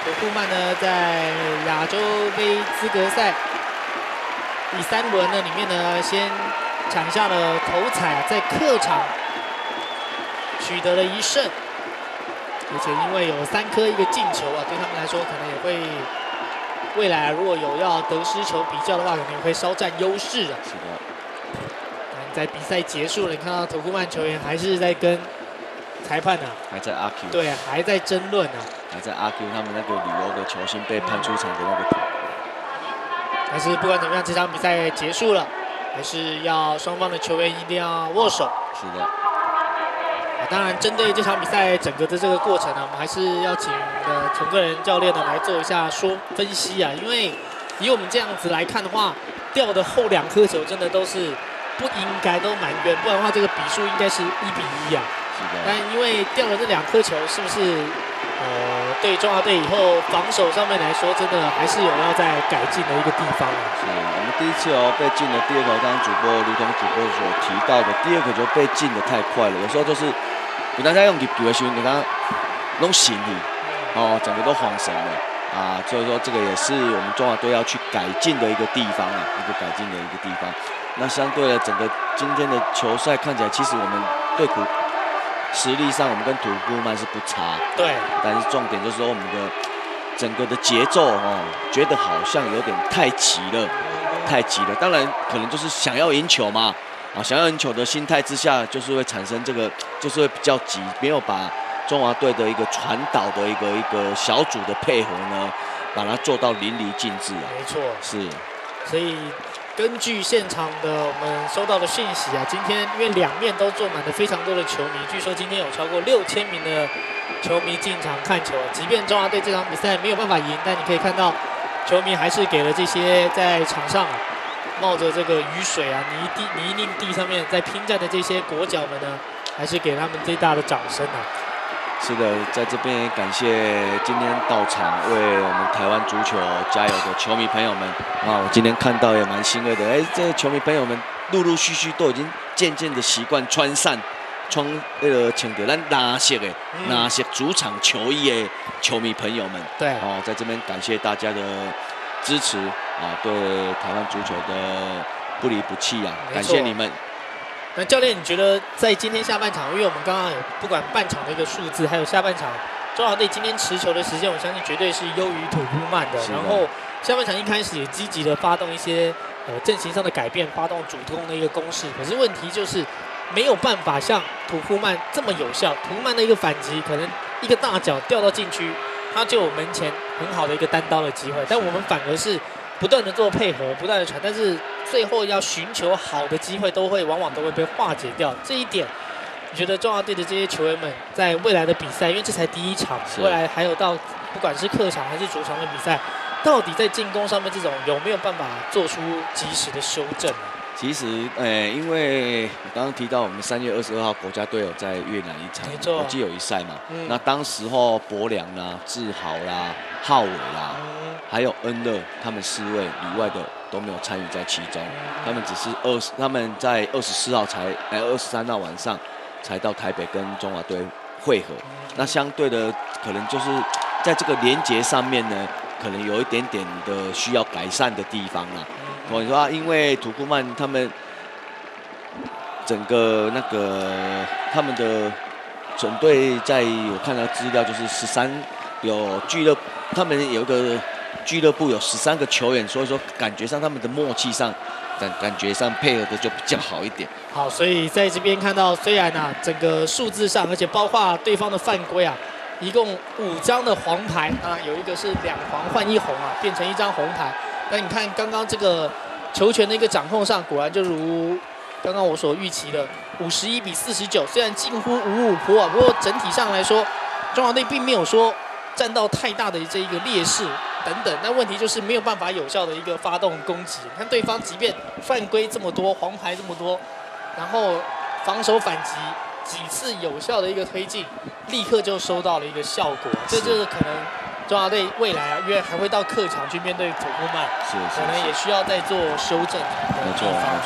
土库曼呢，在亚洲杯资格赛第三轮呢里面呢，先抢下了头彩，在客场取得了一胜，而且因为有三颗一个进球啊，对他们来说可能也会未来如果有要得失球比较的话，可能也会稍占优势啊。 是的。 在比赛结束了，你看到土库曼球员还是在跟裁判啊， 还在阿 Q， 对，还在争论啊， 还在阿 Q 他们那个旅游的球星被判出场的那个图。 但是不管怎么样，这场比赛结束了，还是要双方的球员一定要握手。 是的。 啊，当然，针对这场比赛整个的这个过程呢，我们还是要请我们的陈个人教练呢来做一下说分析啊，因为以我们这样子来看的话，掉的后两颗球真的都是不应该，都蛮远，不然的话这个比数应该是一比一啊。 是的。 但因为掉了这两颗球，是不是呃对中华队以后防守上面来说，真的还是有要再改进的一个地方啊？ 是我们第一次哦被进了第二球，刚刚主播如同主播所提到的，第二个球被进的太快了，有时候就是不但在用球的时候，你看弄醒你哦，整个都晃神了啊，所以说这个也是我们中华队要去改进的一个地方啊，一个改进的一个地方。那相对的，整个今天的球赛看起来，其实我们对土实力上，我们跟土库曼是不差， 对。 但是重点就是说，我们的整个的节奏哦，觉得好像有点太急了，太急了。当然，可能就是想要赢球嘛，啊，想要赢球的心态之下，就是会产生这个，就是会比较急，没有把中华队的一个传导的一个一个小组的配合呢，把它做到淋漓尽致啊。 没错， 是。 所以根据现场的我们收到的讯息啊，今天因为两面都坐满了非常多的球迷，据说今天有超过六千名的球迷进场看球。即便中华队这场比赛没有办法赢，但你可以看到球迷还是给了这些在场上啊冒着这个雨水啊泥地泥泞地上面在拼战的这些国脚们呢，还是给他们最大的掌声啊。 是的，在这边也感谢今天到场为我们台湾足球加油的球迷朋友们啊！我今天看到也蛮欣慰的，哎，这些球迷朋友们陆陆续续都已经渐渐的习惯穿上穿那个穿着咱蓝色的蓝色主场球衣的球迷朋友们， 对， 哦，在这边感谢大家的支持啊，对台湾足球的不离不弃啊，感谢你们。 那教练，你觉得在今天下半场，因为我们刚刚有不管半场的一个数字，还有下半场中华队今天持球的时间，我相信绝对是优于土库曼的。然后下半场一开始也积极的发动一些呃阵型上的改变，发动主攻的一个攻势。可是问题就是没有办法像土库曼这么有效。土库曼的一个反击，可能一个大脚掉到禁区，他就有门前很好的一个单刀的机会。但我们反而是不断的做配合，不断的传，但是最后要寻求好的机会，都会往往都会被化解掉。这一点，你觉得中华队的这些球员们在未来的比赛，因为这才第一场，未来还有到不管是客场还是主场的比赛，到底在进攻上面这种有没有办法做出及时的修正呢？ 其实，呃，因为我刚刚提到我们三月二十二号国家队有在越南一场国际友谊赛嘛，嗯、那当时候博良啦、志豪啦、浩伟啦，嗯、还有恩乐他们四位里外的都没有参与在其中，他们只是二十，他们在二十四号才，哎，二十三号晚上才到台北跟中华队会合，嗯、那相对的可能就是在这个连结上面呢，可能有一点点的需要改善的地方啦。我说、啊，因为土库曼他们整个那个他们的整队，在我看到资料就是十三有俱乐，他们有一个俱乐部有十三个球员，所以说感觉上他们的默契上，感感觉上配合的就比较好一点。 好，所以在这边看到，虽然啊整个数字上，而且包括对方的犯规啊，一共五张的黄牌啊，有一个是两黄换一红啊，变成一张红牌。那你看刚刚这个球权的一个掌控上，果然就如刚刚我所预期的五十一比四十九，虽然近乎五五波啊，不过整体上来说，中华队并没有说占到太大的这一个劣势等等。那问题就是没有办法有效的一个发动攻击。你看对方即便犯规这么多，黄牌这么多，然后防守反击几次有效的一个推进，立刻就收到了一个效果。这就是可能中华队未来啊，因为还会到客场去面对土库曼， 是是是可能也需要再做修正的地方。 没错没错。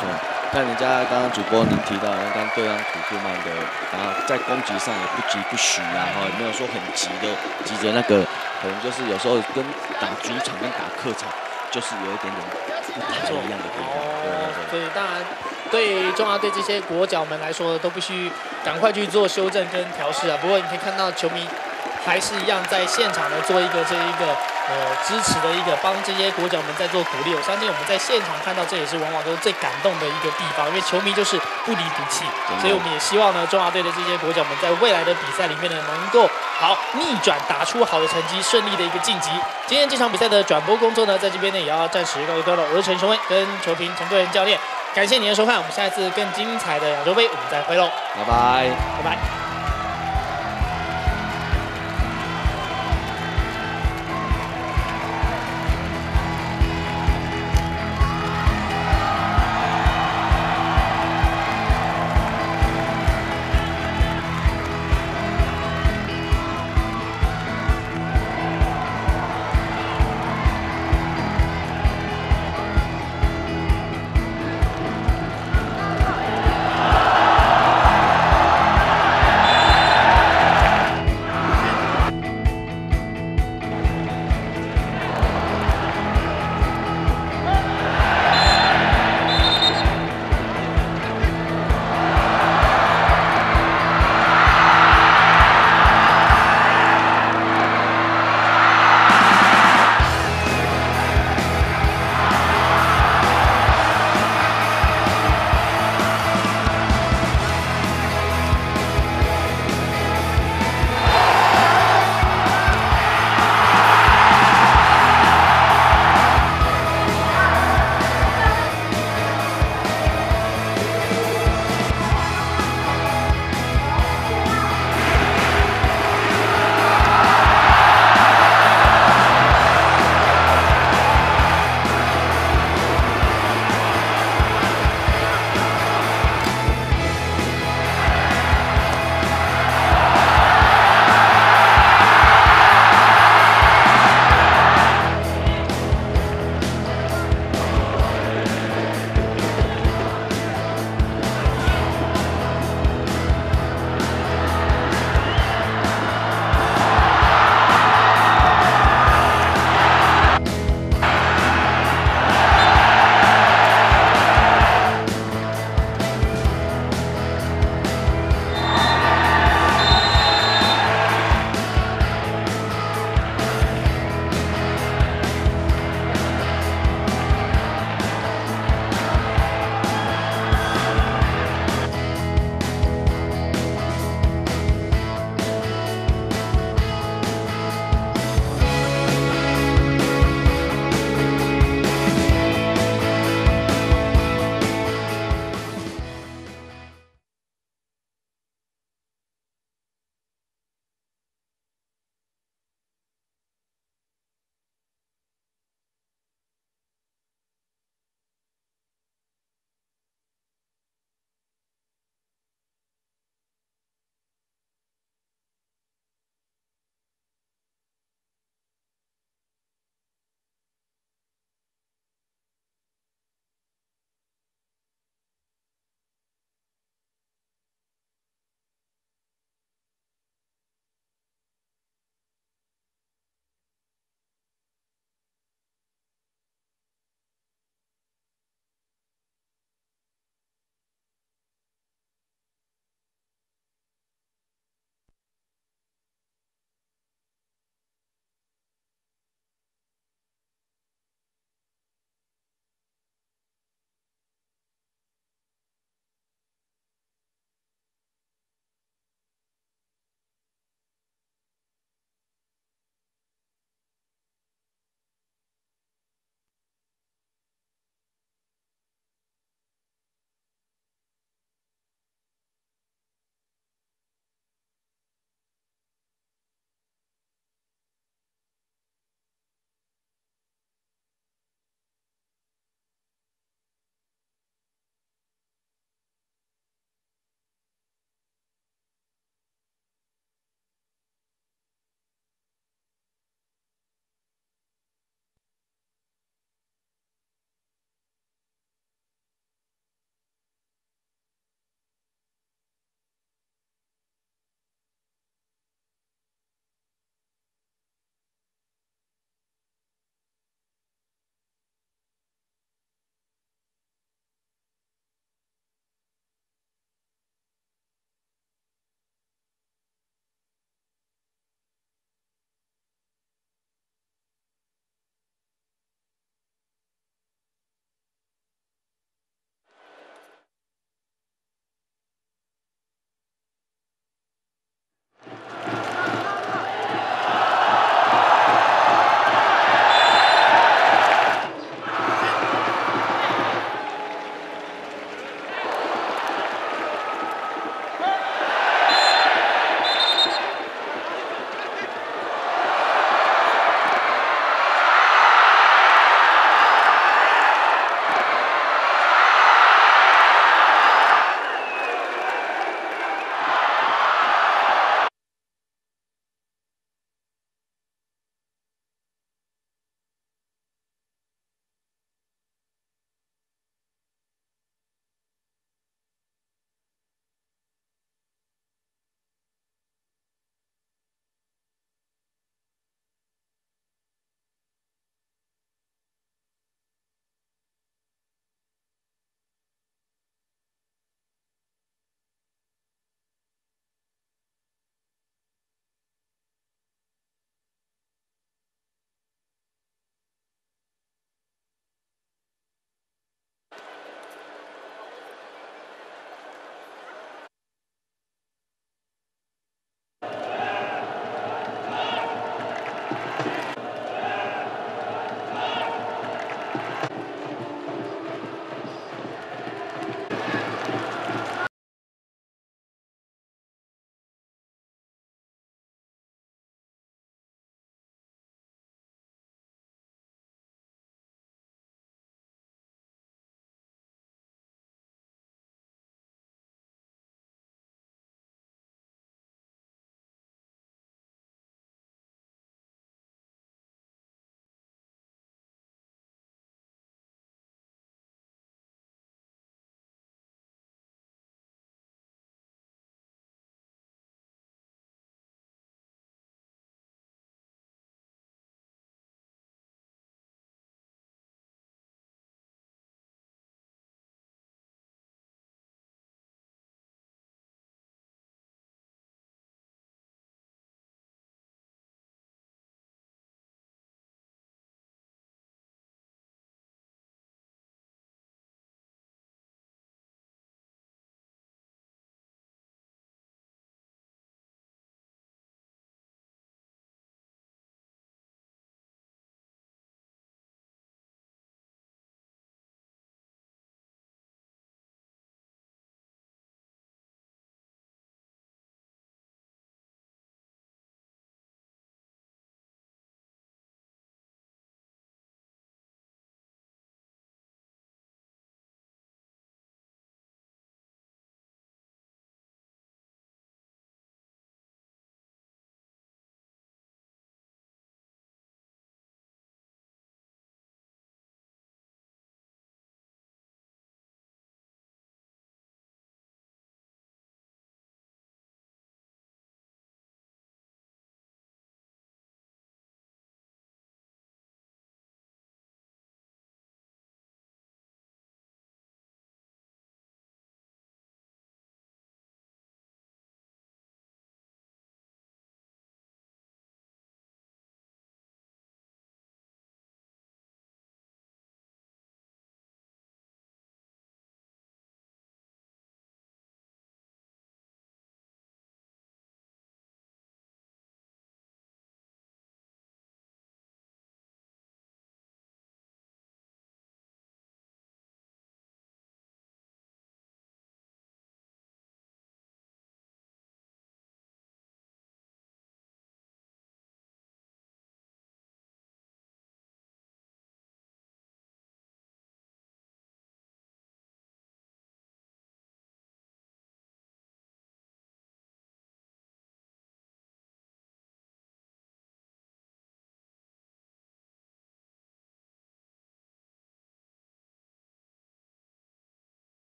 看人家刚刚主播您提到，刚刚对方土库曼的，然后在攻击上也不急不徐啊，哈，也没有说很急的急着那个，可能就是有时候跟打主场跟打客场就是有一点点不太一样的地方。 哦，所以当然对中华队这些国脚们来说，都必须赶快去做修正跟调试啊。不过你可以看到球迷还是一样在现场呢做一个这一个。呃，支持的一个帮这些国脚们在做鼓励，我相信我们在现场看到，这也是往往都是最感动的一个地方，因为球迷就是不离不弃，所以我们也希望呢，中华队的这些国脚们在未来的比赛里面呢，能够好逆转，打出好的成绩，顺利的一个晋级。今天这场比赛的转播工作呢，在这边呢也要暂时告一段落。我是陈雄威，跟球评陈贵仁教练，感谢您的收看，我们下一次更精彩的亚洲杯，我们再会喽， 拜拜， 拜拜。